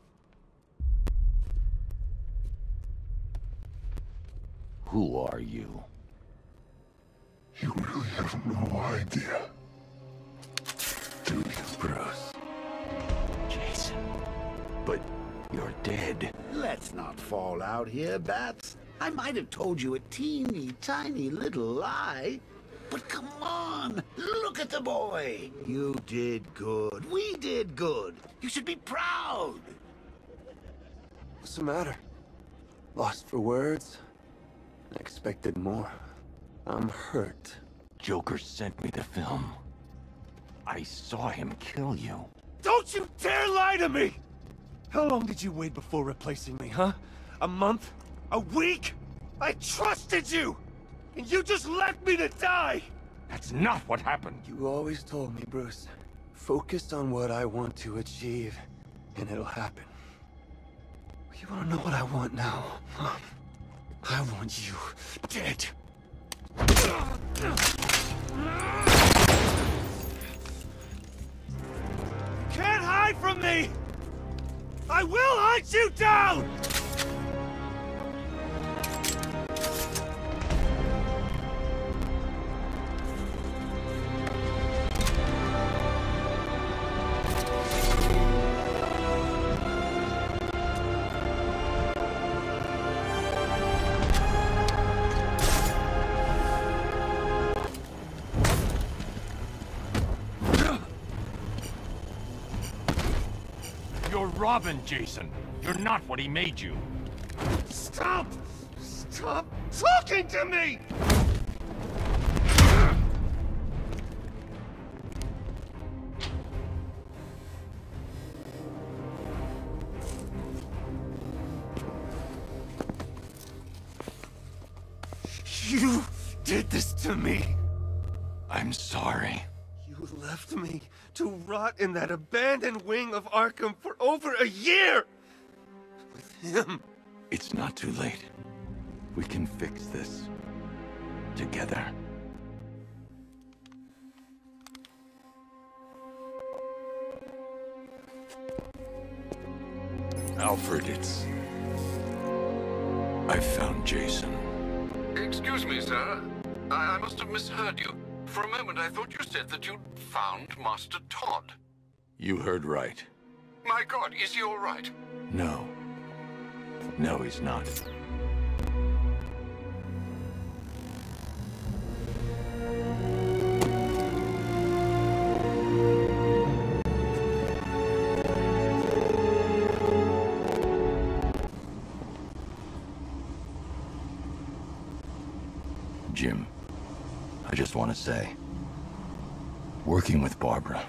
Who are you? You really have no idea. Do you, Bruce? Jason. But you're dead. Let's not fall out here, Bats. I might have told you a teeny tiny little lie. But come on, look at the boy. You did good. We did good. You should be proud. What's the matter? Lost for words? I expected more. I'm hurt. Joker sent me the film. I saw him kill you. Don't you dare lie to me! How long did you wait before replacing me, huh? A month? A week? I trusted you! And you just left me to die! That's not what happened. You always told me, Bruce. Focus on what I want to achieve, and it'll happen. You wanna know what I want now, huh? I want you dead. Can't hide from me! I will hunt you down! You're Robin, Jason. You're not what he made you. Stop! Stop talking to me! You did this to me! I'm sorry. You left me to rot in that abandoned wing of Arkham for over a year! With him! It's not too late. We can fix this. Together. Alfred, I found Jason. Excuse me, sir. I must have misheard you. For a moment, I thought you said that you'd found Master Todd. You heard right. My God, is he all right? No. No, he's not. Jim, I just want to say, working with Barbara,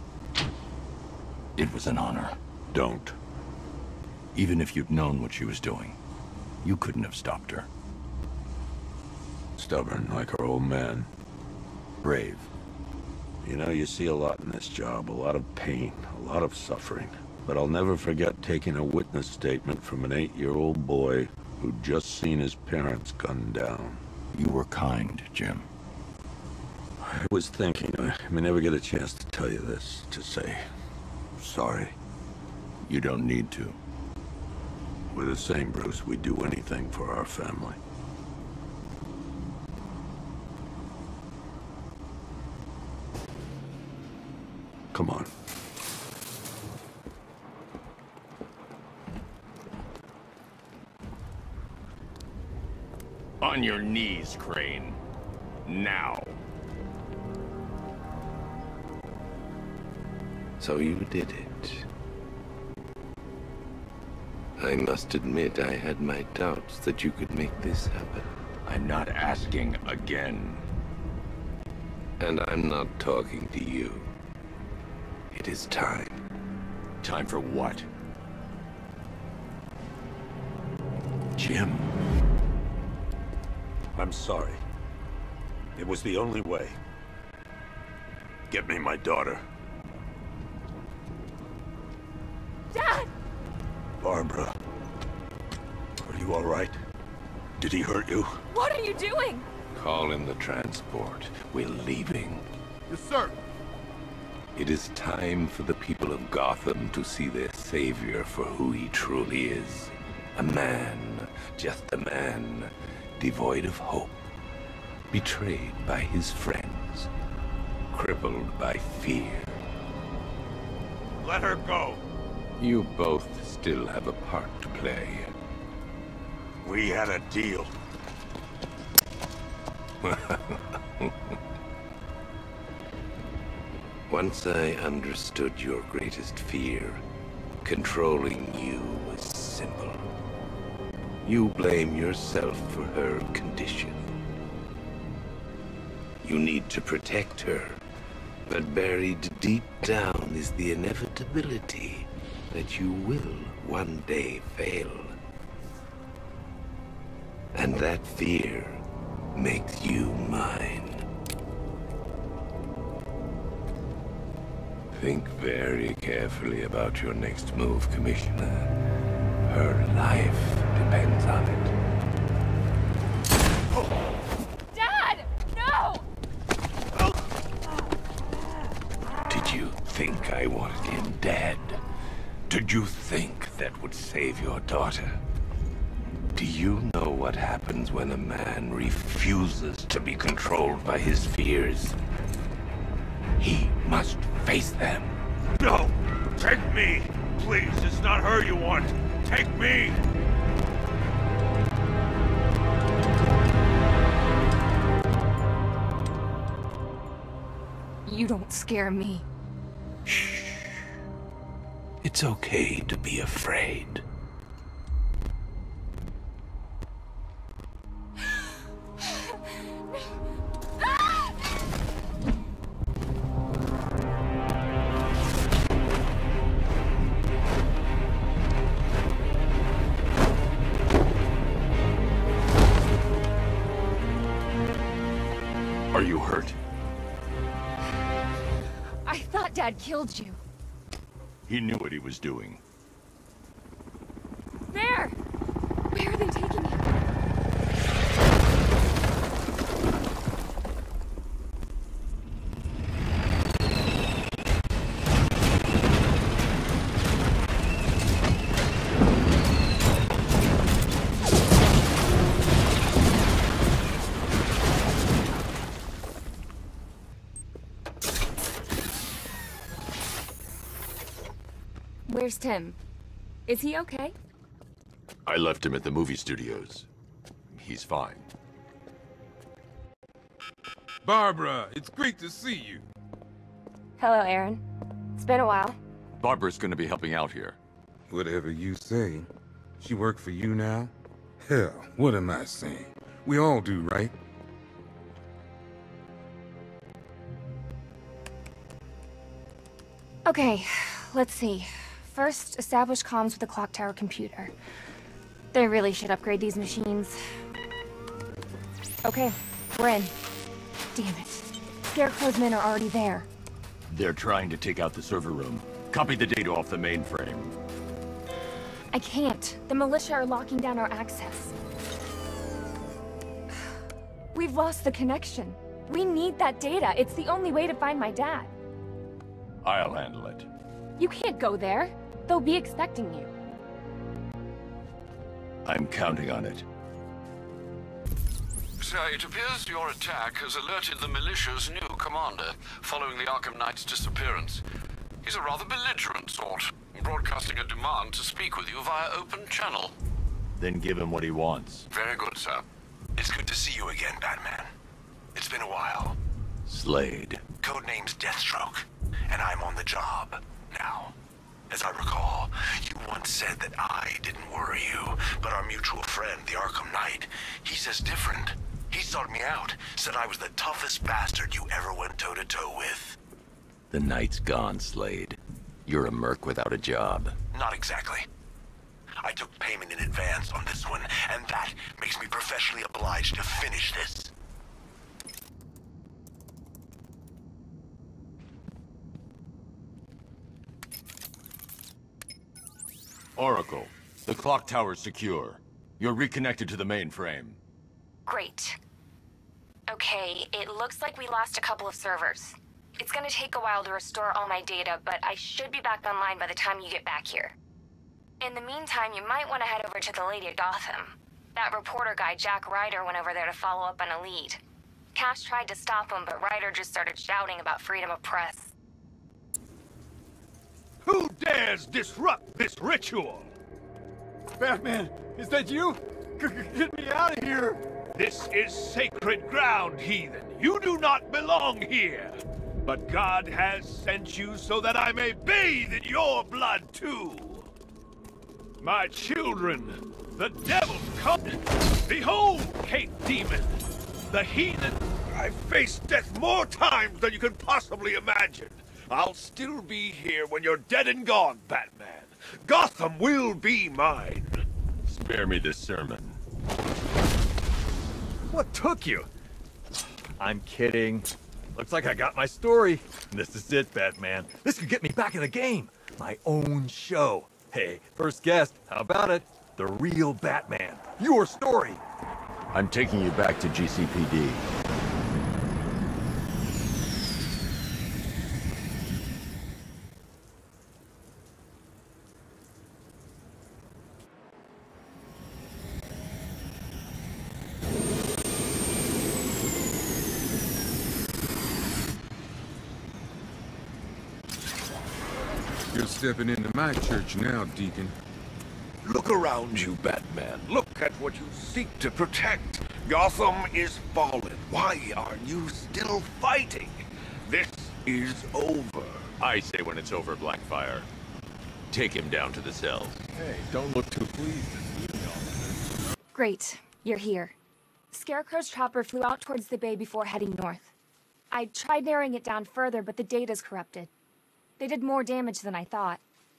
it was an honor. Don't. Even if you'd known what she was doing, you couldn't have stopped her. Stubborn like her old man. Brave. You know, you see a lot in this job, a lot of pain, a lot of suffering. But I'll never forget taking a witness statement from an 8-year-old boy who'd just seen his parents gunned down. You were kind, Jim. I was thinking, I may never get a chance to tell you this, to say sorry. You don't need to. We're the same, Bruce. We'd do anything for our family. Come on. On your knees, Crane. Now. So you did it. I must admit I had my doubts that you could make this happen. I'm not asking again. And I'm not talking to you. It is time. Time for what? Jim. I'm sorry. It was the only way. Get me my daughter. Dad! Barbara. Are you all right? Did he hurt you? What are you doing? Call in the transport. We're leaving. Yes, sir. It is time for the people of Gotham to see their savior for who he truly is. A man, just a man, devoid of hope, betrayed by his friends, crippled by fear. Let her go. You both still have a part to play. We had a deal. Once I understood your greatest fear, controlling you was simple. You blame yourself for her condition. You need to protect her, but buried deep down is the inevitability that you will one day fail. And that fear makes you mine. Think very carefully about your next move, Commissioner. Her life depends on it. Dad! No! Did you think I wanted him dead? Did you think that would save your daughter? Do you know what happens when a man refuses to be controlled by his fears? He must face them. No! Take me! Please, it's not her you want. Take me! You don't scare me. Shh. It's okay to be afraid. Are you hurt? I thought Dad killed you. He knew what he was doing. Where? Where are they taking you? Where's Tim? Is he okay? I left him at the movie studios. He's fine. Barbara, it's great to see you. Hello, Aaron. It's been a while. Barbara's gonna be helping out here. Whatever you say. She work for you now? Hell, what am I saying? We all do, right? Okay, let's see. First, establish comms with the clock tower computer. They really should upgrade these machines. Okay, we're in. Damn it. Scarecrow's men are already there. They're trying to take out the server room. Copy the data off the mainframe. I can't. The militia are locking down our access. We've lost the connection. We need that data. It's the only way to find my dad. I'll handle it. You can't go there. They'll be expecting you. I'm counting on it. Sir, it appears your attack has alerted the militia's new commander, following the Arkham Knight's disappearance. He's a rather belligerent sort, broadcasting a demand to speak with you via open channel. Then give him what he wants. Very good, sir. It's good to see you again, Batman. It's been a while. Slade. Codename's Deathstroke, and I'm on the job now. As I recall, you once said that I didn't worry you, but our mutual friend, the Arkham Knight, he says different. He sought me out, said I was the toughest bastard you ever went toe-to-toe with. The night's gone, Slade. You're a merc without a job. Not exactly. I took payment in advance on this one, and that makes me professionally obliged to finish this. Oracle, the clock tower's secure. You're reconnected to the mainframe. Great. Okay, it looks like we lost a couple of servers. It's gonna take a while to restore all my data, but I should be back online by the time you get back here. In the meantime, you might want to head over to the Lady of Gotham. That reporter guy, Jack Ryder, went over there to follow up on a lead. Cash tried to stop him, but Ryder just started shouting about freedom of press. Who dares disrupt this ritual? Batman, is that you? Get me out of here! This is sacred ground, heathen. You do not belong here. But God has sent you so that I may bathe in your blood too. My children, the devil come. Behold, Cape Demon, the heathen. I've faced death more times than you can possibly imagine. I'll still be here when you're dead and gone, Batman. Gotham will be mine. Spare me this sermon. What took you? I'm kidding. Looks like I got my story. This is it, Batman. This could get me back in the game. My own show. Hey, first guest, how about it? The real Batman. Your story. I'm taking you back to GCPD. You're stepping into my church now, Deacon. Look around you, Batman. Look at what you seek to protect. Gotham is fallen. Why are you still fighting? This is over. I say when it's over, Blackfire. Take him down to the cells. Hey, don't look too pleased to see me all this. Great, you're here. Scarecrow's chopper flew out towards the bay before heading north. I tried narrowing it down further, but the data's corrupted. They did more damage than I thought.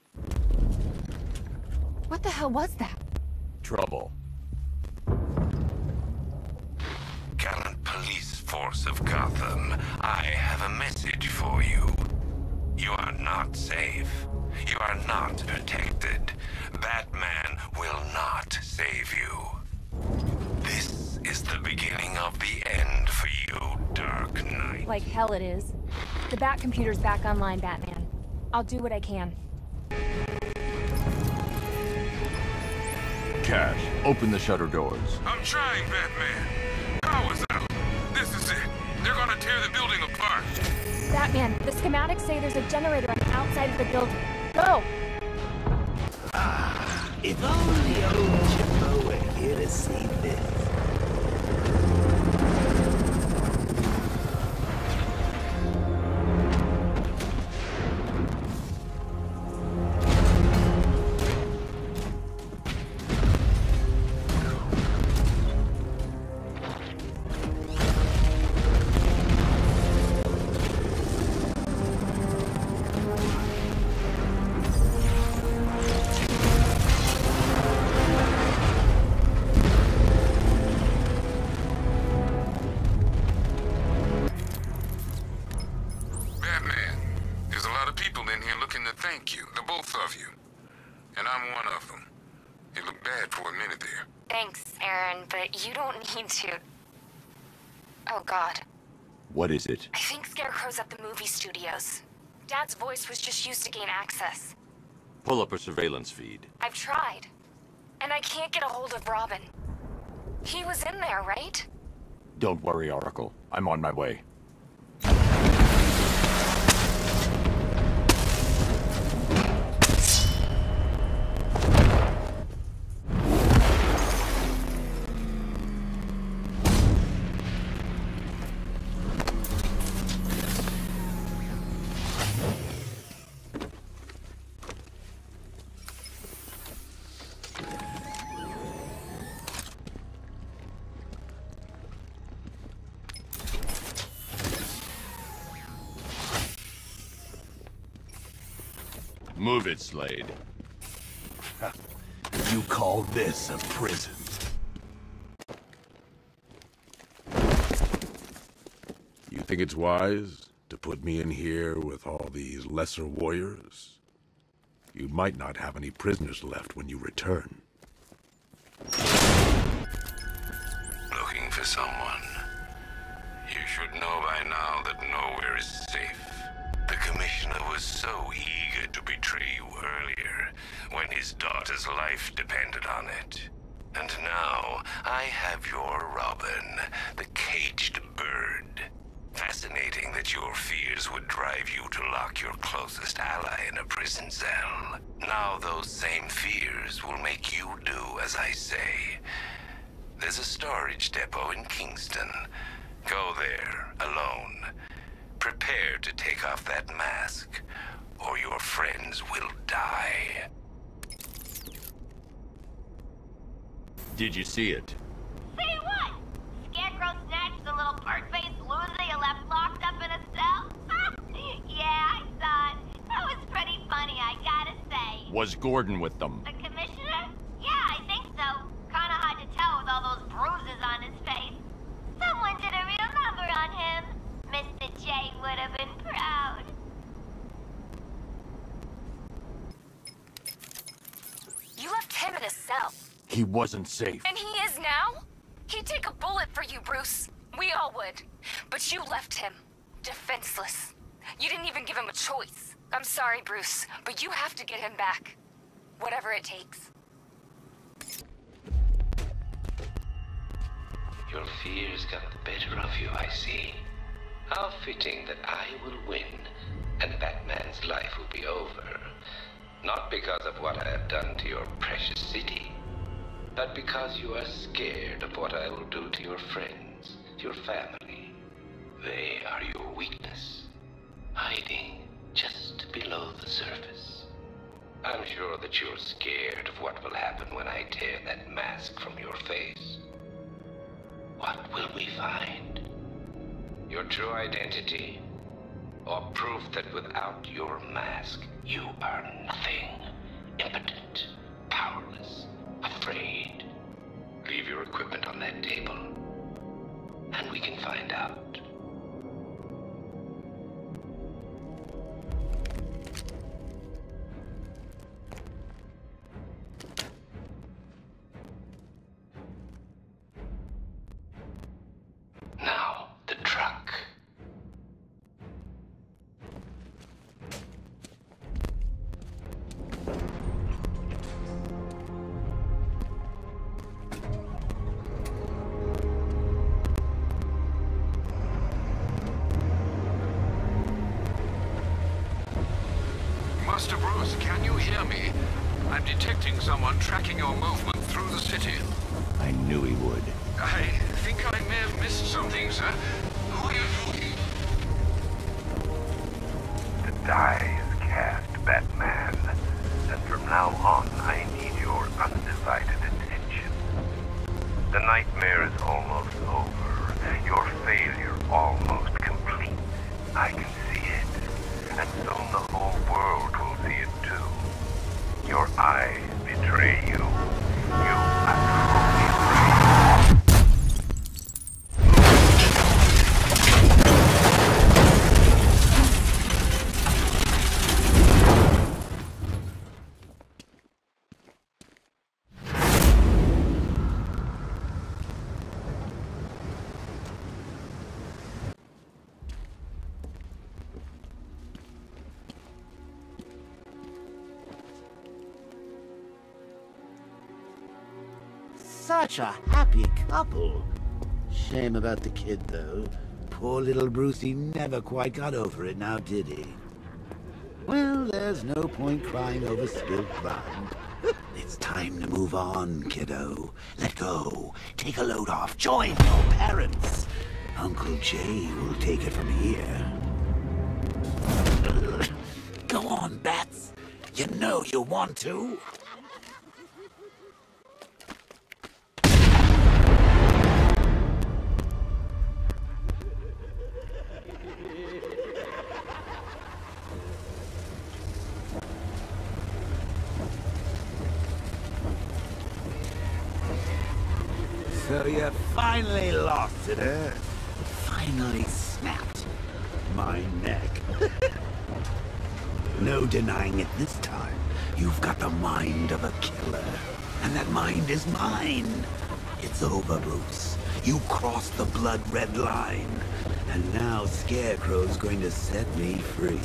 What the hell was that? Trouble. Gallant police force of Gotham, I have a message for you. You are not safe. You are not protected. Batman will not save you. This is the beginning of the end for you, Dark Knight. Like hell it is. The Batcomputer's back online, Batman. I'll do what I can. Cash, open the shutter doors. I'm trying, Batman. Power's out. This is it. They're gonna tear the building apart. Batman, the schematics say there's a generator on the outside of the building. Go! If only old Chippo were here to see this. What is it? I think Scarecrow's at the movie studios. Dad's voice was just used to gain access. Pull up a surveillance feed. I've tried. And I can't get a hold of Robin. He was in there, right? Don't worry, Oracle. I'm on my way. Move it, Slade. You call this a prison? You think it's wise to put me in here with all these lesser warriors? You might not have any prisoners left when you return. Looking for someone. You should know by now that nowhere is safe. The Commissioner was so eager to betray you earlier, when his daughter's life depended on it. And now, I have your Robin, the caged bird. Fascinating that your fears would drive you to lock your closest ally in a prison cell. Now those same fears will make you do as I say. There's a storage depot in Kingston. Go there, alone. Prepare to take off that mask, or your friends will die. Did you see it? See what? Scarecrow snatched the little bird-faced loser you left locked up in a cell? Yeah, I saw it. That was pretty funny, I gotta say. Was Gordon with them? The Commissioner? Yeah, I think so. Kinda hard to tell with all those bruises on his face. Someone did a real number on him. Mr. J would have been proud. You left him in a cell. He wasn't safe. And he is now? He'd take a bullet for you, Bruce. We all would. But you left him defenseless. You didn't even give him a choice. I'm sorry, Bruce, but you have to get him back. Whatever it takes. Your fears got the better of you, I see. How fitting that I will win, and Batman's life will be over. Not because of what I have done to your precious city, but because you are scared of what I will do to your friends, your family. They are your weakness, hiding just below the surface. I'm sure that you're scared of what will happen when I tear that mask from your face. What will we find? Your true identity, or proof that without your mask, you are nothing, impotent, powerless, afraid. Leave your equipment on that table, and we can find out. Now, the truck. Master Bruce, can you hear me? I'm detecting someone tracking your movement through the city. I knew he would. I think I may have missed something, sir. Who are you looking? The die is cast, Batman. And from now on, I need your undivided attention. The nightmare is almost over. Your failure almost complete. I can see it. And soon the whole world will see it too. Your eyes betray you. You are truly brave. Such a happy couple. Shame about the kid, though. Poor little Brucey never quite got over it now, did he? Well, there's no point crying over spilled blood. It's time to move on, kiddo. Let go. Take a load off. Join your parents. Uncle Jay will take it from here. Go on, Bats. You know you want to. So you finally lost it, eh? Finally snapped my neck. No denying it this time. You've got the mind of a killer. And that mind is mine. It's over, Bruce. You crossed the blood-red line. And now Scarecrow's going to set me free.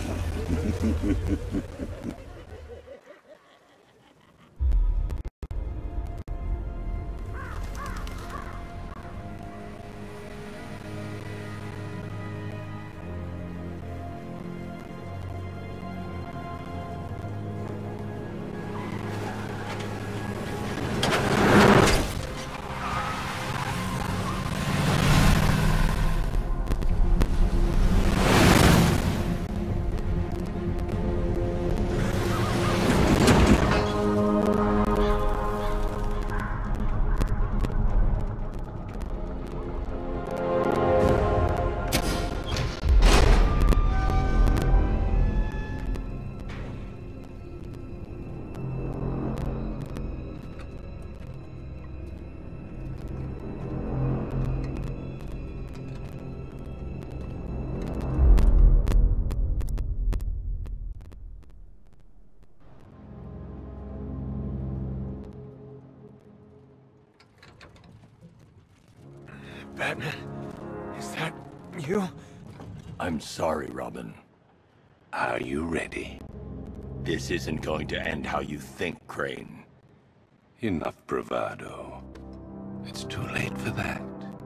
Batman, is that you? I'm sorry, Robin. Are you ready? This isn't going to end how you think, Crane. Enough bravado. It's too late for that.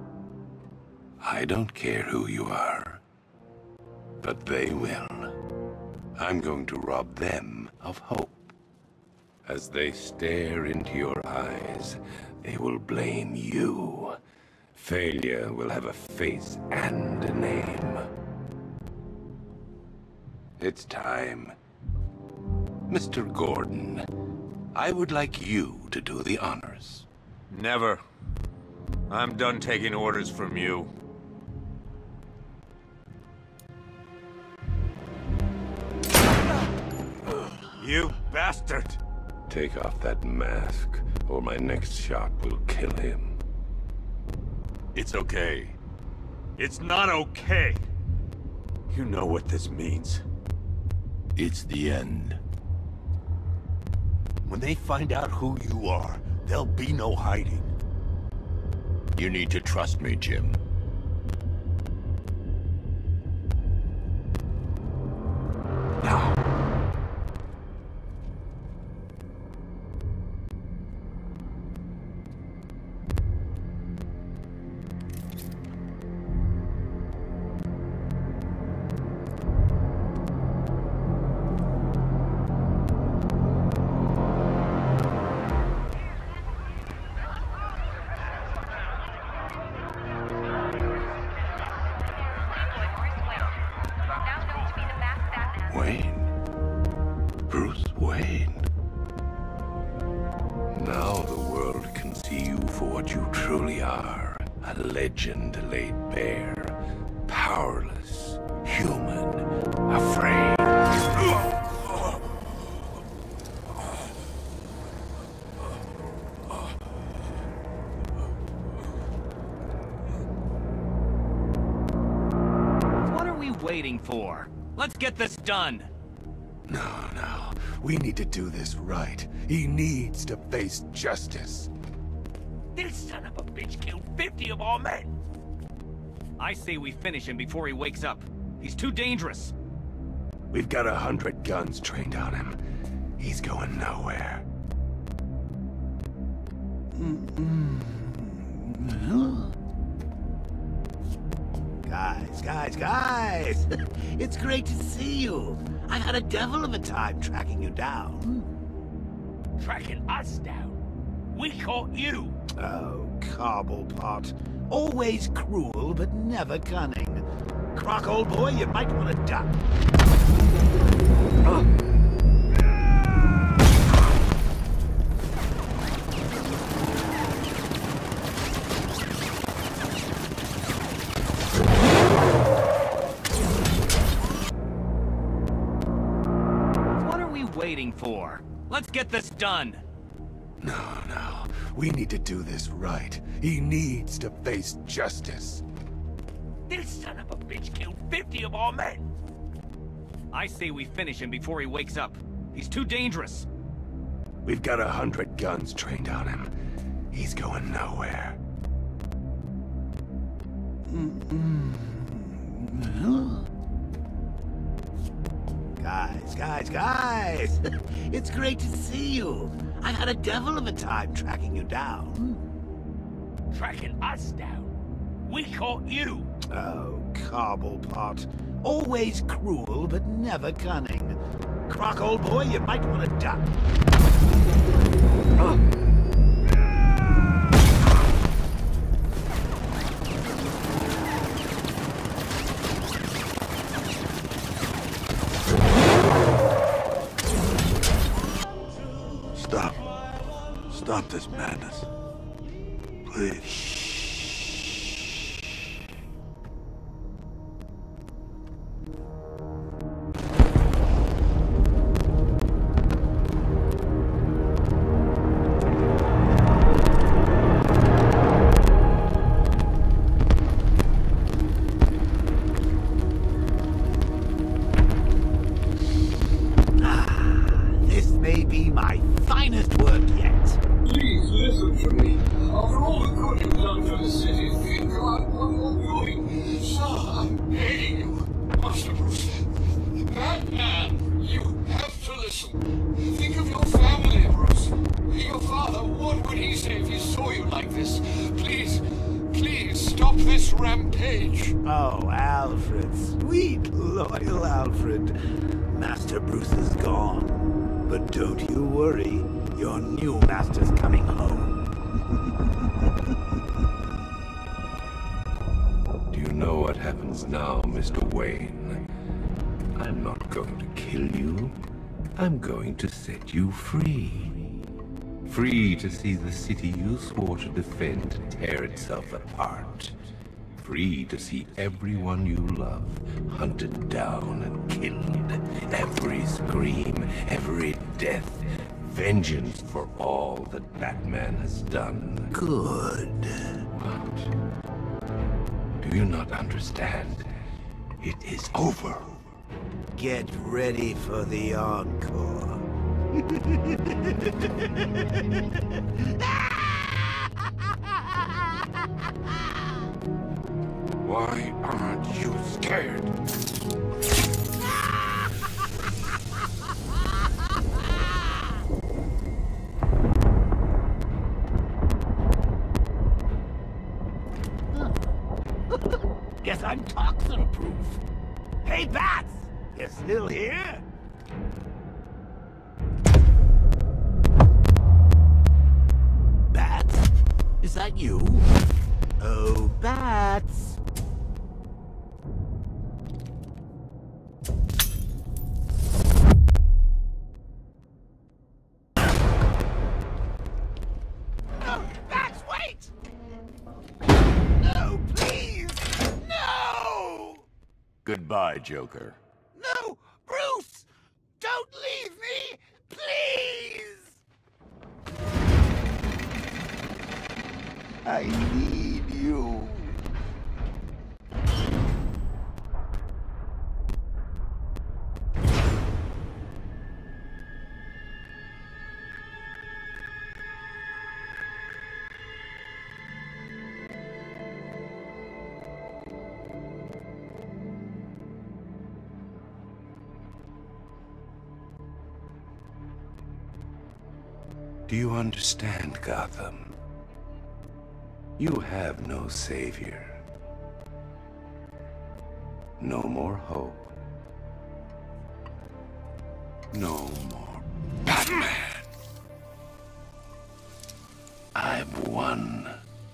I don't care who you are, but they will. I'm going to rob them of hope. As they stare into your eyes, they will blame you. Failure will have a face and a name. It's time. Mr. Gordon, I would like you to do the honors. Never. I'm done taking orders from you. You bastard! Take off that mask, or my next shot will kill him. It's okay. It's not okay! You know what this means. It's the end. When they find out who you are, there'll be no hiding. You need to trust me, Jim. Now. for what you truly are. A legend laid bare. Powerless. Human. Afraid. What are we waiting for? Let's get this done! No. We need to do this right. He needs to face justice. This son of a bitch killed 50 of our men! I say we finish him before he wakes up. He's too dangerous. We've got 100 guns trained on him. He's going nowhere. Guys! It's great to see you. I've had a devil of a time tracking you down. Tracking us down? We caught you! Oh, Cobblepot. Always cruel, but never cunning. Croc, old boy, you might want to duck. What are we waiting for? Let's get this done! No. We need to do this right. He needs to face justice. This son of a bitch killed 50 of our men! I say we finish him before he wakes up. He's too dangerous. We've got 100 guns trained on him. He's going nowhere. Guys! It's great to see you. I've had a devil of a time tracking you down. Tracking us down? We caught you! Oh, Cobblepot. Always cruel, but never cunning. Croc, old boy, you might want to duck. Stop this madness. Please. This may be my finest work yet. Please listen to me. After all the good you've done for the city, think about what you're doing. Sir, I'm begging you. Master Bruce. Batman, you have to listen. Think of your family, Bruce. Your father, what would he say if he saw you like this? Please stop this rampage. Oh, Alfred. Sweet, loyal Alfred. Master Bruce is gone. But don't you worry. Your new master's coming home. Do you know what happens now, Mr. Wayne? I'm not going to kill you. I'm going to set you free. Free to see the city you swore to defend tear itself apart. Free to see everyone you love hunted down and killed. Every scream, every death. Vengeance for all that Batman has done. Good. What? Do you not understand? It is over. Get ready for the encore. Why aren't you scared? Guess I'm toxin-proof. Hey, Bats! You still here? Bats? Is that you? Oh, Bats! Bats, wait! Goodbye, Joker. No! Bruce! Don't leave me! Please! I need you. Do you understand, Gotham? You have no savior. No more hope. No more Batman. I've won.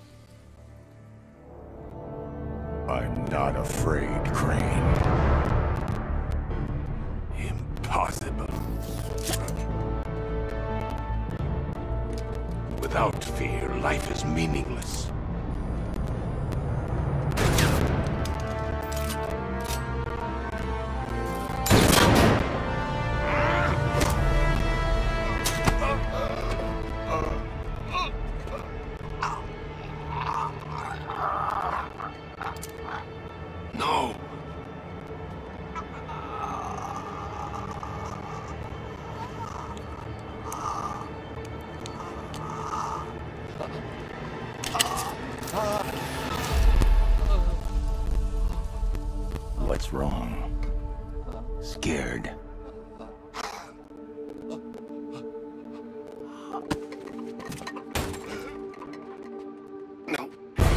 I'm not afraid, Crane. Impossible. Without fear, life is meaningless. No. What's wrong? Scared? No.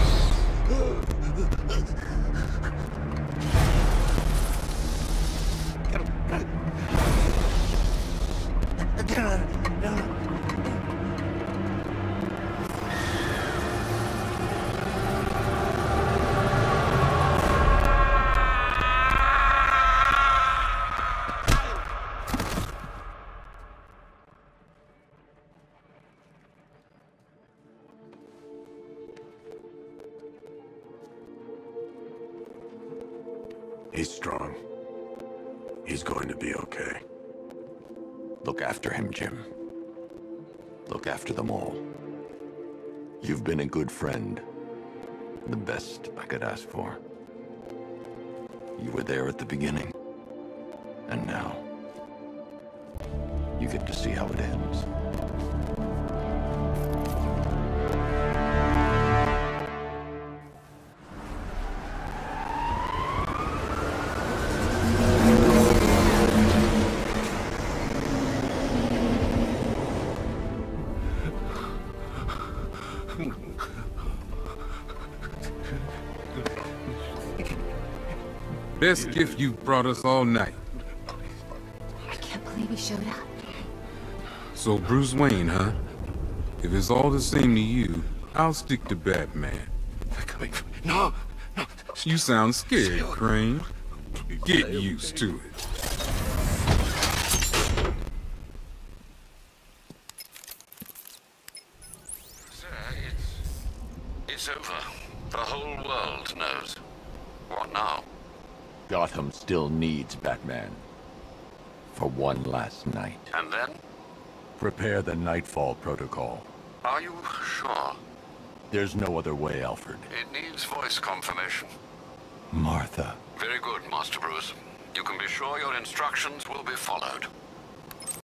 He's strong. He's going to be okay. Look after him, Jim. Look after them all. You've been a good friend. The best I could ask for. You were there at the beginning. And now, you get to see how it ends. Best gift you've brought us all night. I can't believe he showed up. So Bruce Wayne, huh? If it's all the same to you, I'll stick to Batman. No! No! You sound scared, Crane. Get used to it. Sir, it's over. The whole world knows. What now? Gotham still needs Batman. For one last night. And then? Prepare the Nightfall Protocol. Are you sure? There's no other way, Alfred. It needs voice confirmation. Martha. Very good, Master Bruce. You can be sure your instructions will be followed.